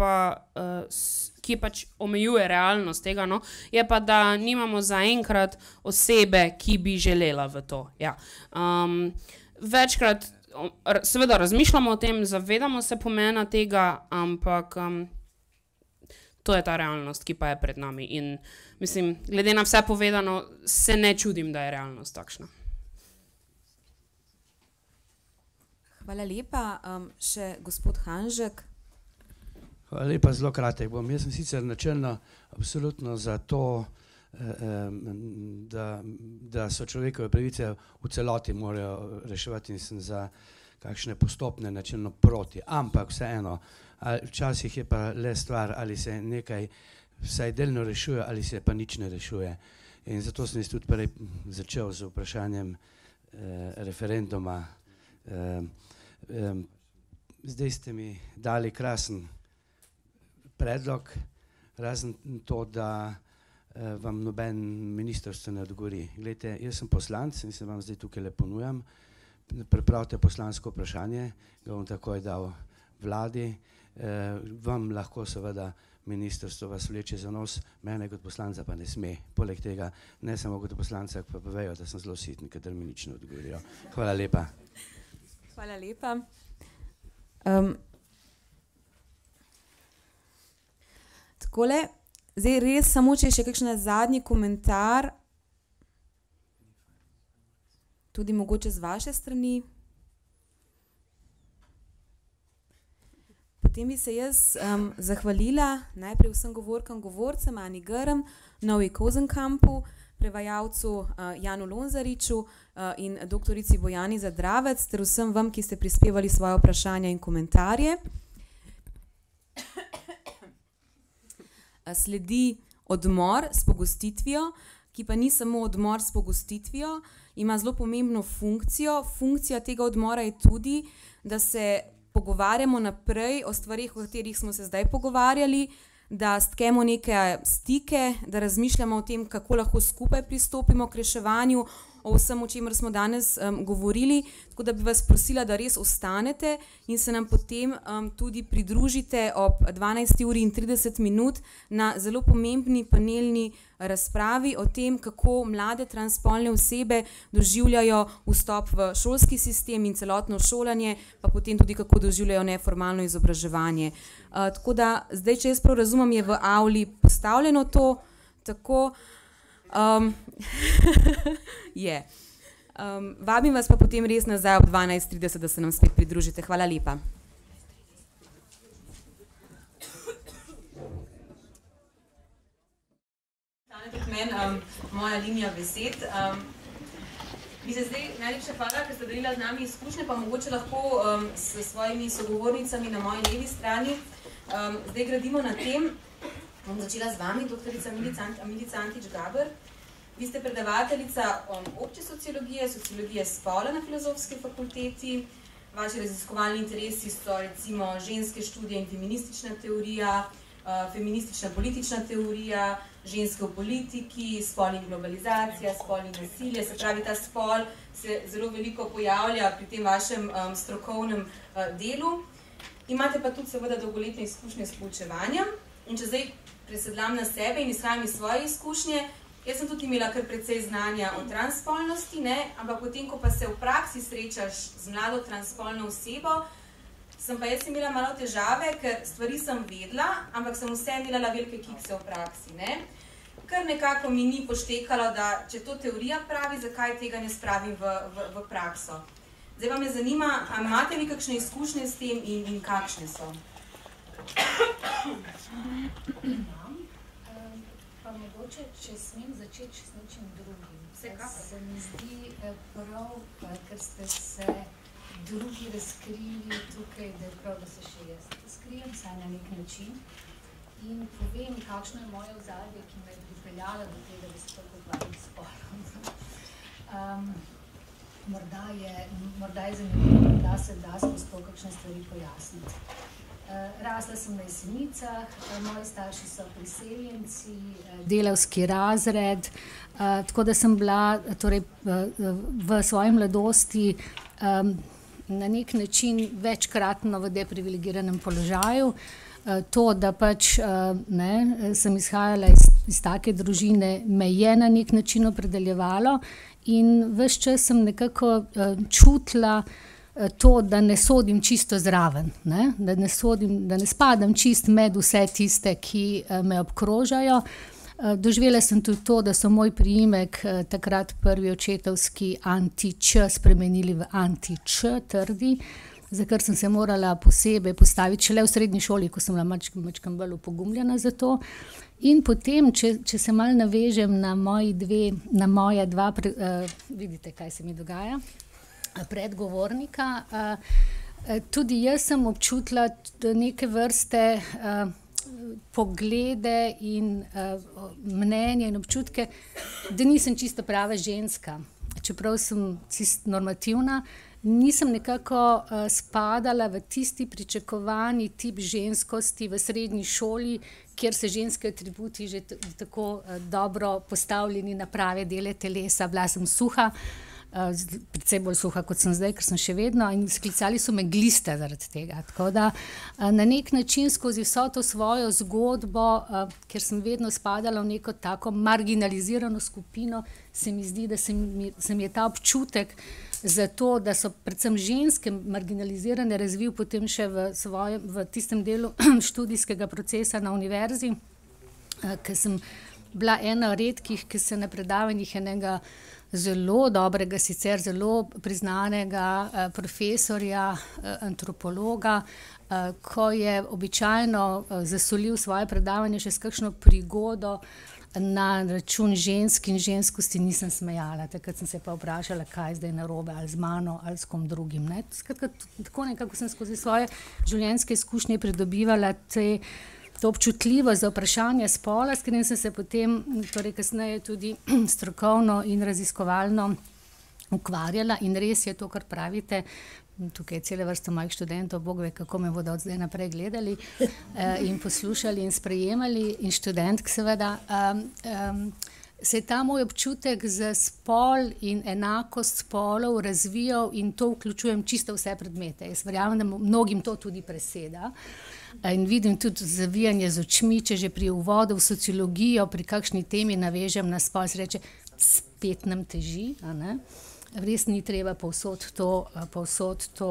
ki pač omejuje realnost tega, no, je pa, da nimamo zaenkrat osebe, ki bi želela v to. Ja. Večkrat seveda razmišljamo o tem, zavedamo se pomena tega, ampak to je ta realnost, ki pa je pred nami in mislim, glede na vse povedano, se ne čudim, da je realnost takšna. Hvala lepa. Še gospod Hanžek. Hvala lepa, zelo kratek bom. Jaz sem sicer načelno absolutno za to, da so človekove pravice v celoti morajo reševati in sem za kakšne postopne načelno proti, ampak vseeno, včasih je pa le stvar, ali se nekaj vsaj delno rešuje, ali se pa nič ne rešuje. In zato sem jaz tudi prej začel z vprašanjem referenduma. Zdaj ste mi dali krasen predlog, razen to, da vam noben ministrstvo ne odgovori. Glejte, jaz sem poslanec in se vam zdaj tukaj le ponujam, pripravite poslansko vprašanje, ga bom takoj dal vladi, vam lahko seveda ministrstvo vas vleče za nos, mene kot poslanca pa ne sme. Poleg tega, ne samo kot poslanca, pa vejo, da sem zelo sitni, kadar mi nič ne odgovorijo. Hvala lepa. Hvala lepa. Takole, zdaj res samo, če je še kakšen zadnji komentar, tudi mogoče z vaše strani. Potem bi se jaz zahvalila najprej vsem govorkam, govorcem, Ani Grm, Novi Kozenkampu, prevajalcu Janu Lonzariču in doktorici Bojani Zadravec, ter vsem vam, ki ste prispevali svoje vprašanja in komentarje. Sledi odmor s pogostitvijo, ki pa ni samo odmor s pogostitvijo, ima zelo pomembno funkcijo. Funkcija tega odmora je tudi, da se pogovarjamo naprej o stvarih, o katerih smo se zdaj pogovarjali, da stkemo neke stike, da razmišljamo o tem, kako lahko skupaj pristopimo k reševanju, o vsem, o čemer smo danes govorili, tako da bi vas prosila, da res ostanete in se nam potem tudi pridružite ob 12:30 na zelo pomembni panelni razpravi o tem, kako mlade transspolne osebe doživljajo vstop v šolski sistem in celotno šolanje, pa potem tudi kako doživljajo neformalno izobraževanje. Tako da zdaj, če jaz prav razumem, je v avli postavljeno to, tako je. Vabim vas pa potem res nazaj ob 12:30, da se nam spet pridružite. Hvala lepa. Tane tudi meni moja linija besed. Bi se zdaj najlepša hvala, ker ste delila z nami izkušnje, pa mogoče lahko s svojimi sogovornicami na moji levi strani zdaj gradimo na tem. Bom začela z vami, doktorica Milica Antič-Gaber. Vi ste predavateljica obče sociologije, sociologije spola na Filozofski fakulteti. Vaši raziskovalni interesi so recimo ženske študije in feministična teorija, feministična politična teorija, ženske v politiki, spol in globalizacija, spol in nasilje. Se pravi, ta spol se zelo veliko pojavlja pri tem vašem strokovnem delu. Imate pa tudi seveda dolgoletne izkušnje s poučevanjem. In če zdaj presedlam na sebe in izhajam iz svoje izkušnje, jaz sem tudi imela kar precej znanja o transspolnosti, ampak potem, ko pa se v praksi srečaš z mlado transspolno osebo, sem pa jaz imela malo težave, ker stvari sem vedela, ampak sem vse delala velike kikse v praksi. Kar nekako mi ni poštekalo, da če to teorija pravi, zakaj tega ne spravim v prakso. Zdaj pa me zanima, ali imate vi kakšne izkušnje s tem in kakšne so? Pa mogoče, če smem začeti s nečim drugim. Se mi zdi prav, ker ste se drugi razkrili tukaj, da je prav, da se še jaz razkrijem, saj na nek način. In povem, kakšno je moje ozadje, ki me je pripeljala do tega, da se tako ukvarjam s spolom. Morda je zanimivo, da se da skozi to kakšne stvari pojasniti. Rasla sem na Jesenicah, moji starši so priseljenci, delavski razred, tako da sem bila torej, v svoji mladosti na nek način večkratno v deprivilegiranem položaju. To, da pač sem izhajala iz take družine, me je na nek način opredeljevalo in ves čas sem nekako čutila to, da ne sodim čisto zraven, da ne spadam čist med vse tiste, ki me obkrožajo. Doživela sem tudi to, da so moj priimek takrat prvi očetovski anti-č spremenili v anti-č, trdi, za kar sem se morala posebej postaviti šele v srednji šoli, ko sem bila mačkam bolj upogumljena za to. In potem, če se malo navežem na moja dva, vidite, kaj se mi dogaja, predgovornika, tudi jaz sem občutila neke vrste poglede in mnenje in občutke, da nisem čisto prava ženska. Čeprav sem čisto normativna, nisem nekako spadala v tisti pričakovani tip ženskosti v srednji šoli, kjer se ženski atributi že tako dobro postavljeni na prave dele telesa. Bila sem suha, precej bolj suha, kot sem zdaj, ker sem še vedno, in sklicali so me gliste zaradi tega. Tako da na nek način skozi vso to svojo zgodbo, ker sem vedno spadala v neko tako marginalizirano skupino, se mi zdi, da se mi je ta občutek za to, da so predvsem ženske marginalizirane, razvil potem še v tistem delu študijskega procesa na univerzi, ker sem bila ena redkih, ki se na predavanjih enega zelo dobrega, sicer zelo priznanega profesorja, antropologa, ko je običajno zasolil svoje predavanje še s kakšno prigodo na račun žensk in ženskosti, nisem smejala. Takrat sem se pa vprašala, kaj je zdaj narobe, ali z mano, ali s kom drugim. Skratka, tako nekako sem skozi svoje življenjske izkušnje pridobivala to občutljivost za vprašanje spola, s katerim sem se potem, torej kasneje tudi strokovno in raziskovalno ukvarjala. In res je to, kar pravite, tukaj je cele vrste mojih študentov, Bog ve, kako me bodo od zdaj naprej gledali in poslušali in sprejemali, in študentk seveda, se je ta moj občutek za spol in enakost spolov razvijal in to vključujem čisto vse predmete. Jaz verjamem, da mnogim to tudi preseda. In vidim tudi zavijanje z očmi, če že pri uvodu v sociologijo pri kakšni temi navežem na spol, se reče, spet nam teži, a ne? Res ni treba povsod to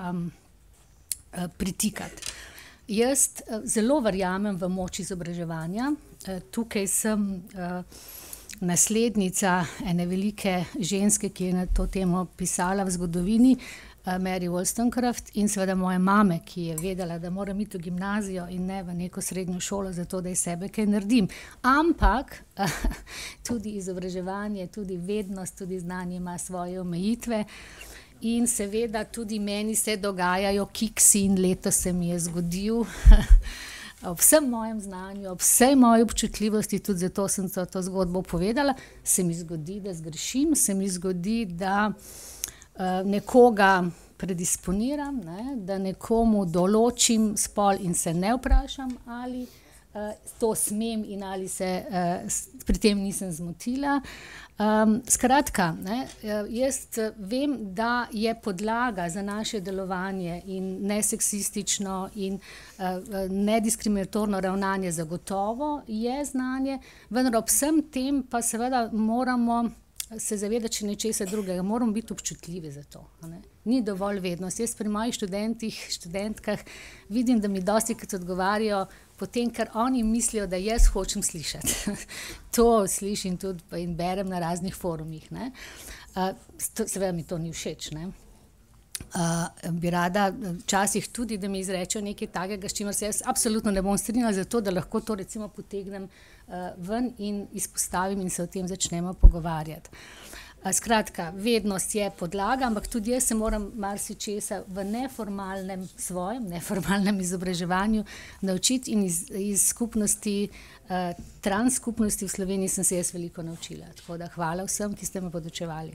pritikati. Jaz zelo verjamem v moč izobraževanja. Tukaj sem naslednica ene velike ženske, ki je na to temo pisala v zgodovini, Mary Wollstonecraft, in seveda moje mame, ki je vedela, da moram iti v gimnazijo in ne v neko srednjo šolo, zato da iz sebe kaj naredim. Ampak tudi izobraževanje, tudi vednost, tudi znanje ima svoje omejitve in seveda tudi meni se dogajajo kiksi in letos se mi je zgodil ob vsem mojem znanju, ob vsej moji občutljivosti, tudi zato sem to zgodbo povedala, se mi zgodi, da zgrešim, se mi zgodi, da nekoga predisponiram, da nekomu določim spol in se ne vprašam, ali to smem in ali se pri tem nisem zmotila. Skratka, jaz vem, da je podlaga za naše delovanje in neseksistično in nediskriminatorno ravnanje zagotovo je znanje, vendar ob vsem tem pa seveda moramo se zavedati še nečesa drugega, moramo biti občutljivi za to. Ni dovolj vednost. Jaz pri mojih študentkah vidim, da mi dostikrat odgovarjajo potem, kar oni mislijo, da jaz hočem slišati. To slišim tudi in berem na raznih forumih. Seveda mi to ni všeč. bi rada včasih tudi, da mi izrečejo nekaj takega, s čimer se jaz absolutno ne bom strinjala, zato da lahko to recimo potegnem ven in izpostavim in se o tem začnemo pogovarjati. Skratka, vednost je podlaga, ampak tudi jaz se moram marsičesa v neformalnem izobraževanju naučiti in iz skupnosti, transskupnosti v Sloveniji sem se jaz veliko naučila. Tako da hvala vsem, ki ste me podučevali.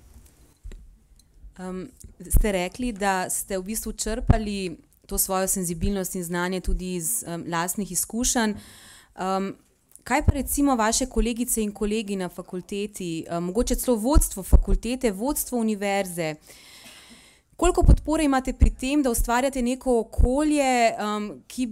Ste rekli, da ste v bistvu črpali to svojo senzibilnost in znanje tudi iz lastnih izkušenj. Kaj pa recimo vaše kolegice in kolegi na fakulteti, mogoče celo vodstvo fakultete, vodstvo univerze? Koliko podpore imate pri tem, da ustvarjate neko okolje, ki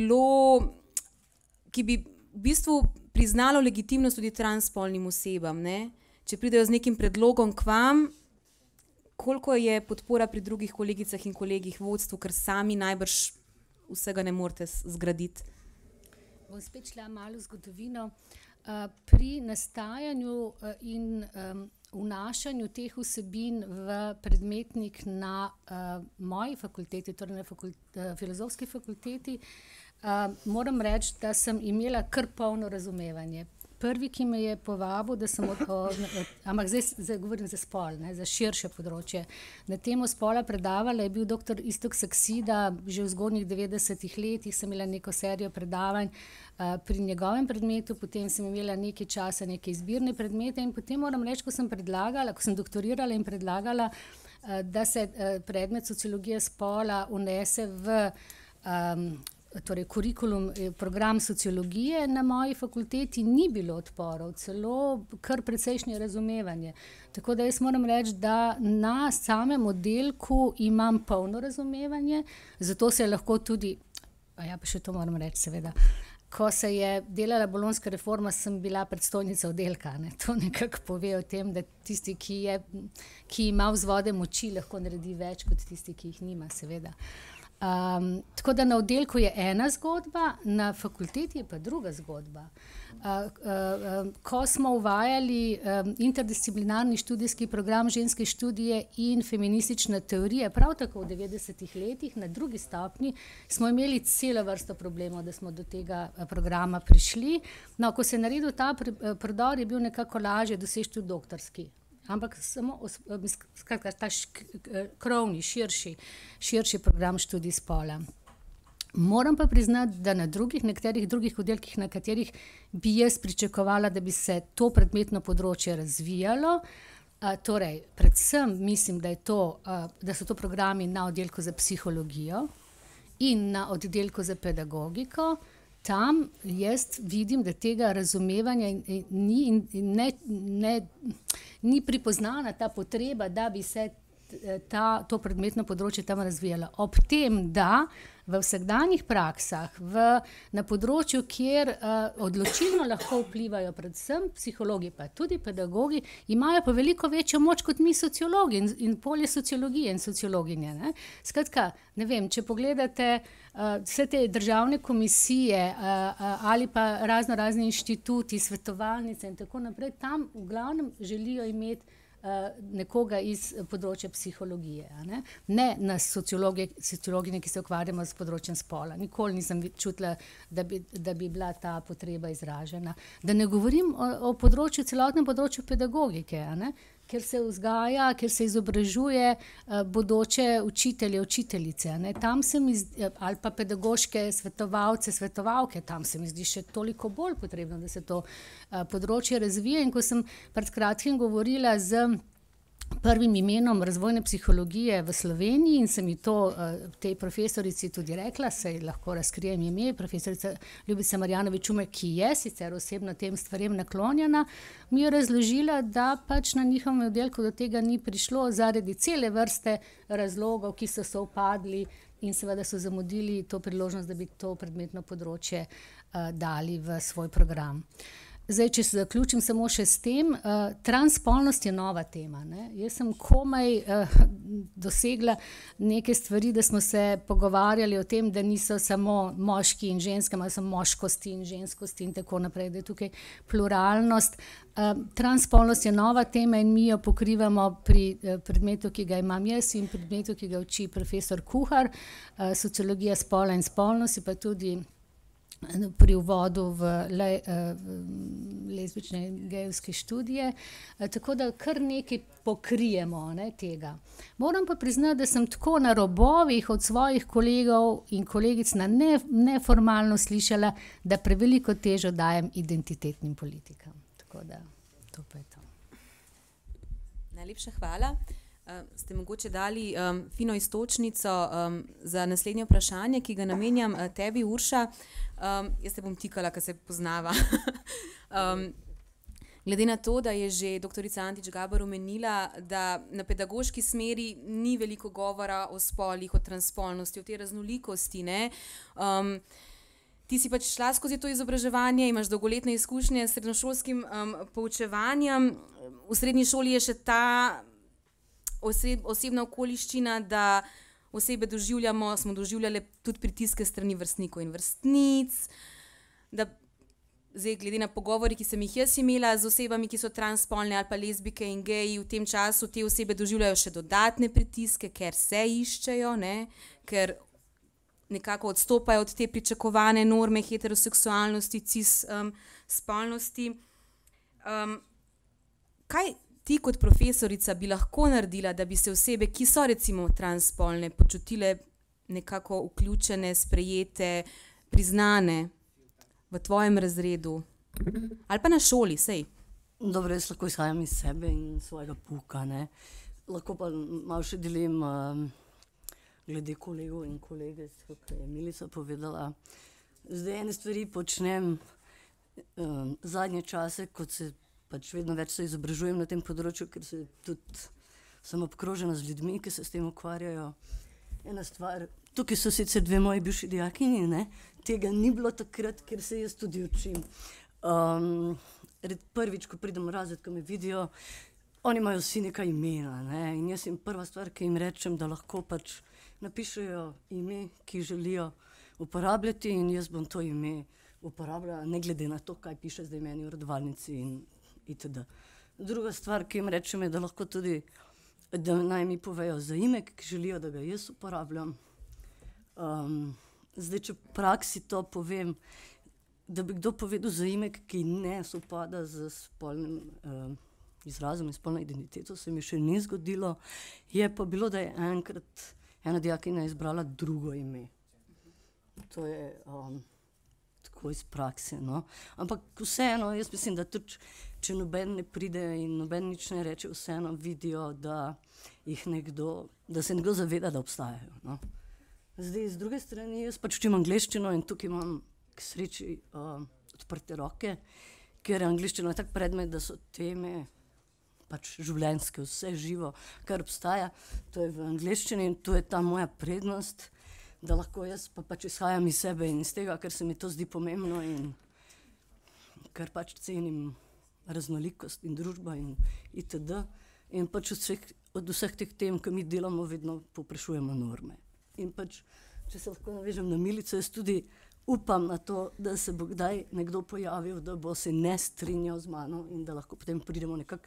bi v bistvu priznalo legitimnost tudi transspolnim osebam, ne? Če pridejo z nekim predlogom k vam, koliko je podpora pri drugih kolegicah in kolegih vodstvu, ker sami najbrž vsega ne morete zgraditi? Bom spet šla malo v zgodovino. Pri nastajanju in vnašanju teh vsebin v predmetnik na moji fakulteti, torej na filozofski fakulteti, moram reči, da sem imela kar polno razumevanje. Prvi, ki me je povabil, da sem ampak zdaj govorim za spol, ne, za širše področje. Na temo spola predavala je bil dr. Iztok Saksida, že v zgodnjih 90-ih letih sem imela neko serijo predavanj pri njegovem predmetu, potem sem imela nekaj časa neke izbirne predmete in potem moram reči, ko sem doktorirala in predlagala, da se predmet sociologije spola unese v torej kurikulum, program sociologije na moji fakulteti, ni bilo odporov, celo kar precejšnje razumevanje. Tako da jaz moram reči, da na samem oddelku imam polno razumevanje, zato se je lahko tudi, pa še to moram reči seveda, ko se je delala bolonjska reforma, sem bila predstojnica oddelka, ne. To nekako pove o tem, da tisti, ki ima vzvode moči, lahko naredi več kot tisti, ki jih nima, seveda. Tako da na oddelku je ena zgodba, na fakulteti je pa druga zgodba. Ko smo uvajali interdisciplinarni študijski program ženske študije in feministične teorije, prav tako v 90-ih letih, na drugi stopnji, smo imeli celo vrsto problemov, da smo do tega programa prišli. No, ko se je naredil ta predor, je bil nekako lažje doseči tudi doktorski. Ampak samo skratka, ta krovni, širši program študij spola. Moram pa priznati, da na nekaterih drugih oddelkih, na katerih bi jaz pričakovala, da bi se to predmetno področje razvijalo, torej predvsem mislim, da so to programi na oddelku za psihologijo in na oddelku za pedagogiko. Tam jaz vidim, da tega razumevanja ni pripoznana ta potreba, da bi se to predmetno področje tam razvijalo. Ob tem, da v vsakdanjih praksah, na področju, kjer odločilno lahko vplivajo predvsem psihologi, pa tudi pedagogi, imajo pa veliko večjo moč kot mi sociologi in polje sociologije in sociologinje, ne. Skratka, ne vem, če pogledate vse te državne komisije ali pa razni inštituti, svetovalnice in tako naprej, tam v glavnem želijo imeti nekoga iz področja psihologije, ne na sociologinje, ki se ukvarjamo s področjem spola. Nikoli nisem čutila, da bi bila ta potreba izražena. Da ne govorim o celotnem področju pedagogike, kjer se vzgaja, kjer se izobražuje bodoče učitelje, učiteljice. Tam se mi ali pa pedagoške svetovalce, svetovalke, tam se mi zdi še toliko bolj potrebno, da se to področje razvije. In ko sem pred kratkim govorila z prvim imenom razvojne psihologije v Sloveniji in sem ji to tej profesorici tudi rekla, saj lahko razkrijem ime, profesorica Ljubica Marjanović-Umek, ki je sicer osebno tem stvarem naklonjena, mi je razložila, da pač na njihovem oddelku do tega ni prišlo zaradi cele vrste razlogov, ki so sovpadli in seveda so zamudili to priložnost, da bi to predmetno področje dali v svoj program. Zdaj, če se zaključim samo še s tem, transspolnost je nova tema. Ne? Jaz sem komaj dosegla neke stvari, da smo se pogovarjali o tem, da niso samo moški in ženske, ampak so moškosti in ženskosti in tako naprej, da je tukaj pluralnost. Transspolnost je nova tema in mi jo pokrivamo pri predmetu, ki ga imam jaz in predmetu, ki ga uči profesor Kuhar, sociologija spola in spolnosti, pa tudi pri uvodu v lezbične in gejevske študije, tako da kar nekaj pokrijemo tega. Moram pa priznati, da sem tako na robovih od svojih kolegov in kolegic na neformalno slišala, da preveliko težo dajem identitetnim politikam. Tako da, to pa je to. Najlepša hvala. Ste mogoče dali fino iztočnico za naslednje vprašanje, ki ga namenjam tebi, Urša. Jaz te bom tikala, ker se poznava. Glede na to, da je že doktorica Antič Gaber omenila, da na pedagoški smeri ni veliko govora o spolih, o transspolnosti, o tej raznolikosti, ne? Ti si pač šla skozi to izobraževanje, imaš dolgoletne izkušnje s srednjošolskim poučevanjem. V srednji šoli je še ta osebna okoliščina, da osebe smo doživljale tudi pritiske strani vrstnikov in vrstnic, da zdaj glede na pogovori, ki sem jih jaz imela z osebami, ki so transspolne ali pa lezbike in geji, v tem času te osebe doživljajo še dodatne pritiske, ker se iščejo, ne? Ker nekako odstopajo od te pričakovane norme heteroseksualnosti, cis spolnosti. Kaj ti kot profesorica bi lahko naredila, da bi se osebe, ki so recimo transspolne, počutile nekako vključene, sprejete, priznane v tvojem razredu? Ali pa na šoli, sej? Dobro, jaz lahko izhajam iz sebe in svojega pouka, ne. Lahko pa malo še delim glede kolegov in kolegic, kot je Milica povedala. Zdaj ene stvari počnem zadnje čase, kot se pač vedno več se izobražujem na tem področju, ker se tudi sem obkrožena z ljudmi, ki se s tem ukvarjajo. Ena stvar, tukaj so sicer dve moji bivši dijakinji, ne, tega ni bilo takrat, ker se jaz tudi učim. Prvič, ko pridem v razred, ko me vidijo, oni imajo vsi neka imena, ne, in jaz jim prva stvar, ki jim rečem, da lahko pač napišejo ime, ki želijo uporabljati in jaz bom to ime uporabljala, ne glede na to, kaj piše zdaj meni v rodovalnici in itd. Druga stvar, ki jim rečem, je, da lahko tudi, da naj mi povejo zaimek, ki želijo, da ga jaz uporabljam. Zdaj, če v praksi to povem, da bi kdo povedal zaimek, ki ne sovpada z spolnim izrazom in spolno identiteto, se mi še ni zgodilo. Je pa bilo, da je enkrat ena dijakinja izbrala drugo ime. To je tako iz prakse, no. Ampak vseeno, jaz mislim, da tudi, če noben ne pride in noben nič ne reče, vseeno vidijo, da se nekdo zaveda, da obstajajo, no. Zdaj, z druge strani, jaz pač učim angleščino in tukaj imam k sreči odprte roke, ker angleščina je tak predmet, da so teme pač življenjske, vse živo, kar obstaja, to je v angleščini in to je ta moja prednost, da lahko jaz pa pač izhajam iz sebe in iz tega, ker se mi to zdi pomembno in ker pač cenim raznolikost in družba in itd. In pač od vseh teh tem, ki mi delamo, vedno povprašujemo norme. In pač, če se lahko navežem na Milico, jaz tudi upam na to, da se bo kdaj nekdo pojavil, da bo se ne strinjal z mano in da lahko potem pridemo nekako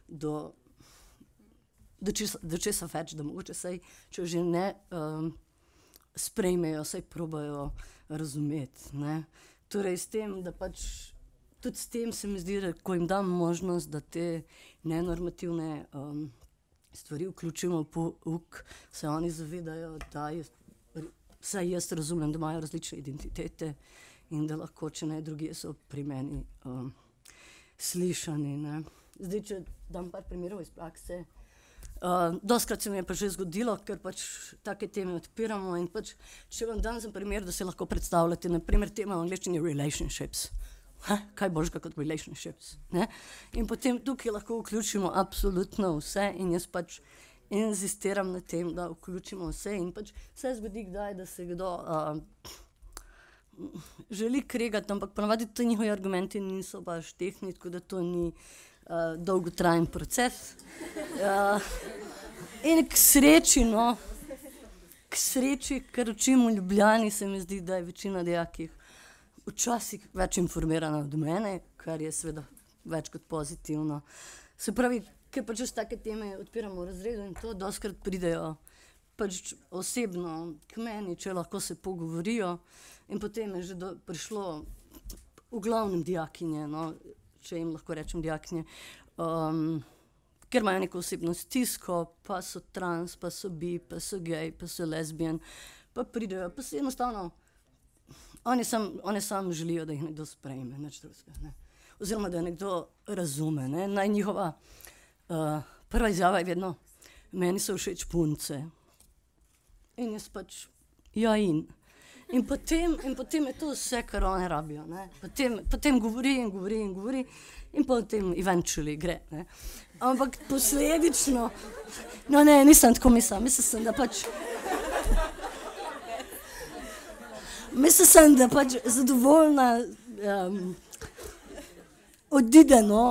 do česa več, da mogoče saj, če že ne sprejmejo, saj probajo razumeti, ne. Torej s tem, da pač tudi s tem se mi zdi, da ko jim dam možnost, da te nenormativne stvari vključimo v pouk, se oni zavedajo, da vsaj jaz razumem, da imajo različne identitete in da lahko, če ne drugi, so pri meni slišani, ne. Zdaj, če dam par primerov iz prakse, dostikrat se mi je pa že zgodilo, ker pač take teme odpiramo in pač, če vam dam za primer, da se lahko predstavljate, na primer tema v angleščini relationships. Kaj božga kot relationships, ne? In potem tukaj lahko vključimo absolutno vse in jaz pač inzistiram na tem, da vključimo vse in pač se zgodi kdaj, da se kdo želi kregati, ampak ponavadi ti njihovi argumenti niso baš tehni, tako da to ni dolgotrajen proces. In k sreči, no, ker učim v Ljubljani, se mi zdi, da je večina dijakih včasih več informirana od mene, kar je seveda več kot pozitivno. Se pravi, ker pač take teme odpiramo v razredu in to dostikrat pridejo pač osebno k meni, če lahko se pogovorijo, in potem je že prišlo v glavnem dijakinje, no, če jim lahko rečem dijakinje, ker imajo neko osebno stisko, pa so trans, pa so bi, pa so gej, pa so lezbijan, pa pridejo, pa se enostavno, oni sam želijo, da jih nekdo sprejme, nič drugega, ne. Oziroma, da nekdo razume, ne. Naj njihova prva izjava je vedno, meni so všeč punce. In jaz pač, ja in. In potem je to vse, kar oni rabijo, ne. Potem govori in potem eventually gre, ne. Ampak posledično, no ne, nisem tako mislila sem, da pač zadovoljna odide, no,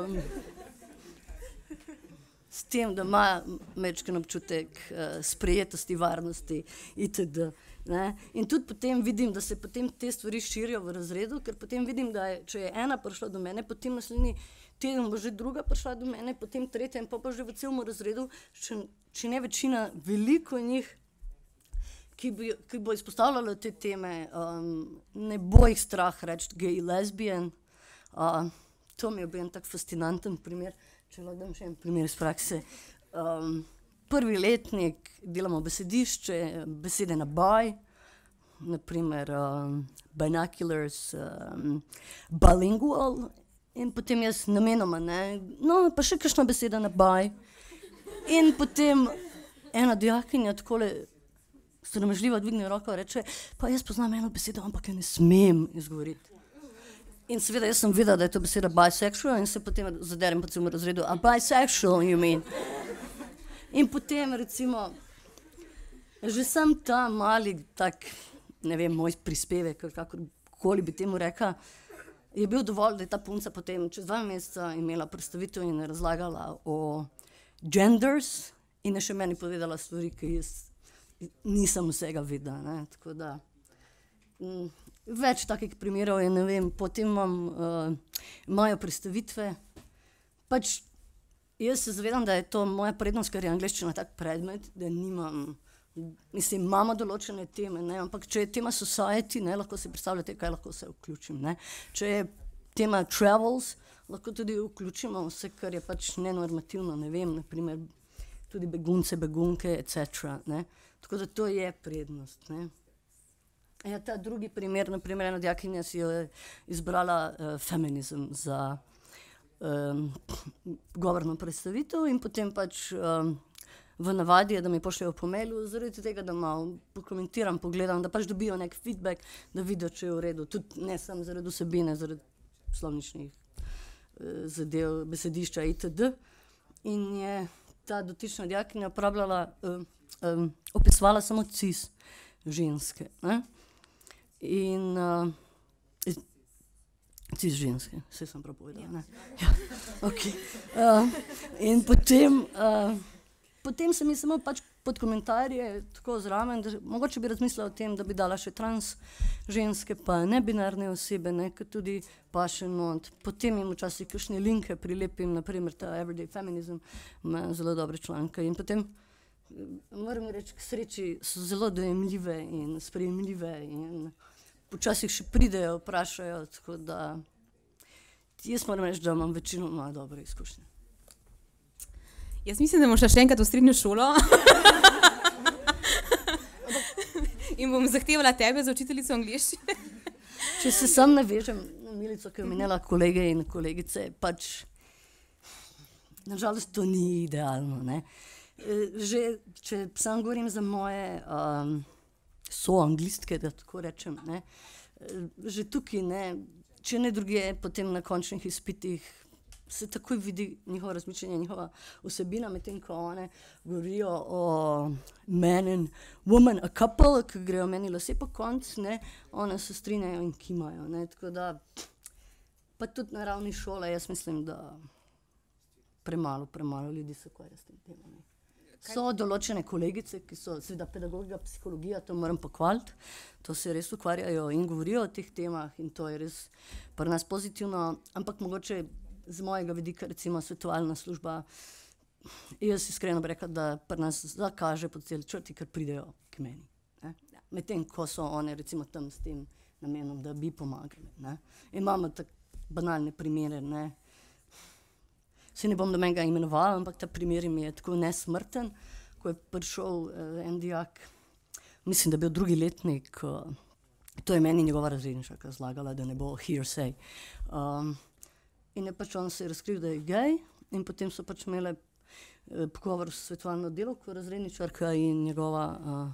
s tem, da ima majčken občutek sprejetosti, varnosti itd. Ne? In tudi potem vidim, da se potem te stvari širijo v razredu, ker potem vidim, da je, če je ena prišla do mene, potem naslednji teden bo že druga prišla do mene, potem tretja in pa že v celem razredu, če ne večina, veliko njih, ki bo izpostavljalo te teme, ne bo jih strah reči gej, lesbijan. To mi je bil en tak fascinanten primer, če lahko dam še en primer iz prakse. Prvi letnik, delamo besedišče, besede na bi, naprimer binoculars, bilingual, in potem jaz namenoma, ne, no, pa še kakšna beseda na bi. In potem ena dijakinja takole sramežljivo dvigne roko in reče, pa jaz poznam eno besedo, ampak jo ne smem izgovoriti. In seveda jaz sem vedela, da je to beseda bisexual in se potem zaderem po celem razredu, a bisexual you mean? In potem recimo, že sam ta mali tak, ne vem, moj prispevek, kakorkoli bi temu rekla, je bil dovolj, da je ta punca potem čez 2 meseca imela predstavitev in razlagala o genders in je še meni povedala stvari, ki jaz nisem vsega videla, ne, tako da več takih primerov je, ne vem, potem imajo predstavitve, pač jaz se zavedam, da je to moja prednost, ker je angleščina tak predmet, da nimam, mislim, imamo določene teme, ne, ampak če je tema society, ne, lahko si predstavljate, kaj lahko se vključim, ne. Če je tema travels, lahko tudi vključimo vse, kar je pač nenormativno, ne vem, naprimer tudi begunce, begunke, etc., ne. Tako da to je prednost, ne. Ja, ta drugi primer, naprimer ena dijakinja si je izbrala feminizem za govorno predstavitev in potem pač v navadi je, da mi pošljejo po mailu, zaradi tega, da malo pokomentiram, pogledam, da pač dobijo nek feedback, da vidijo, če je v redu. Tudi ne samo zaradi vsebine, zaradi slovničnih zadev, besedišča itd. In je ta dotična dijakinja opisovala samo cis ženske, ne? In cis ženske, vse sem prav povedala, ne? Ja, okej. In potem se mi samo pač pod komentarje tako zraven, da mogoče bi razmislila o tem, da bi dala še trans ženske, pa nebinarne osebe, ne, ker tudi paše not. Potem jim včasih kakšne linke prilepim, naprimer ta Everyday Feminism, ima zelo dobre članke in potem moram reči, k sreči so zelo dojemljive in sprejemljive in počasih še pridejo, vprašajo, tako da jaz moram reči, da imam večinoma dobre izkušnje. Jaz mislim, da bom šla še enkrat v srednjo šolo in bom zahtevala tebe za učiteljico angleščine. Če se sam navežem na Milico, ki je omenjala kolege in kolegice, pač nažalost to ni idealno, ne. Že, če sam govorim za moje soanglistke, da tako rečem, ne, že tukaj, ne, če ne druge, potem na končnih izpitih se takoj vidi njihovo razmišljanje, njihova vsebina, medtem ko one govorijo o man and woman, a couple, ki grejo meni lase po koncu, ne, one se strinjajo in kimajo, ne, tako da, pa tudi na ravni šole, jaz mislim, da premalo ljudi se ukvarja s tem temom. So določene kolegice, ki so seveda pedagogika, psihologija, to moram pohvaliti, to se res ukvarjajo in govorijo o teh temah in to je res pri nas pozitivno, ampak mogoče z mojega vidika, recimo svetovalna služba, jaz iskreno bi rekla, da pri nas zakaže po celi črti, ker pridejo k meni. Medtem, ko so one recimo tam s tem namenom, da bi pomagali. Ne. Imamo tak banalne primere, ne. Se ne bom do menega imenovala, ampak ta primer mi je tako nesmrten, ko je prišel en dijak, mislim, da je bil drugi letnik, to je meni njegova razredničarka razlagala, da ne bo hearsay. In je pač on se razkril, da je gej in potem so pač imele pogovor s svetovalno delavko, razredničarka in njegova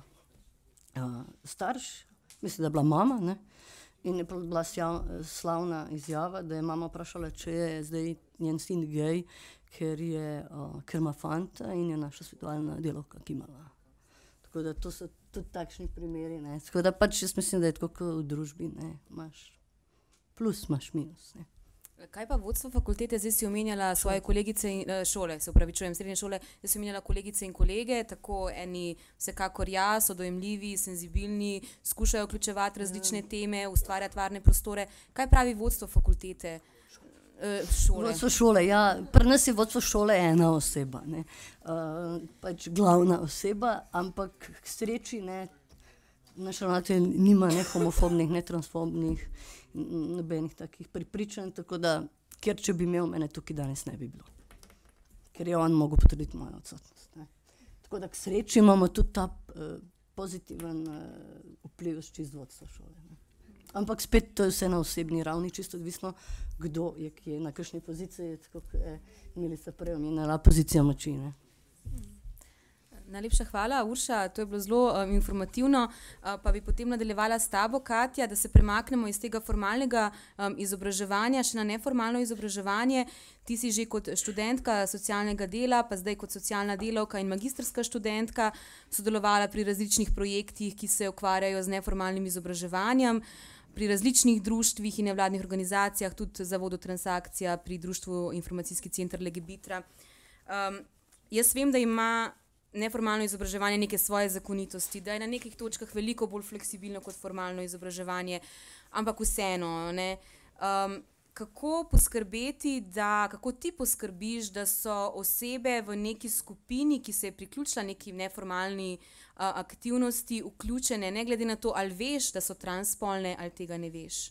starš, mislim, da je bila mama, ne? In je bila slavna izjava, da je mama vprašala, če je zdaj njen sin gej, ker ima fanta in je naša svetovalna delavka kimala. Tako da to so tudi takšni primeri, ne. Tako da pač jaz mislim, da je tako kot v družbi, ne, imaš plus, imaš minus, ne. Kaj pa vodstvo fakultete, zdaj si omenjala svoje kolegice in šole, se upravičujem, srednje šole, zdaj si omenjala kolegice in kolege, tako eni vsekakor so dojemljivi, senzibilni, skušajo vključevati različne teme, ustvarjati varne prostore. Kaj pravi vodstvo fakultete? Šole. Vodstvo šole, ja. Pri nas je vodstvo šole ena oseba, ne. Pač glavna oseba, ampak k sreči, ne, naš ravnatelj nima ne homofobnih, ne transfobnih, nobenih takih prepričanj, tako da, ker če bi imel, mene tukaj danes ne bi bilo. Ker je on mogel potrditi mojo odsotnost, ne. Tako da k sreči imamo tudi ta pozitiven vpliv čist vodstva šole, ne. Ampak spet to je vse na osebni ravni, čisto odvisno, kdo je kje, na kakšni poziciji, tako je Milica prej omenjala, pozicija moči, ne. Najlepša hvala, Urša, to je bilo zelo informativno, pa bi potem nadaljevala s tabo, Katja, da se premaknemo iz tega formalnega izobraževanja še na neformalno izobraževanje. Ti si že kot študentka socialnega dela, pa zdaj kot socialna delavka in magistrska študentka sodelovala pri različnih projektih, ki se ukvarjajo z neformalnim izobraževanjem, pri različnih društvih in nevladnih organizacijah, tudi Zavodu Transakcija, pri društvu Informacijski center Legebitra. Jaz vem, da ima neformalno izobraževanje neke svoje zakonitosti, da je na nekih točkah veliko bolj fleksibilno kot formalno izobraževanje, ampak vseeno, ne. Kako poskrbeti, kako ti poskrbiš, da so osebe v neki skupini, ki se je priključila neki neformalni aktivnosti, vključene, ne glede na to, ali veš, da so transspolne, ali tega ne veš?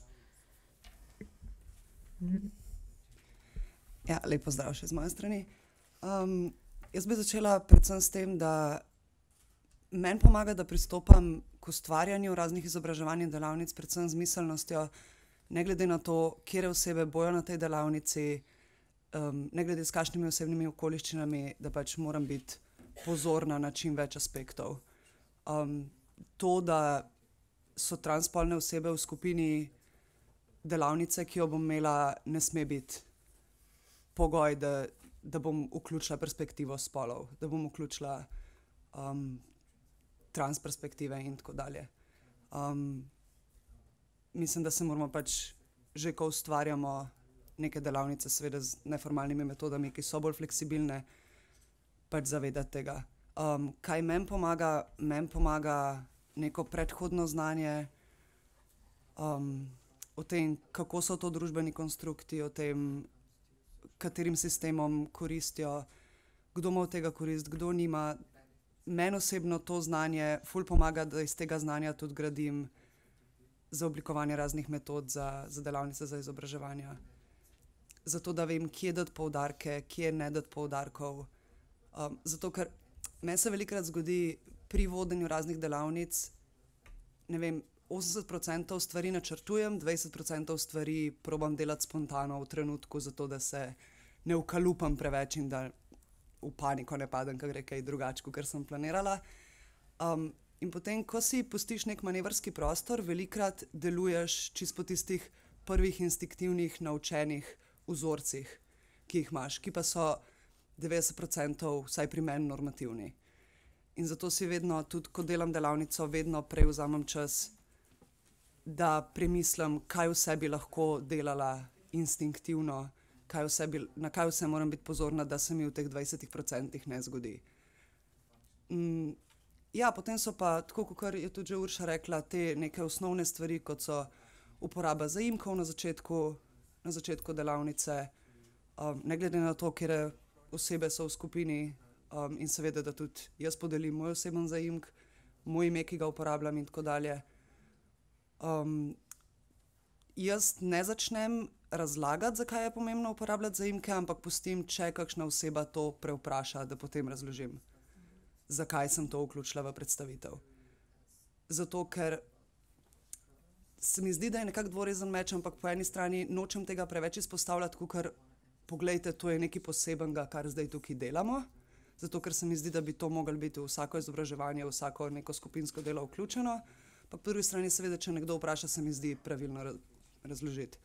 Ja, lep pozdrav še z moje strani. Jaz bi začela predvsem s tem, da meni pomaga, da pristopam k ustvarjanju raznih izobraževanj in delavnic, predvsem z miselnostjo, ne glede na to, kje osebe bojo na tej delavnici, ne glede s kakšnimi osebnimi okoliščinami, da pač moram biti pozorna na čim več aspektov. To, da so transspolne osebe v skupini delavnice, ki jo bom imela, ne sme biti pogoj, da bom vključila perspektivo spolov, da bom vključila trans perspektive in tako dalje. Mislim, da se moramo pač že, ko ustvarjamo neke delavnice, seveda z neformalnimi metodami, ki so bolj fleksibilne, pač zavedati tega. Kaj meni pomaga? Meni pomaga neko predhodno znanje o tem, kako so to družbeni konstrukti, o tem, katerim sistemom koristijo, kdo ima od tega korist, kdo nima. Meni osebno to znanje ful pomaga, da iz tega znanja tudi gradim za oblikovanje raznih metod za delavnice, za izobraževanja. Zato, da vem, kje dati poudarke, kje ne dati poudarkov. Zato, ker meni se velikokrat zgodi pri vodenju raznih delavnic, ne vem, 80% stvari načrtujem, 20% stvari probam delati spontano v trenutku, zato da se ne ukalupam preveč in da v paniko ne padem, ko gre kaj drugače, kot sem planirala. In potem, ko si pustiš nek manevrski prostor, velikokrat deluješ čisto po tistih prvih instinktivnih naučenih vzorcih. ki jih imaš, ki pa so 90% vsaj pri meni normativni. In zato si vedno, tudi ko delam delavnico, vedno prej vzamem čas, da premislim, kaj vse bi lahko delala instinktivno, na kaj vse moram biti pozorna, da se mi v teh 20% ne zgodi. Ja, potem so pa, tako kot je tudi že Urša rekla, te neke osnovne stvari, kot so uporaba zaimkov na začetku delavnice, ne glede na to, kjer osebe so v skupini, in seveda, da tudi jaz podelim moj oseben zaimk, moj ime, ki ga uporabljam in tako dalje. Jaz ne začnem razlagati, zakaj je pomembno uporabljati zaimke, ampak pustim, če kakšna oseba to prevpraša, da potem razložim, zakaj sem to vključila v predstavitev. Zato, ker se mi zdi, da je nekako dvorezen meč, ampak po eni strani nočem tega preveč izpostavljati, ker poglejte, to je nekaj posebenega, kar zdaj tukaj delamo, zato ker se mi zdi, da bi to moglo biti v vsako izobraževanje, v vsako neko skupinsko delo vključeno, pa po drugi strani seveda, če nekdo vpraša, se mi zdi pravilno razložiti.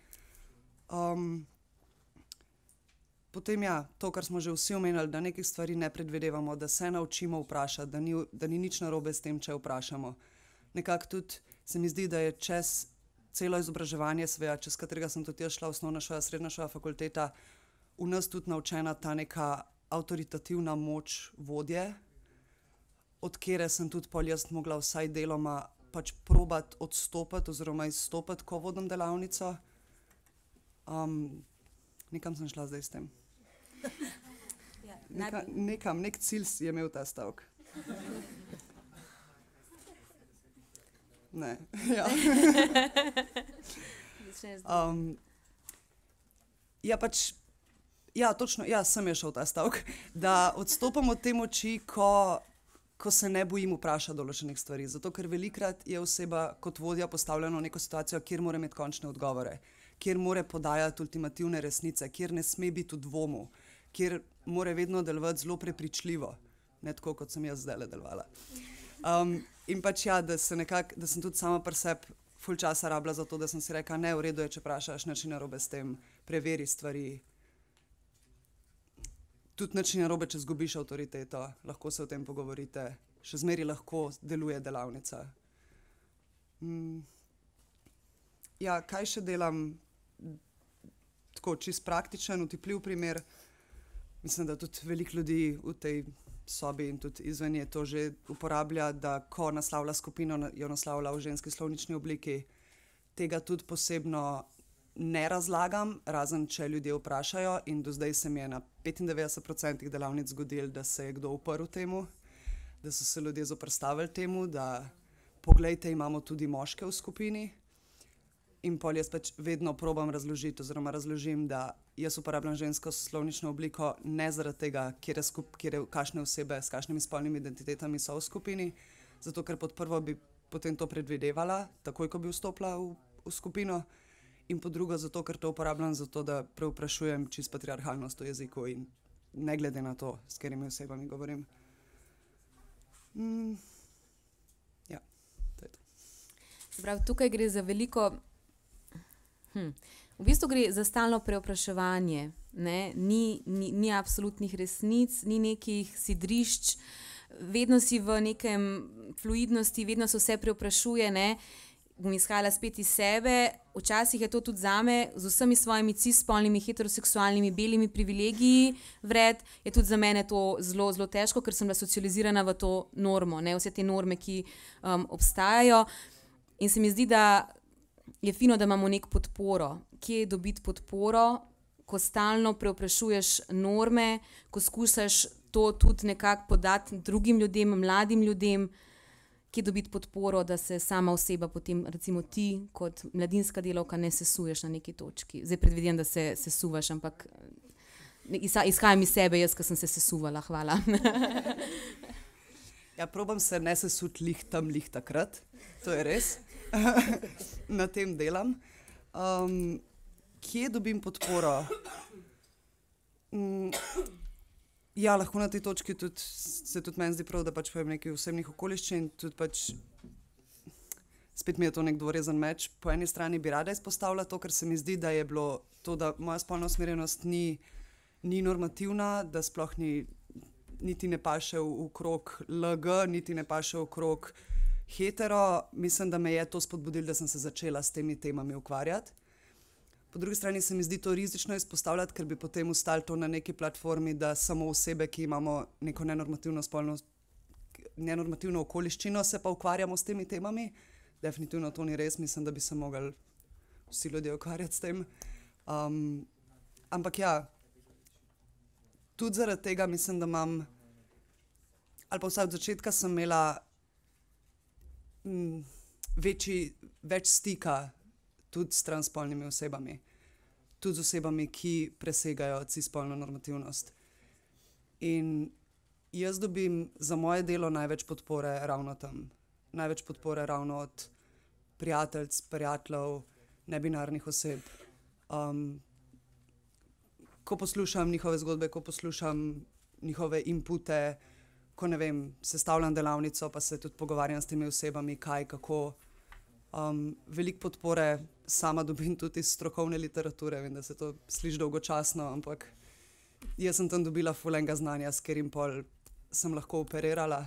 Potem ja, to, kar smo že vsi omenjali, da nekih stvari ne predvidevamo, da se naučimo vprašati, da ni nič narobe s tem, če vprašamo. Nekako tudi se mi zdi, da je čez celo izobraževanje, seveda, čez katerega sem tudi jaz šla, osnovna šola, srednja šola, fakulteta, v nas tudi naučena ta neka avtoritativna moč vodje, od kere sem tudi pol jaz mogla vsaj deloma pač probati odstopiti oziroma izstopiti, ko vodim delavnico. Nekam sem šla zdaj s tem. Nek cilj je imel ta stavek. Ne, ja. Ja, pač, ja, točno, ja, sem je šel ta stavek, da odstopam od te moči, ko se ne bojim vprašati določenih stvari, zato ker velikrat je oseba kot vodja postavljena v neko situacijo, kjer mora imeti končne odgovore, kjer mora podajati ultimativne resnice, kjer ne sme biti v dvomu, kjer mora vedno delovati zelo prepričljivo, ne tako, kot sem jaz zdajle delovala. In pač ja, da sem tudi sama pri sebi ful časa rabila za to, da sem si rekla, ne, v redu je, če vprašaš, nič ni narobe s tem, preveri stvari. Tudi nič ni narobe, če zgubiš avtoriteto, lahko se o tem pogovorite, še zmeri lahko deluje delavnica. Ja, kaj še delam? Tako, čist praktičen, utipljiv primer. Mislim, da tudi veliko ljudi v tej sobi in tudi izven je to že uporablja, da ko naslavlja skupino, jo naslavlja v ženski slovnični obliki. Tega tudi posebno ne razlagam, razen če ljudje vprašajo, in do zdaj se mi je na 95% delavnic zgodilo, da se je kdo uprl temu, da so se ljudje zoperstavili temu, da poglejte, imamo tudi moške v skupini. In pol jaz pač vedno probam razložiti oziroma razložim, da jaz uporabljam žensko slovnično obliko ne zaradi tega, kakšne osebe s kakšnimi spolnimi identitetami so v skupini, zato ker pod prvo bi potem to predvidevala, takoj ko bi vstopila v skupino, in pod drugo zato, ker to uporabljam zato, da prevprašujem čisto patriarhalnost v jeziku in ne glede na to, s katerimi osebami govorim. Ja, to je to. Se pravi, tukaj gre za veliko... V bistvu gre za stalno prevpraševanje, ne? Ni absolutnih resnic, ni nekih sidrišč, vedno si v nekem fluidnosti, vedno se vse prevprašuje, ne? Bom izhajala spet iz sebe, včasih je to tudi zame, z vsemi svojimi cis-spolnimi, heteroseksualnimi, belimi privilegiji vred, je tudi za mene to zelo, zelo težko, ker sem bila socializirana v to normo, ne? Vse te norme, ki obstajajo, in se mi zdi, da je fino, da imamo nek podporo. Kje dobiti podporo, ko stalno prevprašuješ norme, ko skušaš to tudi nekako podati drugim ljudem, mladim ljudem, kje dobiti podporo, da se sama oseba potem, recimo ti, kot mladinska delavka, ne sesuješ na neki točki. Zdaj predvidevam, da se sesuvaš, ampak izhajam iz sebe, jaz, ko sem se sesuvala, hvala. Ja, probam se ne sesuti lih tam, lih takrat, to je res. Na tem delam. Kje dobim podporo? Ja, lahko na tej točki se tudi meni zdi prav, da pač povem nekaj osebnih okoliščin, tudi pač spet mi je to nek dvorezen meč. Po eni strani bi rada izpostavila to, ker se mi zdi, da je bilo to, da moja spolna usmerjenost ni ni normativna, da sploh niti ne paše v krog LG, niti ne paše v krog hetero. Mislim, da me je to spodbudilo, da sem se začela s temi temami ukvarjati. Po drugi strani se mi zdi to rizično izpostavljati, ker bi potem ostalo to na neki platformi, da samo osebe, ki imamo neko nenormativno okoliščino, se pa ukvarjamo s temi temami. Definitivno to ni res, mislim, da bi se mogli vsi ljudje ukvarjati s tem. Ampak ja, tudi zaradi tega mislim, da imam, ali pa vsaj od začetka sem imela več stika tudi s transspolnimi osebami, tudi z osebami, ki presegajo cisspolno normativnost. In jaz dobim za moje delo največ podpore ravno tam. Največ podpore ravno od prijateljic, prijateljev, nebinarnih oseb. Ko poslušam njihove zgodbe, ko poslušam njihove inpute, ko ne vem, sestavljam delavnico, pa se tudi pogovarjam s temi osebami, kaj, kako. Veliko podpore sama dobim tudi iz strokovne literature, vem, da se to sliši dolgočasno, ampak jaz sem tam dobila ful enega znanja, s katerim pol sem lahko operirala.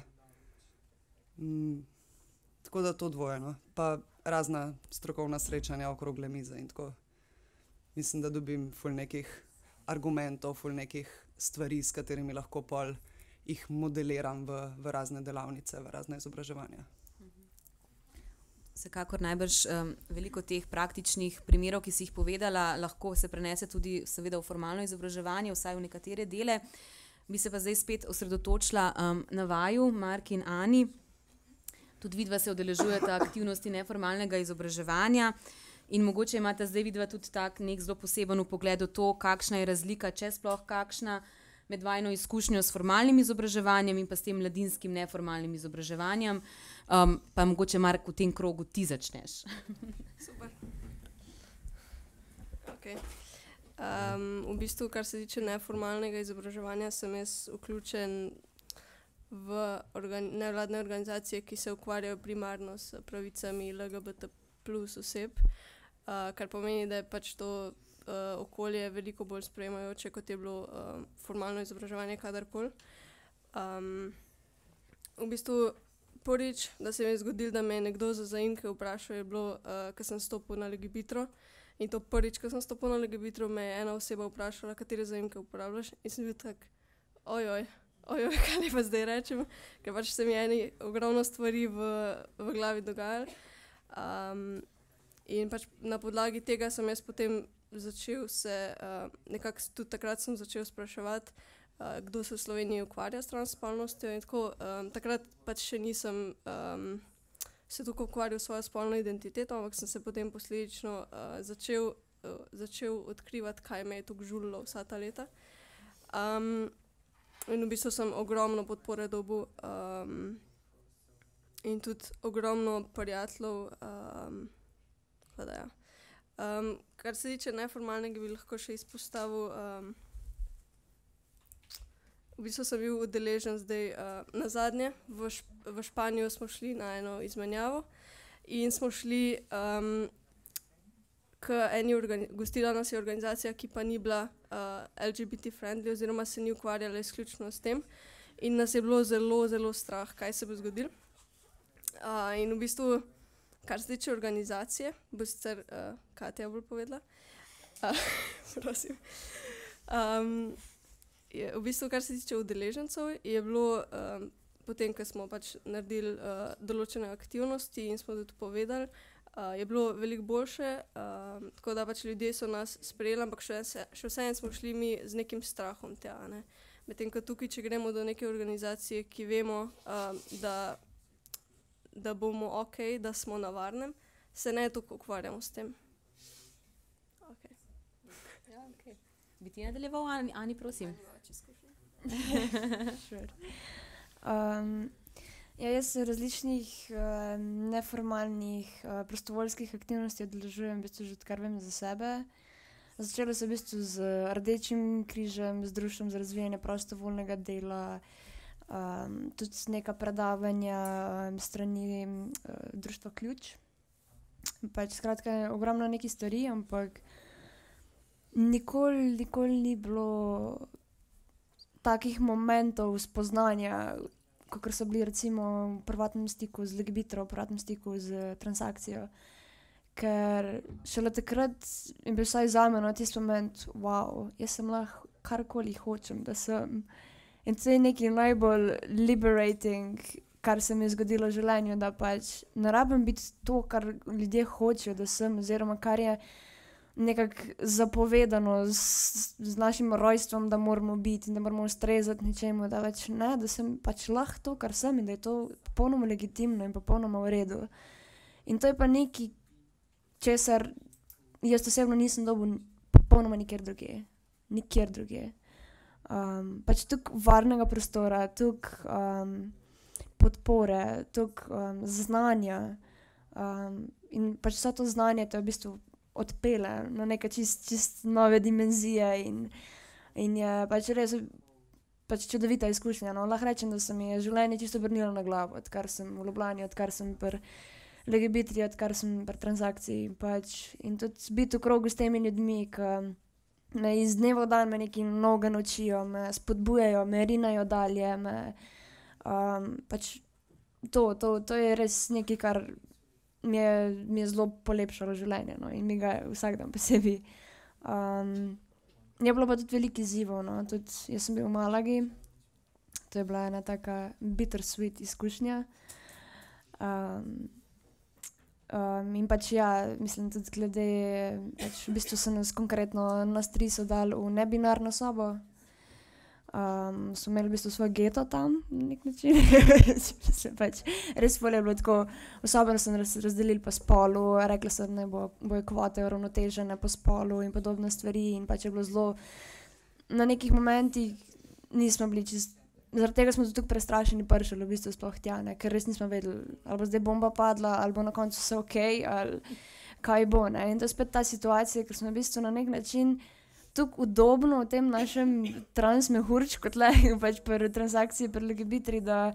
Tako da to dvoje, no. Pa razna strokovna srečanja, okrogle mize in tako. Mislim, da dobim ful nekih argumentov, ful nekih stvari, s katerimi lahko pol jih modeliram v razne delavnice, v razne izobraževanja. Vsekakor najbrž veliko teh praktičnih primerov, ki si jih povedala, lahko se prenese tudi seveda v formalno izobraževanje, vsaj v nekatere dele. Bi se pa zdaj spet osredotočila na vaju, Mark in Ani. Tudi vidva se udeležujeta aktivnosti neformalnega izobraževanja in mogoče imate zdaj vidva tudi tak nek zelo poseben vpogled v to, kakšna je razlika, če sploh kakšna, med vajno izkušnjo s formalnim izobraževanjem in pa s tem mladinskim neformalnim izobraževanjem. Pa mogoče, Mark, v tem krogu ti začneš. Super. Okay. V bistvu, kar se tiče neformalnega izobraževanja, sem jaz vključen v nevladne organizacije, ki se ukvarjajo primarno s pravicami LGBT plus oseb, kar pomeni, da je pač to okolje veliko bolj sprejemajoče, kot je bilo formalno izobraževanje kadarkoli. V bistvu prvič, da se mi je zgodilo, da me je nekdo za zaimke vprašal, je bilo, ko sem stopil na Legibitro. In to prvič, ko sem stopil na Legibitro, me je ena oseba vprašala, katere zaimke uporabljaš. In sem bil tak, ojoj, kaj ne pa zdaj rečem, ker pač se mi je ogromno stvari v glavi dogajalo. In pač na podlagi tega sem jaz potem začel se, nekako tudi takrat sem začel spraševati, kdo se v Sloveniji ukvarja s transspolnostjo in tako. Takrat pač še nisem se tako ukvarjal s svojo spolno identiteto, ampak sem se potem posledično začel odkrivati, kaj me je tako žulilo vsa ta leta. In v bistvu sem ogromno podpore dobil in tudi ogromno prijateljev. Kar se tiče neformalnega, bi lahko še izpostavil, v bistvu sem bil udeležen zdaj nazadnje. V Španijo smo šli na eno izmenjavo in smo šli k eni gostila nas je organizacija, ki pa ni bila LGBT friendly oziroma se ni ukvarjala izključno s tem in nas je bilo zelo, zelo strah, kaj se bo zgodilo. In v bistvu, kar se tiče organizacije, bo sicer Katja bolj povedala. Prosim. V bistvu, kar se tiče udeležencev, je bilo potem, ko smo pač naredili določene aktivnosti in smo tudi povedali, je bilo veliko boljše, tako da pač ljudje so nas sprejeli, ampak še vseeno smo šli mi z nekim strahom tja, ne. Medtem ko tukaj, če gremo do neke organizacije, ki vemo, da bomo okej, da smo na varnem, se ne toliko ukvarjamo s tem. Okay. Ja, okay. Bi ti nadaljeval, Ani, prosim. Sure. Jaz se različnih neformalnih prostovoljskih aktivnosti udeležujem v bistvu že odkar vem za sebe. Začelo se v bistvu z Rdečim križem, z Društvom za razvijanje prostovoljnega dela, tudi neka predavanja strani Društva Ključ. Pač skratka ogromno nekih stvari, ampak nikoli ni bilo takih momentov spoznanja, kot so bili recimo v privatnem stiku z Legebitro, v privatnem stiku z transakcijo. Ker šele takrat je bil vsaj za mene tisti moment, wow, jaz sem lahko karkoli hočem, da sem. In to je nekaj najbolj liberating, kar se mi je zgodilo v življenju, da pač ne rabim biti to, kar ljudje hočejo, da sem, oziroma kar je nekako zapovedano z našim rojstvom, da moramo biti in da moramo ustrezati ničemu, da več ne, da sem pač lahko to, kar sem in da je to popolnoma legitimno in popolnoma v redu. In to je pa nekaj, česar jaz osebno nisem dobil popolnoma nikjer drugje. Nikjer drugje. Pač toliko varnega prostora, toliko podpore, toliko znanja in pač vse to znanje te v bistvu odpele na neke čist nove dimenzije in je pač res pač čudovita izkušnja. No, lahko rečem, da se mi je življenje čisto obrnilo na glavo, odkar sem v Ljubljani, odkar sem pri Legebitri, odkar sem pri transakciji pač in tudi biti v krogu s temi ljudmi, ki me iz dneva v dan me nekaj novega naučijo, me spodbujajo, me rinajo dalje, pač to je res nekaj, kar mi je zelo polepšalo življenje, no, in mi ga vsak dan posebej. Je bilo pa tudi veliko izzivov, no, tudi jaz sem bil v Malagi, to je bila ena taka bittersweet izkušnja. In pač ja, mislim tudi glede, pač v bistvu so nas konkretno nas 3 so dali v nebinarno sobo. So imeli v bistvu svoj geto tam na nek način. Pač res bolje je bilo tako, sobe so razdelili po spolu, rekli so, da bojo kvote uravnotežene po spolu in podobne stvari in pač je bilo zelo, na nekih momentih nismo bili čisto, zaradi tega smo tudi tako prestrašeni prišli v bistvu sploh tja, ne, ker res nismo vedeli, ali bo zdaj bomba padla, ali bo na koncu vse okej, ali kaj bo, ne. In to je spet ta situacija, ker smo v bistvu na nek način tako udobno v tem našem transmehurčku tle, pač pri transakciji pri Legebitri, da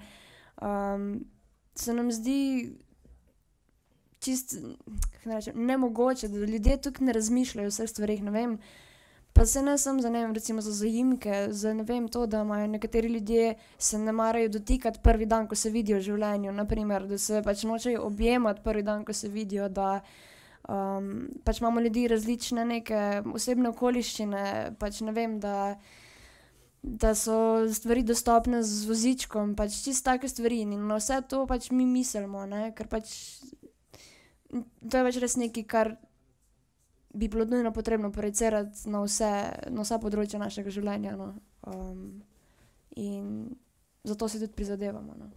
se nam zdi čisto, kako naj rečem, nemogoče, da ljudje tukaj ne razmišljajo o vseh stvareh, ne vem. Pa se ne samo za, ne vem, recimo za zaimke, za ne vem to, da imajo nekateri ljudje se ne marajo dotikati prvi dan, ko se vidijo v življenju, naprimer, da se pač nočejo objemati prvi dan, ko se vidijo, da pač imamo ljudi različne neke osebne okoliščine, pač ne vem, da so stvari dostopne z vozičkom, pač čisto take stvari in na vse to pač mi mislimo, ne, ker pač to je pač res nekaj, kar bi bilo nujno potrebno projicirati na vsa področja našega življenja, no. In zato se tudi prizadevamo, no.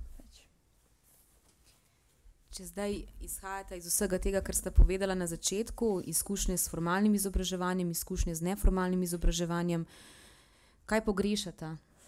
Če zdaj izhajate iz vsega tega, kar ste povedala na začetku, izkušnje s formalnim izobraževanjem, izkušnje z neformalnim izobraževanjem, kaj pogrešate?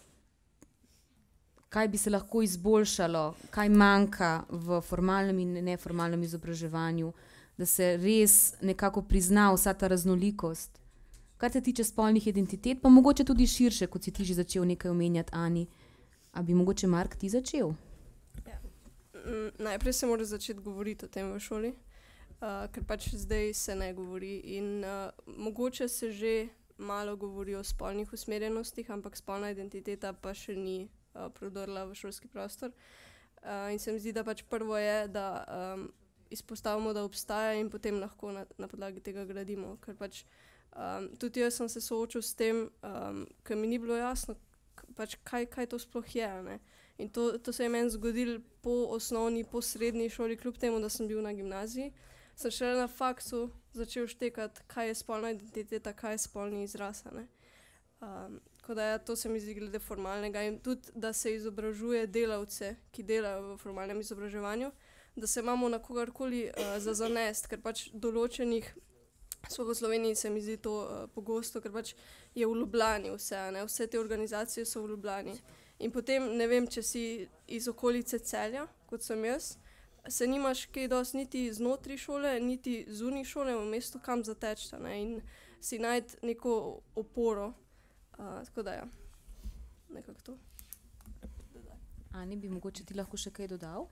Kaj bi se lahko izboljšalo, kaj manjka v formalnem in neformalnem izobraževanju, da se res nekako prizna vsa ta raznolikost? Kar se tiče spolnih identitet, pa mogoče tudi širše, kot si ti že začel nekaj omenjati, Ani. A bi mogoče Mark ti začel? Najprej se mora začeti govoriti o tem v šoli, ker pač zdaj se ne govori in mogoče se že malo govori o spolnih usmerjenostih, ampak spolna identiteta pa še ni prodrla v šolski prostor. In se mi zdi, da pač prvo je, da izpostavimo, da obstaja in potem lahko na podlagi tega gradimo, ker pač tudi jaz sem se soočil s tem, ker mi ni bilo jasno, pač kaj to sploh je, ne. In to se je meni zgodilo po osnovni, po srednji šoli, kljub temu, da sem bil na gimnaziji. Sem šele na faksu začel štekati, kaj je spolna identiteta, kaj je spolni izraz, ne. Tako da ja, to se mi zdi glede formalnega in tudi, da se izobražuje delavce, ki delajo v formalnem izobraževanju, da se imamo na kogarkoli za zanest, ker pač določenih, sploh v Sloveniji se mi zdi to pogosto, ker pač je v Ljubljani vse, ne, vse te organizacije so v Ljubljani. In potem, ne vem, če si iz okolice Celja, kot sem jaz, se nimaš kaj dosti niti znotraj šole, niti zunaj šole v mestu, kam zatečta, ne, in si najti neko oporo. Tako da ja, nekako to. Ani, bi mogoče ti lahko še kaj dodal?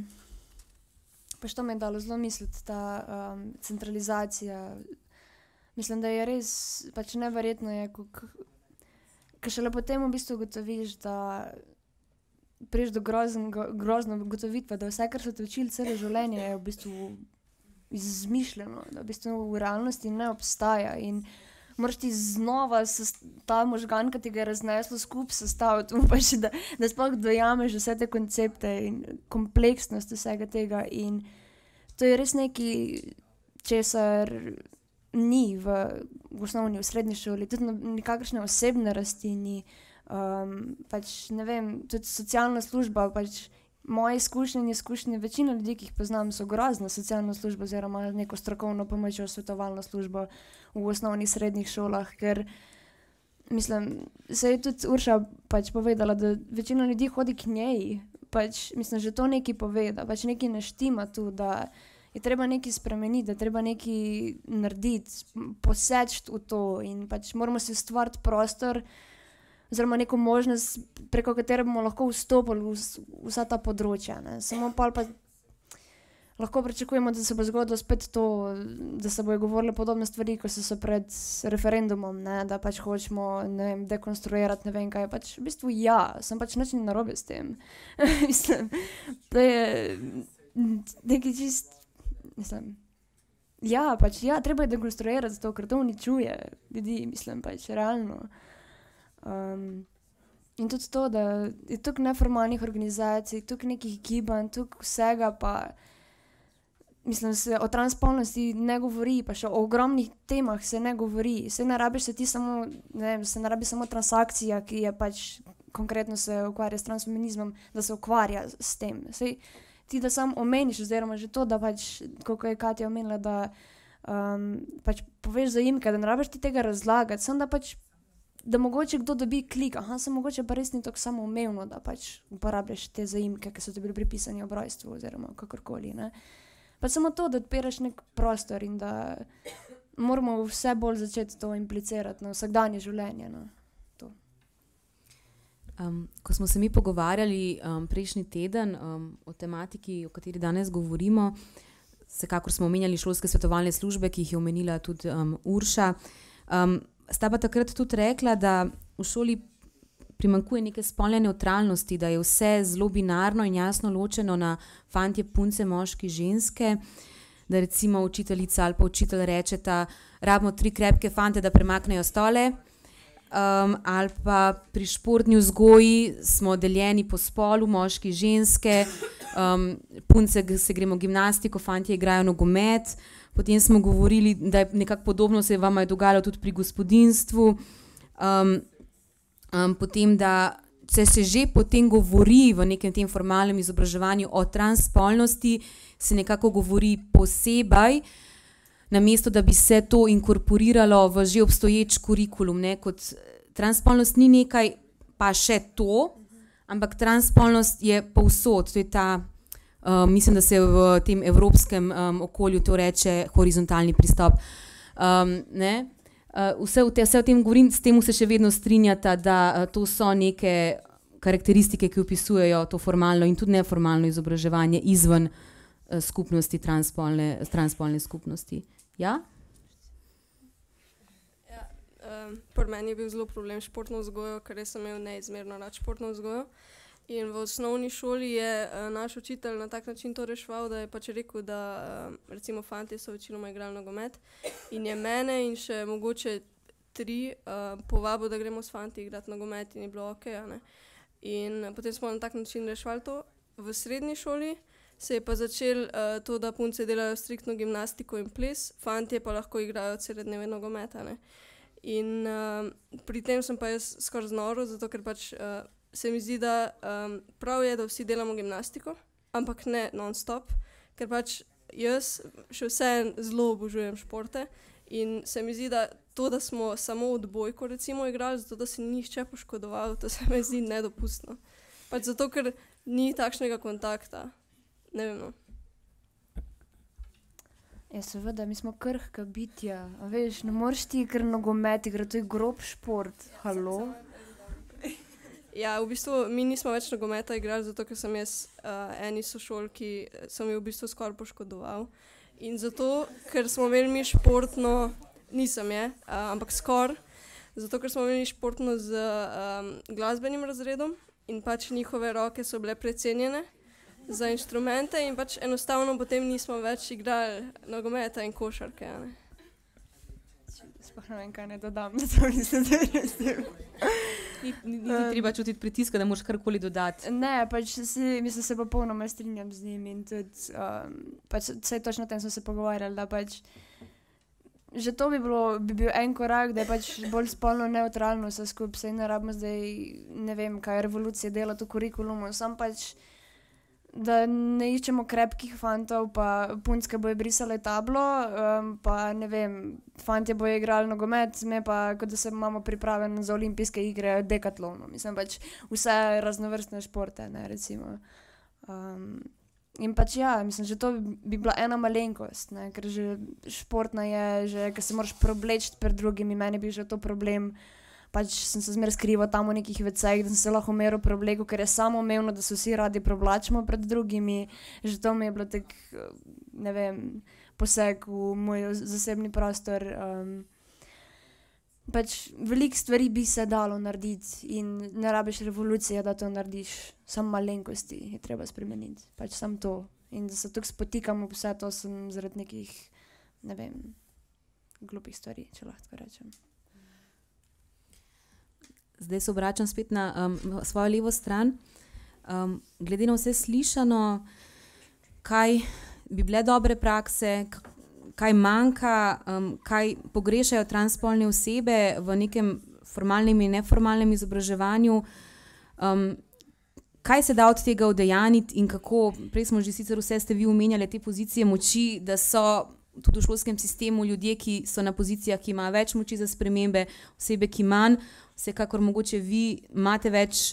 Pač to me je dalo zelo misliti, ta centralizacija Mislim, da je res pač neverjetno, ker šele potem v bistvu ugotoviš, da priješ do grozne ugotovitve, da vse, kar so te učili celo življenje, je v bistvu izmišljeno, da v bistvu v realnosti ne obstaja in moraš ti znova ta možgan, ki ti ga je razneslo skupaj sestaviti, pač, da sploh dojameš vse te koncepte in kompleksnost vsega tega in to je res nekaj, česar ni v osnovni, v srednji šoli, tudi nikakršne osebne rasti ni, pač ne vem, tudi socialna služba, pač moje izkušnje in izkušnje večina ljudi, ki jih poznam, so grozna socialna služba oziroma neko strokovno pomoč, svetovalno službo v osnovnih srednjih šolah, ker mislim, se je tudi Urša pač povedala, da večina ljudi hodi k njej, pač mislim, že to nekaj pove, da pač nekaj ne štima tu, da je treba nekaj spremeniti, da je treba nekaj narediti, poseči v to in pač moramo si ustvariti prostor oziroma neko možnost, preko katere bomo lahko vstopili v vsa ta področja. Ne. Samo pa lahko pričakujemo, da se bo zgodilo spet to, da se bojo govorile podobne stvari, ko so pred referendumom, ne, da pač hočemo dekonstruirati ne vem kaj. Pač v bistvu sem pač nič ni narobe s tem. Mislim, to je nekaj čist mislim, treba je dekonstruirati zato, ker to uničuje ljudi, mislim, pač realno. In tudi to, da je toliko neformalnih organizacij, toliko nekih gibanj, toliko vsega, pa mislim, se o transspolnosti ne govori, pa še o ogromnih temah se ne govori. Se ne rabiš se ne rabi samo transakcija, ki je pač konkretno se ukvarja s transfeminizmom, da se ukvarja s tem. Sej, ti da sam omeniš, oziroma že to, da pač, kako je Katja omenila, da pač poveš zaimke, da ne rabiš ti tega razlagati, samo da pač, da mogoče kdo dobi klik, se mogoče pa res ni tako samoumevno, da pač uporabljaš te zaimke, ki so ti bili pripisani ob rojstvu, oziroma kakorkoli, ne. Pač samo to, da odpiraš nek prostor in da moramo vse bolj začeti to implicirati na vsakdanje življenje, no. Ko smo se mi pogovarjali prejšnji teden o tematiki, o kateri danes govorimo, vsekakor smo omenjali šolske svetovalne službe, ki jih je omenila tudi Urša, sta pa takrat tudi rekla, da v šoli primanjkuje neke spolne nevtralnosti, da je vse zelo binarno in jasno ločeno na fantje, punce, moški, ženske, da recimo učiteljica ali pa učitelj rečeta, rabimo 3 krepke fante, da premaknejo stole, ali pa pri športni vzgoji smo deljeni po spolu, moški, ženske, punce se gremo gimnastiko, fantje igrajo nogomet, potem smo govorili, da je nekako podobno se vam je dogajalo tudi pri gospodinjstvu, potem da se že potem govori v nekem tem formalnem izobraževanju o transspolnosti, se nekako govori posebej, namesto da bi se to inkorporiralo v že obstoječ kurikulum, ne, kot transspolnost ni nekaj, pa še to, ampak transspolnost je povsod, to je ta, mislim, da se v tem evropskem okolju to reče horizontalni pristop, ne, vse o tem govorim, s tem se še vedno strinjata, da to so neke karakteristike, ki opisujejo to formalno in tudi neformalno izobraževanje izven skupnosti, transspolne skupnosti. Ja? Pri meni je bil zelo problem športno vzgojo, ker sem imel neizmerno rad športno vzgojo. In v osnovni šoli je naš učitelj na tak način to reševal, da je pač rekel, da recimo fantje so večinoma igrali nogomet in je mene in še mogoče 3 povabil, da gremo s fanti igrati nogomet in je bilo okej, ne. In potem smo na tak način reševali to. V srednji šoli se je pa začel to, da punce delajo striktno gimnastiko in ples, fantje pa lahko igrajo cele dneve nogometa, ne. In pri tem sem pa jaz skoraj znoro, zato ker pač se mi zdi, da prav je, da vsi delamo gimnastiko, ampak ne non-stop, ker pač jaz še vseeno zelo obožujem športe in se mi zdi, da to, da smo samo odbojko recimo igrali, zato da se ni nihče poškodoval, to se mi zdi nedopustno. Pač zato, ker ni takšnega kontakta. Ne vem, no. Ja, seveda, mi smo krhka bitja, a veš, ne moreš ti kar nogomet igrati, to je grob šport, halo? Ja, v bistvu mi nismo več nogometa igrali, zato ker sem jaz eni sošolki, sem jo v bistvu skoraj poškodoval. In zato, ker smo imeli mi športno nisem je, ampak skoraj. Zato, ker smo imeli športno z glasbenim razredom in pač njihove roke so bile precenjene za inštrumente in pač enostavno potem nismo več igrali nogometa in košarke. Ne? Sploh ne vem, kaj ne dodam, da to mislim, da je res tem. Ni treba čutiti pritiska, da moraš karkoli dodati. Ne, pač mislim, se popolnoma strinjam z njim in tudi, pač vse točno o tem smo se pogovarjali, da pač že to bi bil en korak, da je pač bolj spolno neutralno vse skupaj, saj ne rabimo zdaj, ne vem, kaj revolucije delati v kurikulumu, sam pač, da ne iščemo krepkih fantov, pa punčke bojo brisale tablo, pa ne vem, fantje bojo igrali nogomet, me pa, kot da se imamo pripravljeni za olimpijske igre dekatlonu, mislim pač vse raznovrstne športe, ne, recimo. In pač ja, mislim, že to bi bila ena malenkost, ne, ker že športna je, že, ker se moraš preobleči pred drugimi, meni bi že to problem, pač sem se zmeraj skrival tam v nekih vecejih, da sem se lahko meril preobleko, ker je samoumevno, da se vsi radi preoblačimo pred drugimi, že to mi je bilo tak, ne vem, poseg v moj zasebni prostor. Pač veliko stvari bi se dalo narediti in ne rabiš revolucije, da to narediš, samo malenkosti je treba spremeniti, pač samo to. In da se tukaj spotikam v vse to, sem zaradi nekih, ne vem, glupih stvari, če lahko tako rečem. Zdaj se obračam spet na svojo levo stran. Glede na vse slišano, kaj bi bile dobre prakse, kaj manjka, kaj pogrešajo transspolne osebe v nekem formalnem in neformalnem izobraževanju, kaj se da od tega udejaniti in kako, prej smo že sicer vse ste vi omenjali te pozicije moči, da so tudi v šolskem sistemu ljudje, ki so na pozicijah, ki imajo več moči za spremembe, osebe, ki manj, vsekakor mogoče vi imate več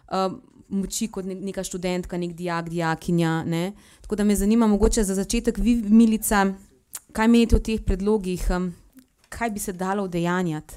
moči kot neka študentka, nek dijak, dijakinja, ne? Tako da me zanima mogoče za začetek vi, Milica, kaj menite o teh predlogih, kaj bi se dalo udejanjati?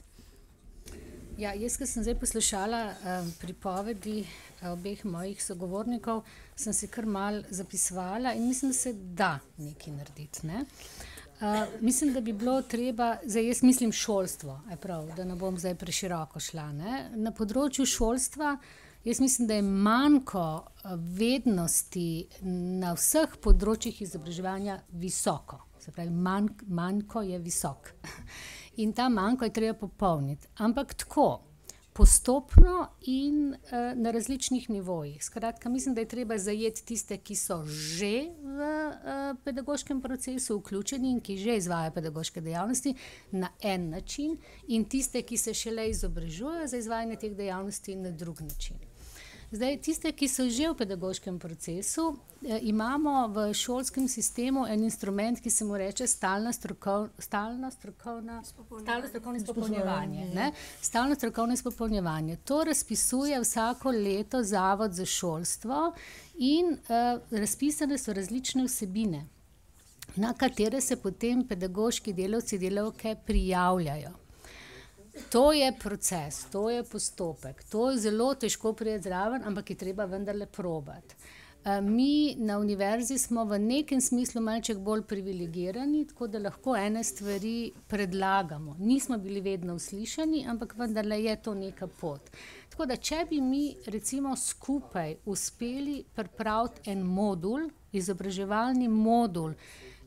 Ja, jaz, ko sem zdaj poslušala pripovedi obeh mojih sogovornikov, sem si kar malo zapisovala in mislim, da se da nekaj narediti. Ne? Mislim, da bi bilo treba, zdaj jaz mislim šolstvo, prav, da ne bom zdaj preširoko šla. Ne? Na področju šolstva jaz mislim, da je manjko vednosti na vseh področjih izobraževanja visoko. Se pravi, manjko je visok. In ta manjko je treba popolniti. Ampak tako, postopno in na različnih nivojih. Skratka, mislim, da je treba zajeti tiste, ki so že v pedagoškem procesu vključeni in ki že izvajajo pedagoške dejavnosti na en način in tiste, ki se šele izobražujejo za izvajanje teh dejavnosti na drug način. Zdaj, tiste, ki so že v pedagoškem procesu, imamo v šolskem sistemu en instrument, ki se mu reče stalno strokovno izpopolnjevanje. Stalno strokovno izpopolnjevanje. To razpisuje vsako leto Zavod za šolstvo in razpisane so različne vsebine, na katere se potem pedagoški delavci, delavke prijavljajo. To je proces, to je postopek, to je zelo težko priti zraven, ampak je treba vendarle probati. Mi na univerzi smo v nekem smislu malček bolj privilegirani, tako da lahko ene stvari predlagamo. Nismo bili vedno uslišani, ampak vendarle je to neka pot. Tako da, če bi mi recimo skupaj uspeli pripraviti en modul, izobraževalni modul,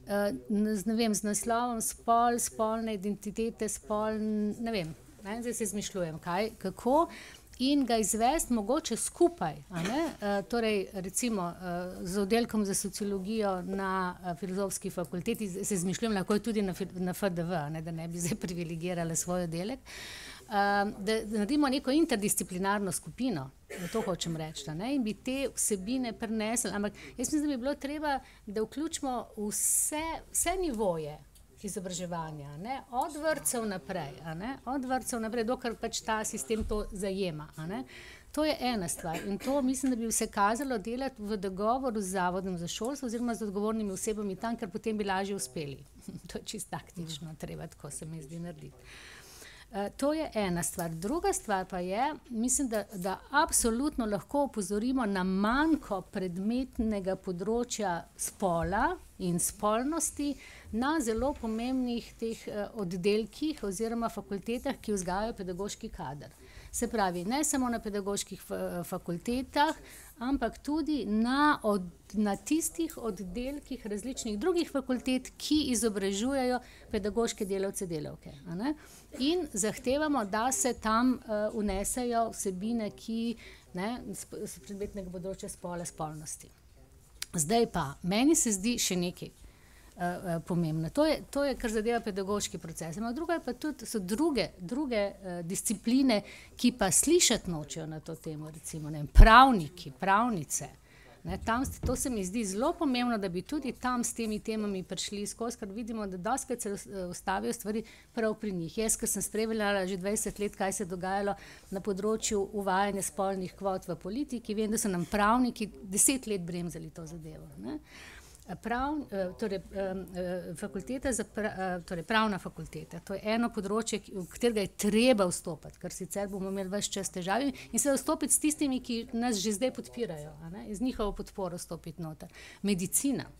z naslovom spol, spolne identitete, ne vem, zdaj se izmišljujem kaj, kako, in ga izvesti mogoče skupaj, torej recimo z oddelkom za sociologijo na filozofski fakulteti, se izmišljujem, lahko je tudi na FDV, da ne bi zdaj privilegirala svoj oddelek, da naredimo neko interdisciplinarno skupino, da to hočem reči, in bi te vsebine prenesli, ampak jaz mislim, da bi bilo treba, da vključimo vse nivoje izobraževanja, od vrtcev naprej, dokler pač ta sistem to zajema. To je ena stvar in to mislim, da bi se kazalo delati v dogovoru z Zavodom za šolstvo oziroma z odgovornimi osebami tam, ker potem bi lažje uspeli. To je čisto taktično, treba tako se mi zdi narediti. To je ena stvar. Druga stvar pa je, mislim, da absolutno lahko opozorimo na manjko predmetnega področja spola in spolnosti na zelo pomembnih teh oddelkih oziroma fakultetah, ki vzgajajo pedagoški kader. Se pravi, ne samo na pedagoških fakultetah, ampak tudi na tistih oddelkih različnih drugih fakultet, ki izobražujejo pedagoške delavce, delavke. In zahtevamo, da se tam vnesejo vsebine, ki s predmetnega področja spola, spolnosti. Zdaj pa, meni se zdi še nekaj pomembno. To je, kar zadeva pedagoški proces. Druga pa tudi so druge discipline, ki pa slišati nočejo na to temo, recimo pravniki, pravnice. To se mi zdi zelo pomembno, da bi tudi tam s temi temami prišli skozi, ker vidimo, da dostikrat se ustavijo stvari prav pri njih. Jaz, ker sem spremljala že 20 let, kaj se je dogajalo na področju uvajanja spolnih kvot v politiki, vem, da so nam pravniki 10 let bremzali to zadevo. Fakulteta pravna fakulteta, to je eno področje, v katerega je treba vstopiti, ker sicer bomo imeli ves čas težavi in se vstopiti s tistimi, ki nas že zdaj podpirajo, z njihovo podporo stopiti noter. Medicina.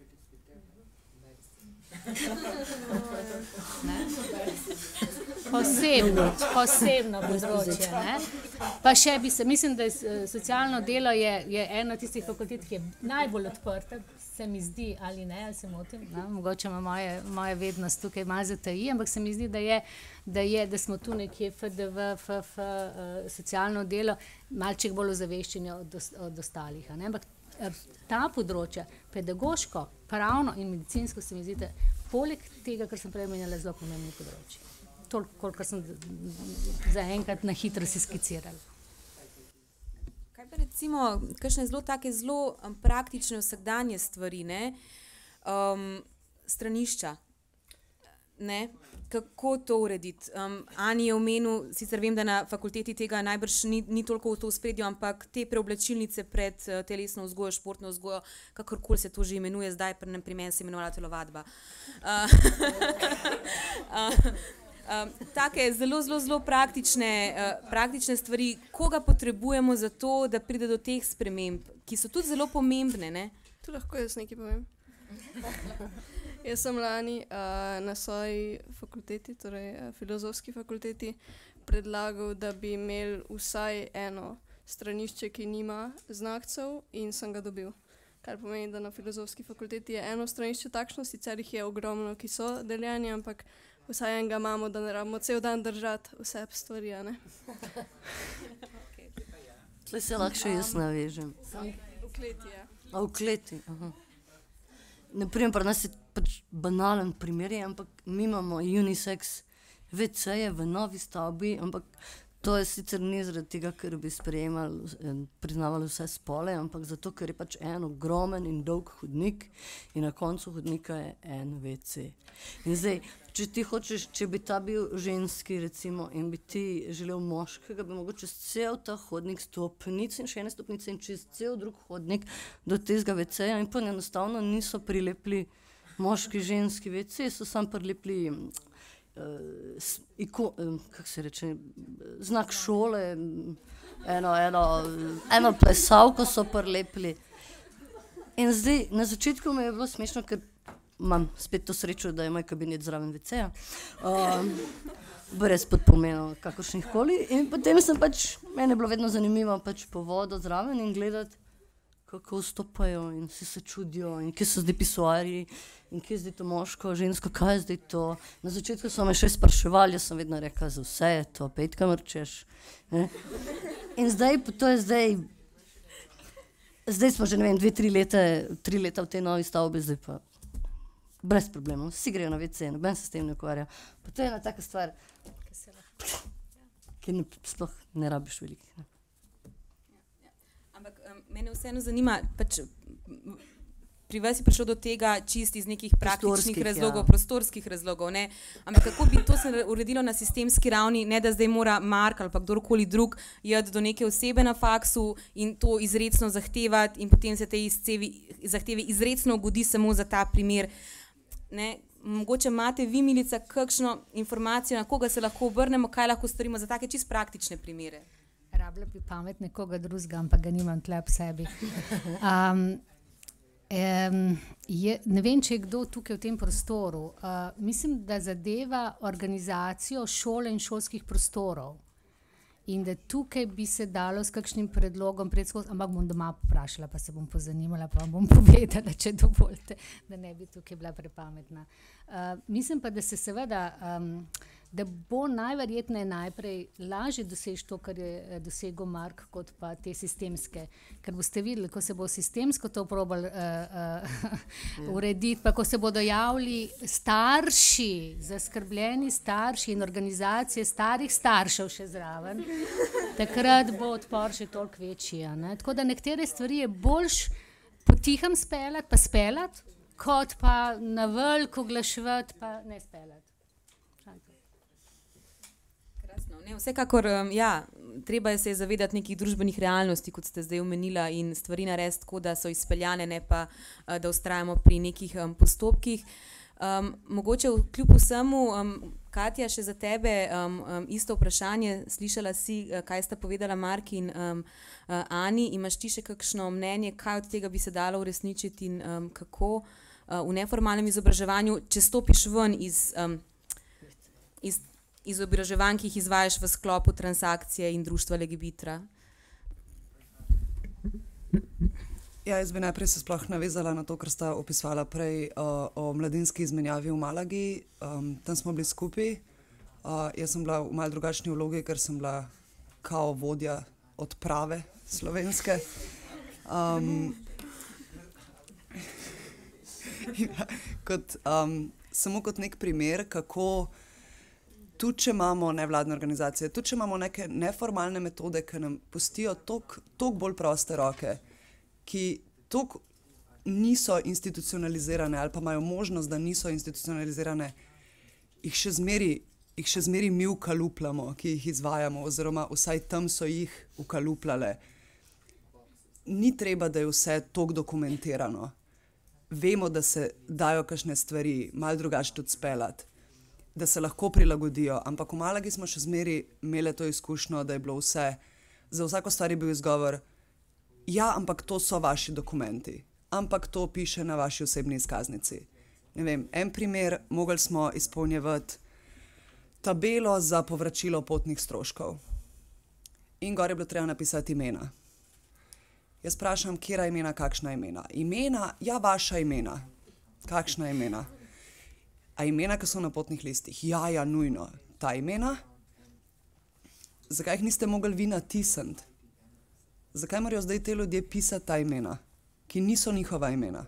Posebno področje. Pa še mislim, da socialno delo je ena tistih fakultet, ki je najbolj odprta, se mi zdi, ali ne, ali se motim, mogoče ima moja vednost tukaj malo zataji, ampak se mi zdi, da smo tu nekje FDV, socialno delo, malček bolj ozaveščeni od ostalih. Ampak ta področja, pedagoško, pravno in medicinsko, se mi zdi, da poleg tega, kar sem prej omenjala, zelo pomembni področji. Toliko, kolikor sem zaenkrat na hitro si skicirala. Kaj pa recimo, kakšne zelo praktične vsakdanje stvari, stranišča, kako to urediti? Ani je omenil, sicer vem, da na fakulteti tega najbrž ni toliko v to uspredju, ampak te preoblačilnice pred telesno vzgojo, športno vzgojo, kakorkoli se to že imenuje, zdaj pri meni se imenovala telovadba. Take zelo praktične stvari, koga potrebujemo za to, da pride do teh sprememb, ki so tudi zelo pomembne. Tu lahko jaz nekaj povem. Jaz sem lani na svoji fakulteti, torej filozofski fakulteti, predlagal, da bi imeli vsaj eno stranišče, ki nima znakcev, in sem ga dobil. Kar pomeni, da na filozofski fakulteti je eno stranišče takšno, sicer jih je ogromno, ki so deljeni, ampak vsaj enega imamo, da ne rabimo cel dan držati vse stvari, a ne? Tle se lahko še jaz navežem. V kleti, ja. A v kleti, aha. Naprimer, pri nas je pač banalen primer, ampak mi imamo unisex WC-je v novi stavbi, ampak to je sicer ne zaradi tega, ker bi priznavali vse spole, ampak zato, ker je pač en ogromen in dolg hodnik in na koncu hodnika je en WC. In zdaj, če bi ta bil ženski, recimo, in bi ti želel moškega, bi mogel čez cel ta hodnik stopnic in še ene stopnice in čez cel drug hodnik do tega WC-ja in pa enostavno niso prilepili moški, ženski WC, so samo prilepili kako se reče, znak šole, eno plesalko so prilepili. In zdaj, na začetku mi je bilo smešno, ker imam spet to srečo, da je moj kabinet zraven WC-ja, brez podpomenov kakršnih koli. In potem sem meni je bilo vedno zanimivo po vodo zraven in gledati, kako vstopajo in se čudijo in kje so zdaj pisoarji in kje je zdaj to moško, žensko, kaj je zdaj to. Na začetku so me še spraševali, jaz sem vedno rekla, za vse je to, Petka mrčeš. In zdaj, to je zdaj smo že, ne vem, 3 leta v tej novi stavbi, zdaj pa brez problemov, vsi grejo na WC, noben se s tem ne ukvarja. Pa to je ena taka stvar, ki sploh ne rabiš velikih. Ampak mene vseeno zanima, pri vas je prišlo do tega čist iz nekih praktičnih razlogov, prostorskih razlogov, ne? Ampak kako bi to se uredilo na sistemski ravni, ne da zdaj mora Mark ali pa kdorkoli drug iti do neke osebe na faksu in to izrecno zahtevati in potem se te zahteve izrecno ugodi samo za ta primer. Mogoče imate vi, Milica, kakšno informacijo, na koga se lahko obrnemo, kaj lahko storimo za take čist praktične primere? Rabila bi pamet nekoga drugega, ampak ga nimam tle ob sebi. Ne vem, če je kdo tukaj v tem prostoru. Mislim, da zadeva organizacijo šole in šolskih prostorov. In da tukaj bi se dalo s kakšnim predlogom predskozi, ampak bom doma vprašala, pa se bom pozanimala, pa vam bom povedala, če dovolite, da ne bi tukaj bila prepametna. Mislim pa, da se seveda, da bo najverjetneje najprej lažje doseči to, kar je dosegel Mark, kot pa te sistemske. Ker boste videli, ko se bo sistemsko to probali urediti, pa ko se bodo javili starši, zaskrbljeni starši in organizacije starih staršev še zraven, takrat bo odpor še toliko večji. Tako da nekatere stvari je boljš potihem speljati, pa speljati, kot pa na veliko oglaševati, pa ne speljati. Ne, vsekakor, ja, treba je se zavedati nekih družbenih realnosti, kot ste zdaj omenila, in stvari narediti tako, da so izpeljane, ne pa, da ustrajamo pri nekih postopkih. Mogoče kljub vsemu, Katja, še za tebe isto vprašanje. Slišala si, kaj sta povedala Mark in Ani. Imaš ti še kakšno mnenje, kaj od tega bi se dalo uresničiti in kako v neformalnem izobraževanju, če stopiš ven iz izobraževanj, ki jih izvajaš v sklopu transakcije in društva Legibitra? Ja, jaz bi najprej se sploh navezala na to, kar sta opisovala prej o mladinski izmenjavi v Malagi. Tam smo bili skupaj. Jaz sem bila v malo drugačni vlogi, ker sem bila kao vodja odprave slovenske. Samo kot nek primer, kako tudi če imamo nevladne organizacije, tudi če imamo neke neformalne metode, ki nam pustijo toliko bolj proste roke, ki toliko niso institucionalizirane ali pa imajo možnost, da niso institucionalizirane, jih še zmeri mi ukalupljamo, ki jih izvajamo, oziroma vsaj tam so jih ukalupljale. Ni treba, da je vse toliko dokumentirano. Vemo, da se dajo kakšne stvari malo drugače tudi speljati, da se lahko prilagodijo, ampak v Malagi smo še zmeri imeli to izkušnjo, da je bilo vse, za vsako stvar je bil izgovor, ja, ampak to so vaši dokumenti, ampak to piše na vaši osebni izkaznici. Ne vem, en primer, mogli smo izpolnjevati tabelo za povračilo potnih stroškov. In gor je bilo treba napisati imena. Jaz vprašam, katera imena, kakšna imena. Imena, ja, vaša imena. Kakšna imena? A imena, ki so na potnih listih? Ja, nujno. Ta imena? Zakaj jih niste mogli vi natisniti? Zakaj morajo zdaj te ljudje pisati ta imena, ki niso njihova imena?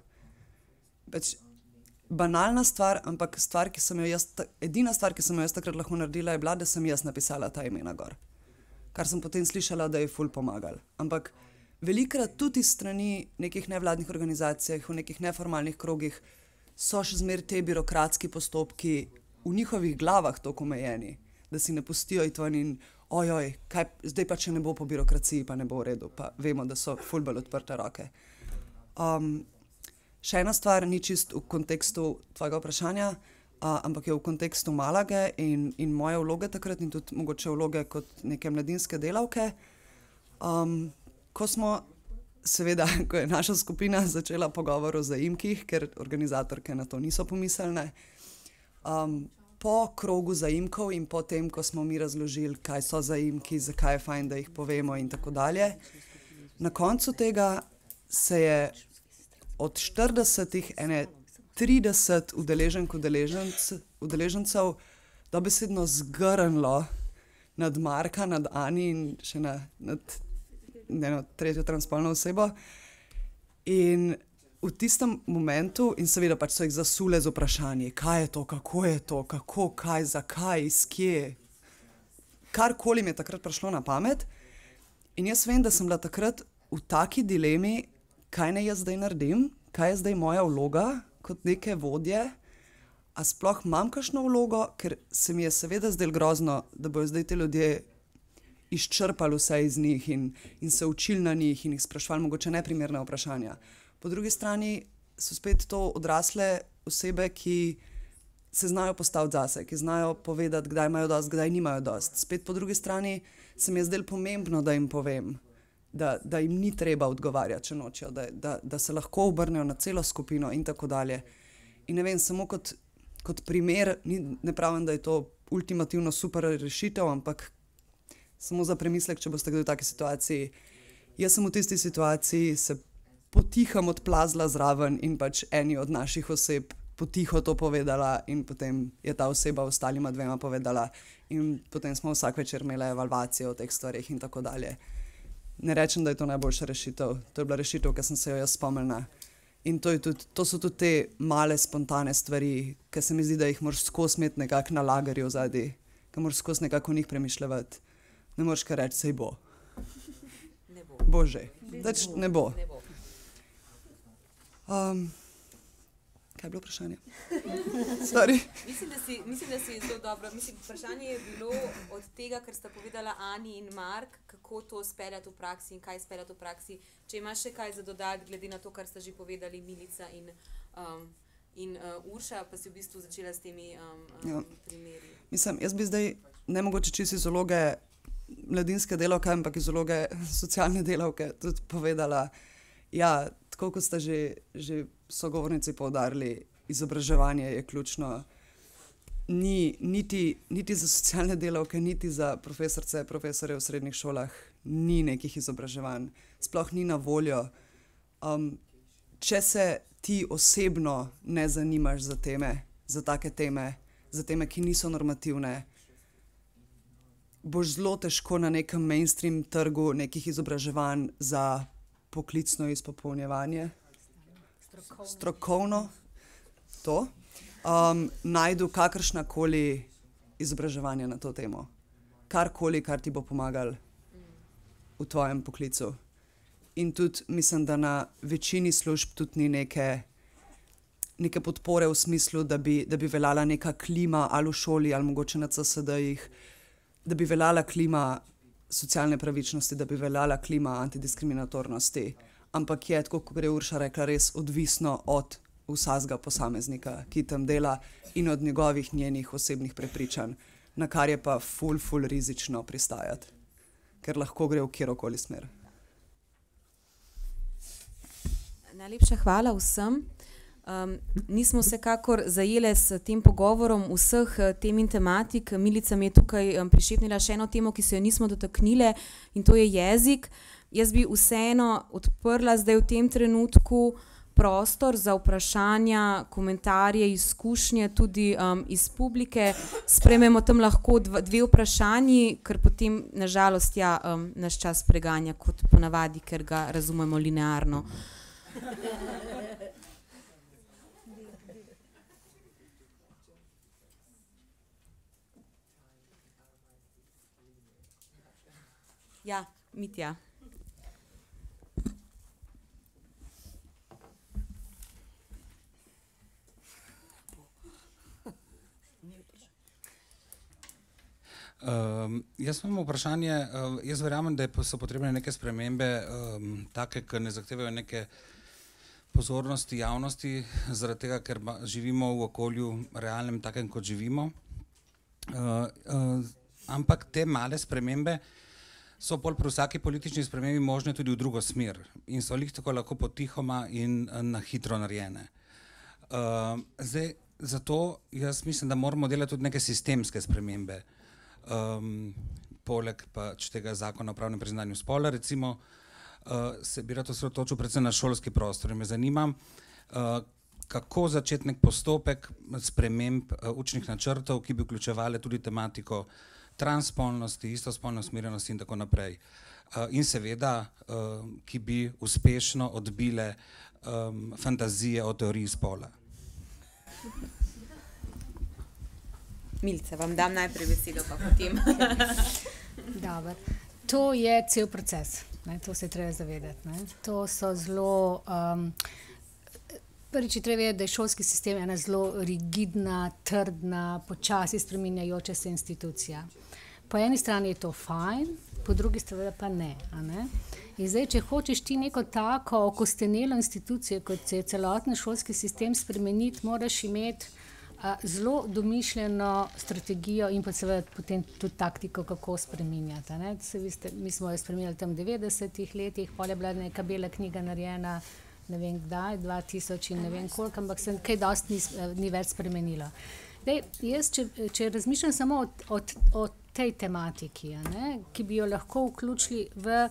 Banalna stvar, ampak edina stvar, ki sem jo jaz takrat lahko naredila, je bila, da sem jaz napisala ta imena gor. Kar sem potem slišala, da je ful pomagal. Ampak velikrat tudi strani nekih nevladnih organizacij, v nekih neformalnih krogih, so še zmeraj te birokratski postopki v njihovih glavah tako omejeni, da si ne pustijo iti ven in ojoj, zdaj pa če ne bo po birokraciji, pa ne bo v redu, pa vemo, da so ful bolj odprte roke. Še ena stvar, ni čist v kontekstu tvojega vprašanja, ampak je v kontekstu Malage in moje vloge takrat in tudi mogoče vloge kot neke mladinske delavke. Ko smo seveda, ko je naša skupina začela pogovor o zaimkih, ker organizatorke na to niso pomislene, po krogu zaimkov in po tem, ko smo mi razložili, kaj so zaimki, zakaj je fajn, da jih povemo in tako dalje, na koncu tega se je od 40 30 udeležencev dobesedno zgrnilo nad Marka, nad Ani in še nad tretjo transpolno osebo. In v tistem momentu, in seveda pač so jih zasule z vprašanji, kaj je to, kako je to, kako, kaj, zakaj, iz kje. Karkoli mi je takrat prišlo na pamet. In jaz vem, da sem bila takrat v taki dilemi, kaj naj jaz zdaj naredim, kaj je zdaj moja vloga kot neke vodje, a sploh imam kakšno vlogo, ker se mi je seveda zdelo grozno, da bojo zdaj te ljudje izčrpali vse iz njih in se učili na njih in jih sprašvali mogoče neprimerna vprašanja. Po drugi strani so spet to odrasle osebe, ki se znajo postaviti zase, ki znajo povedati, kdaj imajo dosti, kdaj nimajo dosti. Spet po drugi strani se mi je zdelo pomembno, da jim povem, da jim ni treba odgovarjati, če nočejo, da se lahko obrnejo na celo skupino in tako dalje. In ne vem, samo kot primer, ne pravim, da je to ultimativno super rešitev, ampak samo za premislek, če boste kdaj v taki situaciji. Jaz sem v tisti situaciji se potiham odplazla zraven in pač eni od naših oseb potiho to povedala in potem je ta oseba ostalima dvema povedala in potem smo vsak večer imeli evalvacije o teh stvarih in tako dalje. Ne rečem, da je to najboljša rešitev. To je bila rešitev, ki sem se jo jaz spomnila. In to so tudi te male spontane stvari, ki se mi zdi, da jih moraš skozi imeti nekako na lagerju vzadi, ki moraš skozi nekako o njih premišljati. Ne moreš kar reči, sej bo. Ne bo. Bo že. Ne bo. Kaj je bilo vprašanje? Mislim, da si zelo dobro. Vprašanje je bilo od tega, kar sta povedala Ani in Mark, kako to speljati v praksi in kaj speljati v praksi. Če imaš še kaj za dodati, glede na to, kar sta že povedali Milica in Urša, pa si v bistvu začela s temi primeri. Mislim, jaz bi zdaj ne mogoče čisto iz vloge mladinske delavke, ampak iz vloge socialne delavke tudi povedala, ja, tako kot sta že sogovornici poudarili, izobraževanje je ključno. Niti za socialne delavke, niti za profesorje v srednjih šolah ni nekih izobraževanj. Sploh ni na voljo. Če se ti osebno ne zanimaš za teme, za take teme, za teme, ki niso normativne, boš zelo težko na nekem mainstream trgu nekih izobraževanj za poklicno izpopolnjevanje. Strokovno. To. Najdu kakršnakoli izobraževanje na to temo. Karkoli, kar ti bo pomagalo v tvojem poklicu. In tudi mislim, da na večini služb tudi ni neke podpore v smislu, da bi veljala neka klima ali v šoli ali mogoče na CSD-jih, da bi veljala klima socialne pravičnosti, da bi veljala klima antidiskriminatornosti. Ampak je, tako kot je Urša rekla, res odvisno od vsakega posameznika, ki tam dela in od njenih osebnih prepričanj, na kar je pa ful rizično pristajati, ker lahko gre v kjerokoli smer. Najlepša hvala vsem. Nismo vsekakor zajele s tem pogovorom vseh tem in tematik. Milica mi je tukaj prišepnila še eno temo, ki se jo nismo dotaknile, in to je jezik. Jaz bi vseeno odprla zdaj v tem trenutku prostor za vprašanja, komentarje, izkušnje tudi iz publike. Sprejmemo tam lahko dve vprašanji, ker potem nažalost naš čas preganja kot ponavadi, ker ga razumemo linearno. Ja, Mitja. Jaz imam vprašanje, jaz verjamem, da so potrebne neke spremembe, take, ki ne zahtevajo neke pozornosti javnosti, zaradi tega, ker živimo v okolju realnem, takem, kot živimo. Ampak te male spremembe so pol pri vsaki politični spremembi možne tudi v drugo smer in so tako lahko potihoma in na hitro narejene. Zdaj, zato jaz mislim, da moramo delati tudi neke sistemske spremembe. Poleg pač tega zakona o pravnem priznanju spola, recimo, se bi rad osredotočil predvsem na šolski prostor. Me zanima, kako začeti nek postopek sprememb učnih načrtov, ki bi vključevali tudi tematiko transspolnosti, istospolne usmerjenosti in tako naprej. In seveda, ki bi uspešno odbile fantazije o teoriji spola. Milica, vam dam najprej besedo, pa potem. Dobar. To je cel proces, to se treba zavedati. To so zelo, prvič je treba vedeti, da je šolski sistem ena zelo rigidna, trdna, počasi spreminjajoča se institucija. Po eni strani je to fajn, po drugi strani pa ne. In zdaj, če hočeš ti neko tako okostenelo institucijo, kot se je celotni šolski sistem spremeniti, moraš imeti zelo domišljeno strategijo in pa seveda potem tudi taktiko, kako spreminjati. Ne? Mi smo jo spremenili tam v 90-ih letih, pol je bila neka bela knjiga narejena, ne vem kdaj, 2000 in ne vem koliko, ampak se kaj dosti ni več spremenilo. Dej, jaz, če razmišljam samo o tej tematiki, ki bi jo lahko vključili v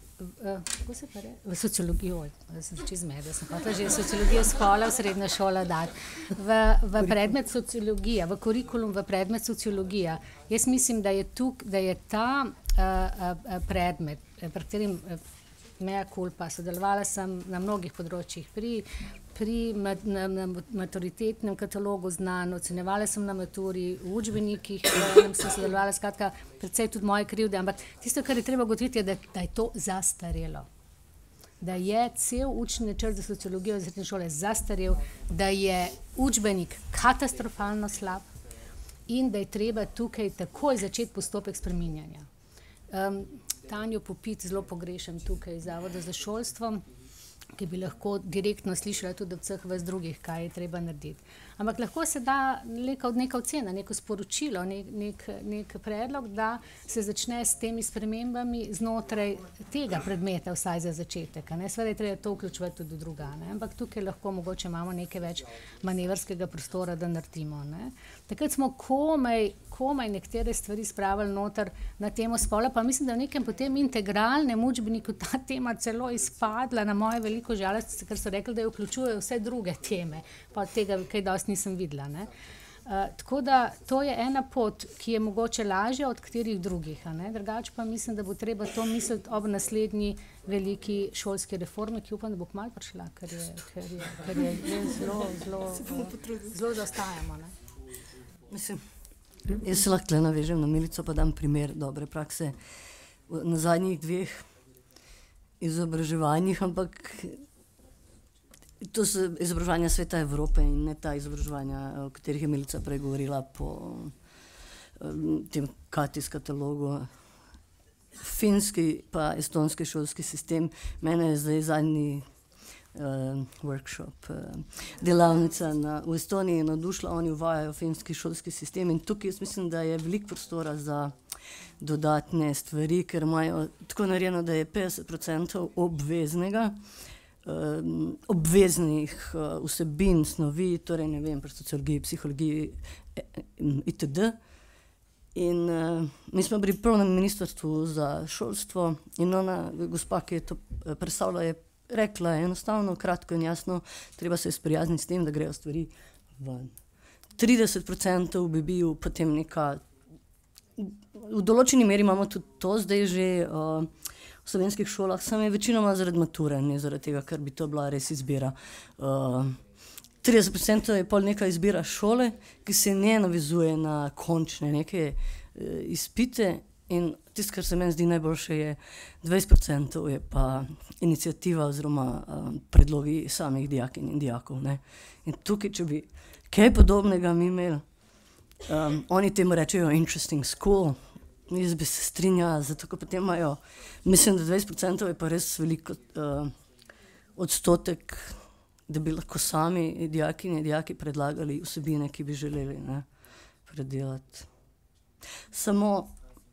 sociologijo, sem se čizmedla, sem hotela že sociologijo spola v srednjo šolo dati, v predmet sociologija, v kurikulum, v predmet sociologija. Jaz mislim, da je ta predmet, pri katerim mea culpa, sodelovala sem na mnogih področjih, pri maturitetnem katalogu znanj, ocenjevala sem na maturi, v učbenikih sem sodelovala, skratka, predvsej tudi moje krivde, ampak tisto, kar je treba ugotoviti, je, da je to zastarelo. Da je cel učni načrt za sociologijo v srednje šole zastarel, da je učbenik katastrofalno slab in da je treba tukaj takoj začeti postopek spreminjanja. Tanjo Popit zelo pogrešam tukaj iz Zavoda za šolstvo, ki bi lahko direktno slišala tudi od vseh vas drugih, kaj je treba narediti. Ampak lahko se da neka ocena, neko sporočilo, nek predlog, da se začne s temi spremembami znotraj tega predmeta, vsaj za začetek. Seveda je treba to vključevati tudi v druga, ampak tukaj lahko mogoče imamo nekaj več manevrskega prostora, da naredimo. Takrat smo komaj nekatere stvari spravili noter na temo spola, pa mislim, da v nekem potem integralnem učbeniku ta tema celo izpadla na moje veliko žalost, ker so rekli, da jo vključujejo vse druge teme, pa tega kaj dosti nisem videla. Tako da to je ena pot, ki je mogoče lažja od katerih drugih. Drugače pa mislim, da bo treba to misliti ob naslednji veliki šolski reformi, ki upam, da bo kmalu prišla, ker je zelo zaostajamo. Mislim, jaz se lahko navežem na Milico, pa dam primer dobre prakse na zadnjih 2 izobraževanjih, ampak to so izobraževanja Sveta Evrope in ne ta izobraževanja, o katerih je Milica prej govorila po tem Katis katalogu. Finski pa estonski šolski sistem, mene je zdaj zadnji workshop, delavnica v Estoniji navdušila, oni uvajajo finski šolski sistem in tukaj jaz mislim, da je veliko prostora za dodatne stvari, ker imajo tako narejeno, da je 50% obveznih vsebin, snovi, torej ne vem, pri sociologiji, psihologiji itd. In mi smo bili prav na ministrstvu za šolstvo in ona, gospa, ki je to predstavila, je rekla enostavno, kratko in jasno, treba se sprijazniti s tem, da grejo stvari ven. 30% bi bil potem neka, v določeni meri imamo tudi to zdaj že v slovenskih šolah, samo je večinoma zaradi mature, ne zaradi tega, ker bi to bila res izbira. 30% je pol neka izbira šole, ki se ne navezuje na končne neke izpite in tisto, kar se meni zdi najboljše, je 20% je pa iniciativa oziroma predlogi samih dijakinj in dijakov. In tukaj, če bi kaj podobnega mi imeli, oni temu rečejo interesting school, jaz bi se strinjala, zato ko potem imajo, mislim, da 20% je pa res veliko odstotek, da bi lahko sami dijakinje in dijaki predlagali vsebine, ki bi želeli predelati. Samo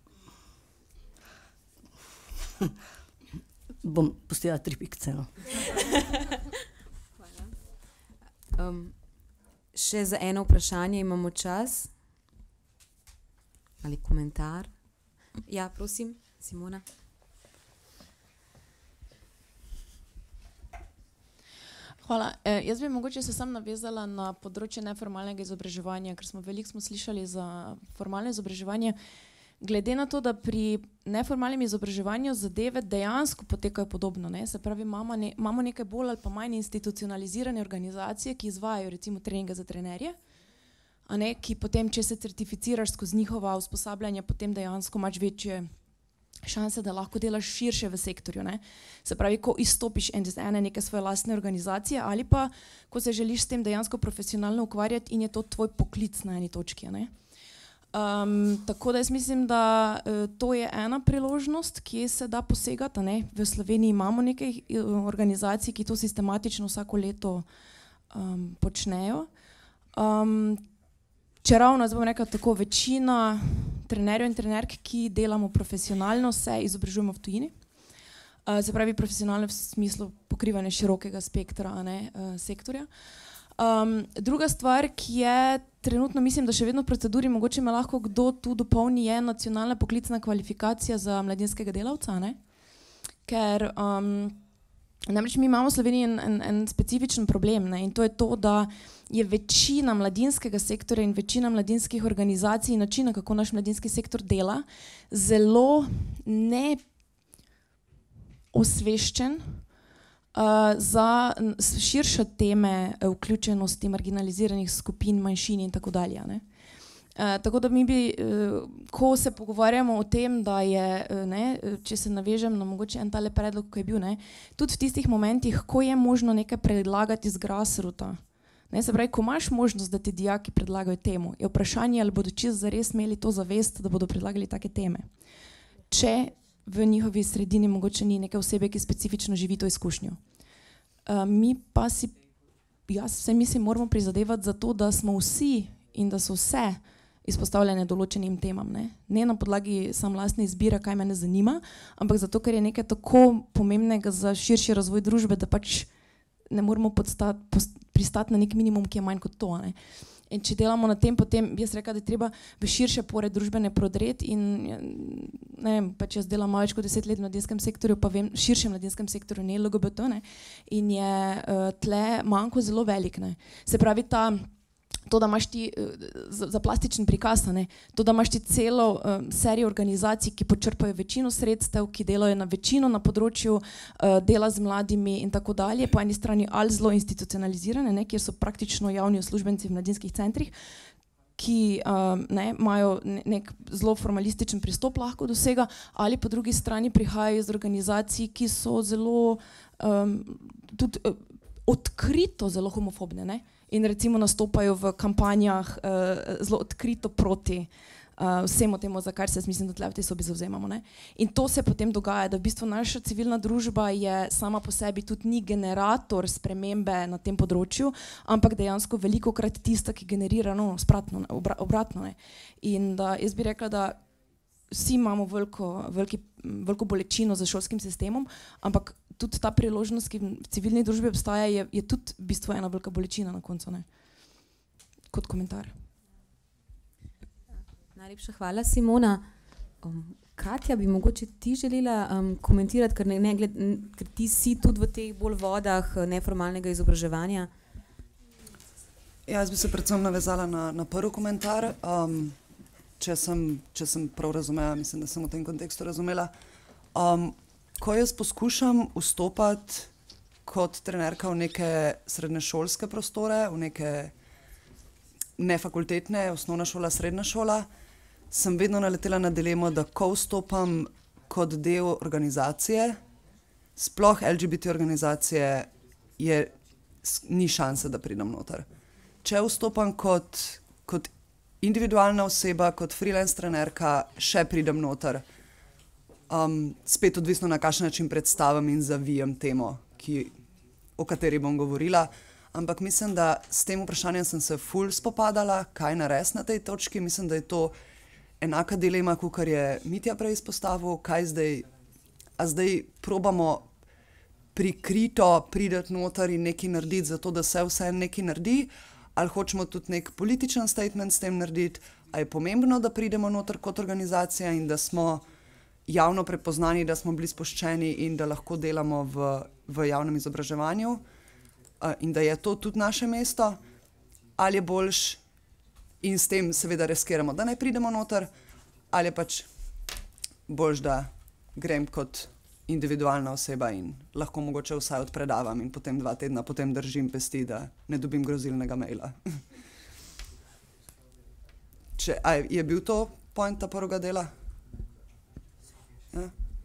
bom pustila 3 pikce. Še za eno vprašanje imamo čas. Ali komentar? Ja, prosim, Simona. Hvala. Jaz bi mogoče se sam navezala na področje neformalnega izobraževanja, ker smo veliko slišali za formalno izobraževanje. Glede na to, da pri neformalnem izobraževanju zadeve dejansko potekajo podobno, se pravi, imamo nekaj bolj ali pa manj institucionalizirane organizacije, ki izvajajo recimo treninge za trenerje, ki potem, če se certificiraš skozi njihova usposabljanja, potem dejansko imaš večje šanse, da lahko delaš širše v sektorju. Se pravi, ko izstopiš iz ene neke svoje lastne organizacije ali pa, ko se želiš s tem dejansko profesionalno ukvarjati in je to tvoj poklic na eni točki. Tako da jaz mislim, da to je ena priložnost, kje se da posegati. V Sloveniji imamo nekaj organizacij, ki to sistematično vsako leto počnejo. čeravno, zdaj bom rekla tako, večina trenerjev in trenerk, ki delamo profesionalno, se izobražujemo v tujini. Se pravi profesionalno v smislu pokrivanja širokega spektra, sektorja. Druga stvar, ki je trenutno, mislim, da še vedno v proceduri, mogoče me lahko kdo tu dopolni, je nacionalna poklicna kvalifikacija za mladinskega delavca, ker namreč mi imamo v Sloveniji en specifičen problem, in to je to, da je večina mladinskega sektorja in večina mladinskih organizacij in načina, kako naš mladinski sektor dela, zelo neosveščen za širše teme vključenosti marginaliziranih skupin, manjšin in tako dalje. Tako da mi bi, ko se pogovarjamo o tem, da je, če se navežem na mogoče en tale predlog, ko je bil, tudi v tistih momentih, ko je možno nekaj predlagati iz grassroota, se pravi, ko imaš možnost, da ti dijaki predlagajo temu, je vprašanje, ali bodo čisto zares imeli to zavest, da bodo predlagali take teme. Če v njihovi sredini mogoče ni neke osebe, ki specifično živi to izkušnjo. Mi pa si, jaz vse mislim, moramo prizadevati za to, da smo vsi in da so vse izpostavljene določenim temam. Ne na podlagi sam lastne izbire, kaj me ne zanima, ampak zato, ker je nekaj tako pomembnega za širši razvoj družbe, da pač ne moramo pristati na nek minimum, ki je manj kot to. In če delamo na tem, potem jaz rekla, da je treba v širše pore družbene prodreti in ne vem, pač jaz delam malo več kot 10 let v mladinskem sektorju, pa vem, v širšem mladinskem sektorju, ne LGBT, in je tle manko zelo velik. Se pravi, to, da imaš ti za plastičen prikaz, to, da imaš ti celo serijo organizacij, ki počrpajo večino sredstev, ki delajo na večino na področju dela z mladimi in tako dalje, po eni strani ali zelo institucionalizirane, kjer so praktično javni uslužbenci v mladinskih centrih, ki imajo nek zelo formalističen pristop lahko do vsega, ali po drugi strani prihajajo iz organizacij, ki so zelo tudi odkrito zelo homofobne, in recimo nastopajo v kampanjah zelo odkrito proti vsemu temu, za kar se mislim, da tle v tej sobi zavzemamo. In to se potem dogaja, da v bistvu naša civilna družba je sama po sebi tudi ni generator spremembe na tem področju, ampak dejansko velikokrat tista, ki generira obratno. In da jaz bi rekla, da vsi imamo veliko bolečino za šolskim sistemom, ampak tudi ta priložnost, ki v civilni družbi obstaja, je tudi v bistvu ena velika bolečina na koncu, kot komentar. Najlepša hvala, Simona. Katja, bi mogoče ti želela komentirati, ker ti si tudi v teh bolj vodah neformalnega izobraževanja. Ja, jaz bi se predvsem navezala na prvi komentar. Če sem prav razumela, mislim, da sem v tem kontekstu razumela. Ko jaz poskušam vstopati kot trenerka v neke srednješolske prostore, v neke nefakultetne, osnovna šola, srednja šola, sem vedno naletela na dilemo, da ko vstopam kot del organizacije, sploh LGBT organizacije, ni šanse, da pridem noter. Če vstopam kot individualna oseba, kot freelance trenerka, še pridem noter. Spet odvisno na kakšen način predstavim in zavijem temo, o kateri bom govorila, ampak mislim, da s tem vprašanjem sem se ful spopadala, kaj narediti na tej točki. Mislim, da je to enaka dilema, kakor je Mitja prej izpostavil, kaj zdaj probamo prikrito priti noter in nekaj narediti, zato da se vse nekaj naredi, ali hočemo tudi nek političen statement s tem narediti, ali je pomembno, da pridemo noter kot organizacija in da smo javno prepoznani, da smo bili spuščeni in da lahko delamo v javnem izobraževanju in da je to tudi naše mesto, ali je boljš in s tem seveda riskiramo, da ne pridemo noter, ali je pač boljš, da grem kot individualna oseba in lahko mogoče vsaj odpredavam in potem 2 tedna potem držim pesti, da ne dobim grozilnega maila. Je bil to point ta prvega dela? Ja.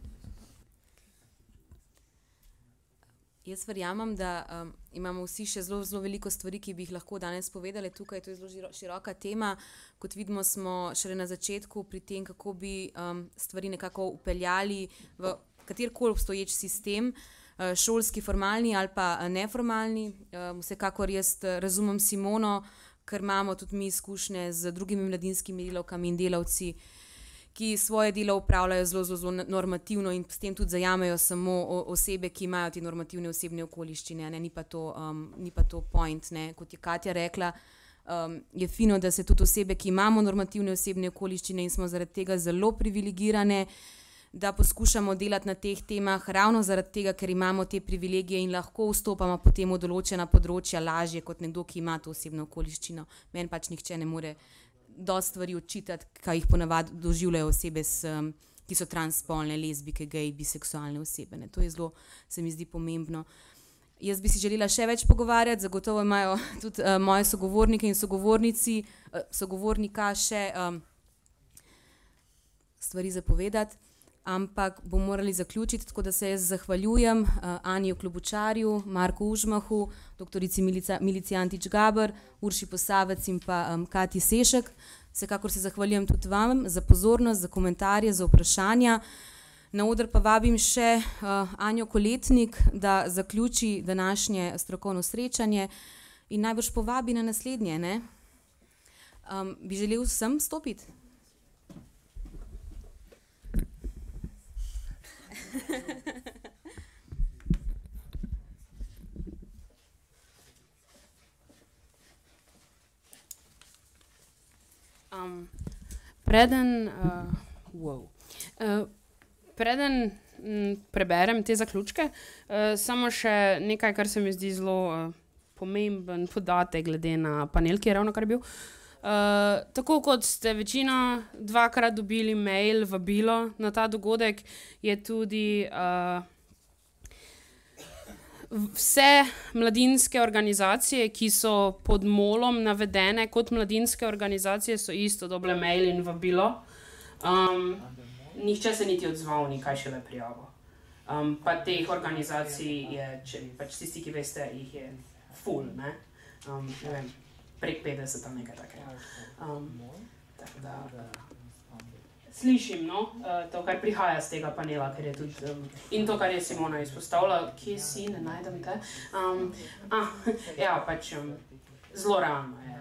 Jaz verjamem, da imamo vsi še zelo veliko stvari, ki bi jih lahko danes povedali tukaj. To je zelo široka tema. Kot vidimo, smo šele na začetku pri tem, kako bi stvari nekako upeljali v katerikoli obstoječ sistem, šolski, formalni ali pa neformalni. Vsekakor jaz razumem Simono, ker imamo tudi mi izkušnje z drugimi mladinskimi delavkami in delavci, ki svoje delo upravljajo zelo normativno in s tem tudi zajamejo samo osebe, ki imajo te normativne osebne okoliščine, ne, ni pa to point, ne, kot je Katja rekla, je fino, da se tudi osebe, ki imamo normativne osebne okoliščine in smo zaradi tega zelo privilegirane, da poskušamo delati na teh temah ravno zaradi tega, ker imamo te privilegije in lahko vstopamo potem v določena področja lažje kot nekdo, ki ima to osebno okoliščino. Meni pač nihče ne more dosti stvari odčitati, kaj jih ponavadi doživljajo osebe, ki so transspolne, lezbike, gej, biseksualne osebe. Ne. To je zelo, se mi zdi pomembno. Jaz bi si želela še več pogovarjati, zagotovo imajo tudi moje sogovornike in sogovornika še stvari za povedati, ampak bom morali zaključiti, tako da se jaz zahvaljujem Aniju Klobučarju, Marku Užmahu, doktorici Milici Antič-Gaber, Urši Posavec in pa Katji Sešek. Vsekakor se zahvaljujem tudi vam za pozornost, za komentarje, za vprašanja. Na oder pa vabim še Anjo Koletnik, da zaključi današnje strokovno srečanje in najbrž povabi na naslednje. Ne? Bi želel vsem stopiti? Preden preberem te zaključke, samo še nekaj, kar se mi zdi zelo pomemben podatek glede na panel, ki je ravnokar bil. Tako kot ste večina dvakrat dobili mail, vabilo na ta dogodek, je tudi vse mladinske organizacije, ki so pod MOL-om navedene kot mladinske organizacije, so isto dobile mail in vabilo. Nihče se niti odzval, ni kaj šele prijavo. Pa teh organizacij je, pač tisti, ki veste, jih je full, ne? Ne vem, prek 50 ali nekaj takega. Tako da slišim, no, to, kar prihaja z tega panela, ker je tudi, in to, kar je Simona izpostavila, kje si, ne najdem te. Ja, pač zelo realno je.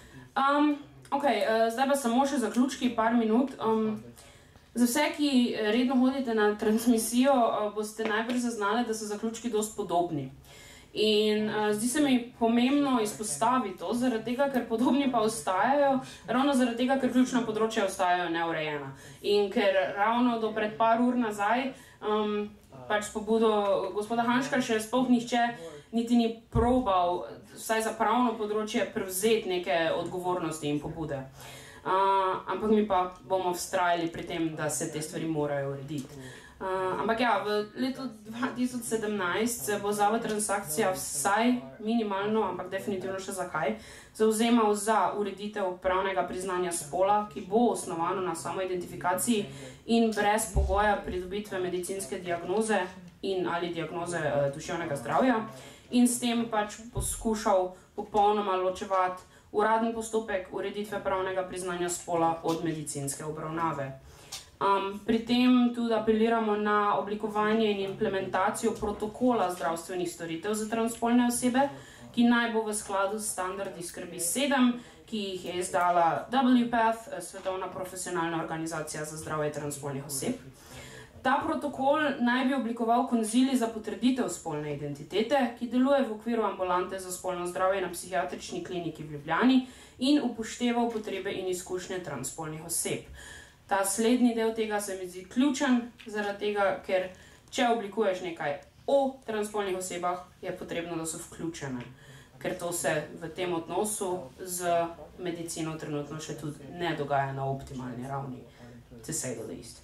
Ok, zdaj pa samo še zaključki, par minut. Za vse, ki redno hodite na transmisijo, boste najbrž zaznali, da so zaključki dosti podobni. In zdi se mi pomembno izpostaviti to, zaradi tega, ker podobni pa ostajajo, ravno zaradi tega, ker ključna področja ostajajo neurejena. In ker ravno do pred par ur nazaj, pač s pobudo gospoda Hanška še sploh nihče niti ni probal, vsaj za pravno področje, prevzeti neke odgovornosti in pobude. Ampak mi pa bomo vztrajali pri tem, da se te stvari morajo urediti. Ampak ja, v letu 2017 se bo Zavod Transakcija vsaj minimalno, ampak definitivno še zakaj, zavzemal za ureditev pravnega priznanja spola, ki bo osnovano na samoidentifikaciji in brez pogoja pridobitve medicinske diagnoze in ali diagnoze duševnega zdravja in s tem pač poskušal popolnoma ločevati uraden postopek ureditve pravnega priznanja spola od medicinske obravnave. Pri tem tudi apeliramo na oblikovanje in implementacijo protokola zdravstvenih storitev za transspolne osebe, ki naj bo v skladu s standardi skrbi 7, ki jih je izdala WPATH, Svetovna profesionalna organizacija za zdravje transspolnih oseb. Ta protokol naj bi oblikoval konzilij za potrditev spolne identitete, ki deluje v okviru ambulante za spolno zdravje na psihiatrični kliniki v Ljubljani in upošteval potrebe in izkušnje transspolnih oseb. Ta slednji del tega se mi zdi ključen, zaradi tega, ker če oblikuješ nekaj o transspolnih osebah, je potrebno, da so vključene. Ker to se v tem odnosu z medicino trenutno še tudi ne dogaja na optimalni ravni, to say the least.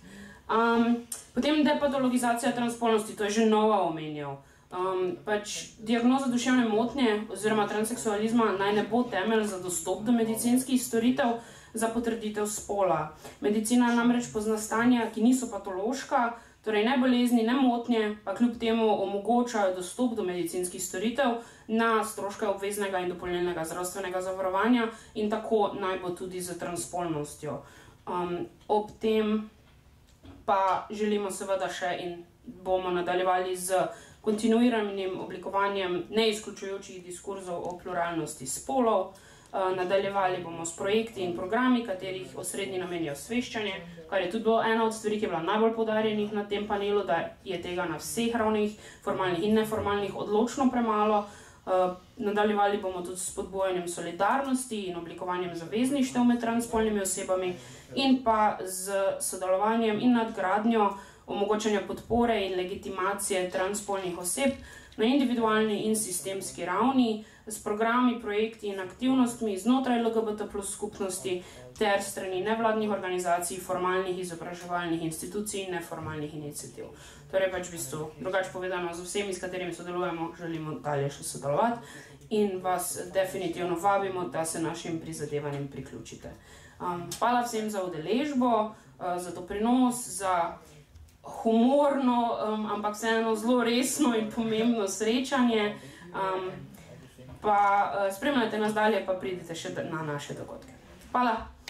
Potem depatologizacija transspolnosti, to je že Nova omenjal. Pač diagnoza duševne motnje oziroma transseksualizma naj ne bo temelj za dostop do medicinskih storitev za potrditev spola. Medicina namreč pozna stanja, ki niso patološka, torej ne bolezni, ne motnje, pa kljub temu omogočajo dostop do medicinskih storitev na stroške obveznega in dopolnilnega zdravstvenega zavarovanja in tako naj bo tudi z transspolnostjo. Ob tem pa želimo seveda še in bomo nadaljevali z kontinuiranim oblikovanjem neizključujočih diskurzov o pluralnosti spolov, Nadaljevali bomo s projekti in programi, katerih osrednji namen je osveščanje, kar je tudi bilo ena od stvari, ki je bila najbolj poudarjenih na tem panelu, da je tega na vseh ravnih, formalnih in neformalnih, odločno premalo. Nadaljevali bomo tudi s spodbujanjem solidarnosti in oblikovanjem zavezništev med transspolnimi osebami in pa z sodelovanjem in nadgradnjo omogočanja podpore in legitimacije transspolnih oseb na individualni in sistemski ravni, s programi, projekti in aktivnostmi znotraj LGBT+ skupnosti ter strani nevladnih organizacij, formalnih izobraževalnih institucij in neformalnih iniciativ. Torej pač v bistvu, drugače povedano, z vsemi, s katerimi sodelujemo, želimo dalje še sodelovati in vas definitivno vabimo, da se našim prizadevanjem priključite. Hvala vsem za udeležbo, za doprinos, za humorno, ampak vseeno zelo resno in pomembno srečanje. Pa spremljajte nas dalje, pa pridite še na naše dogodke. Hvala!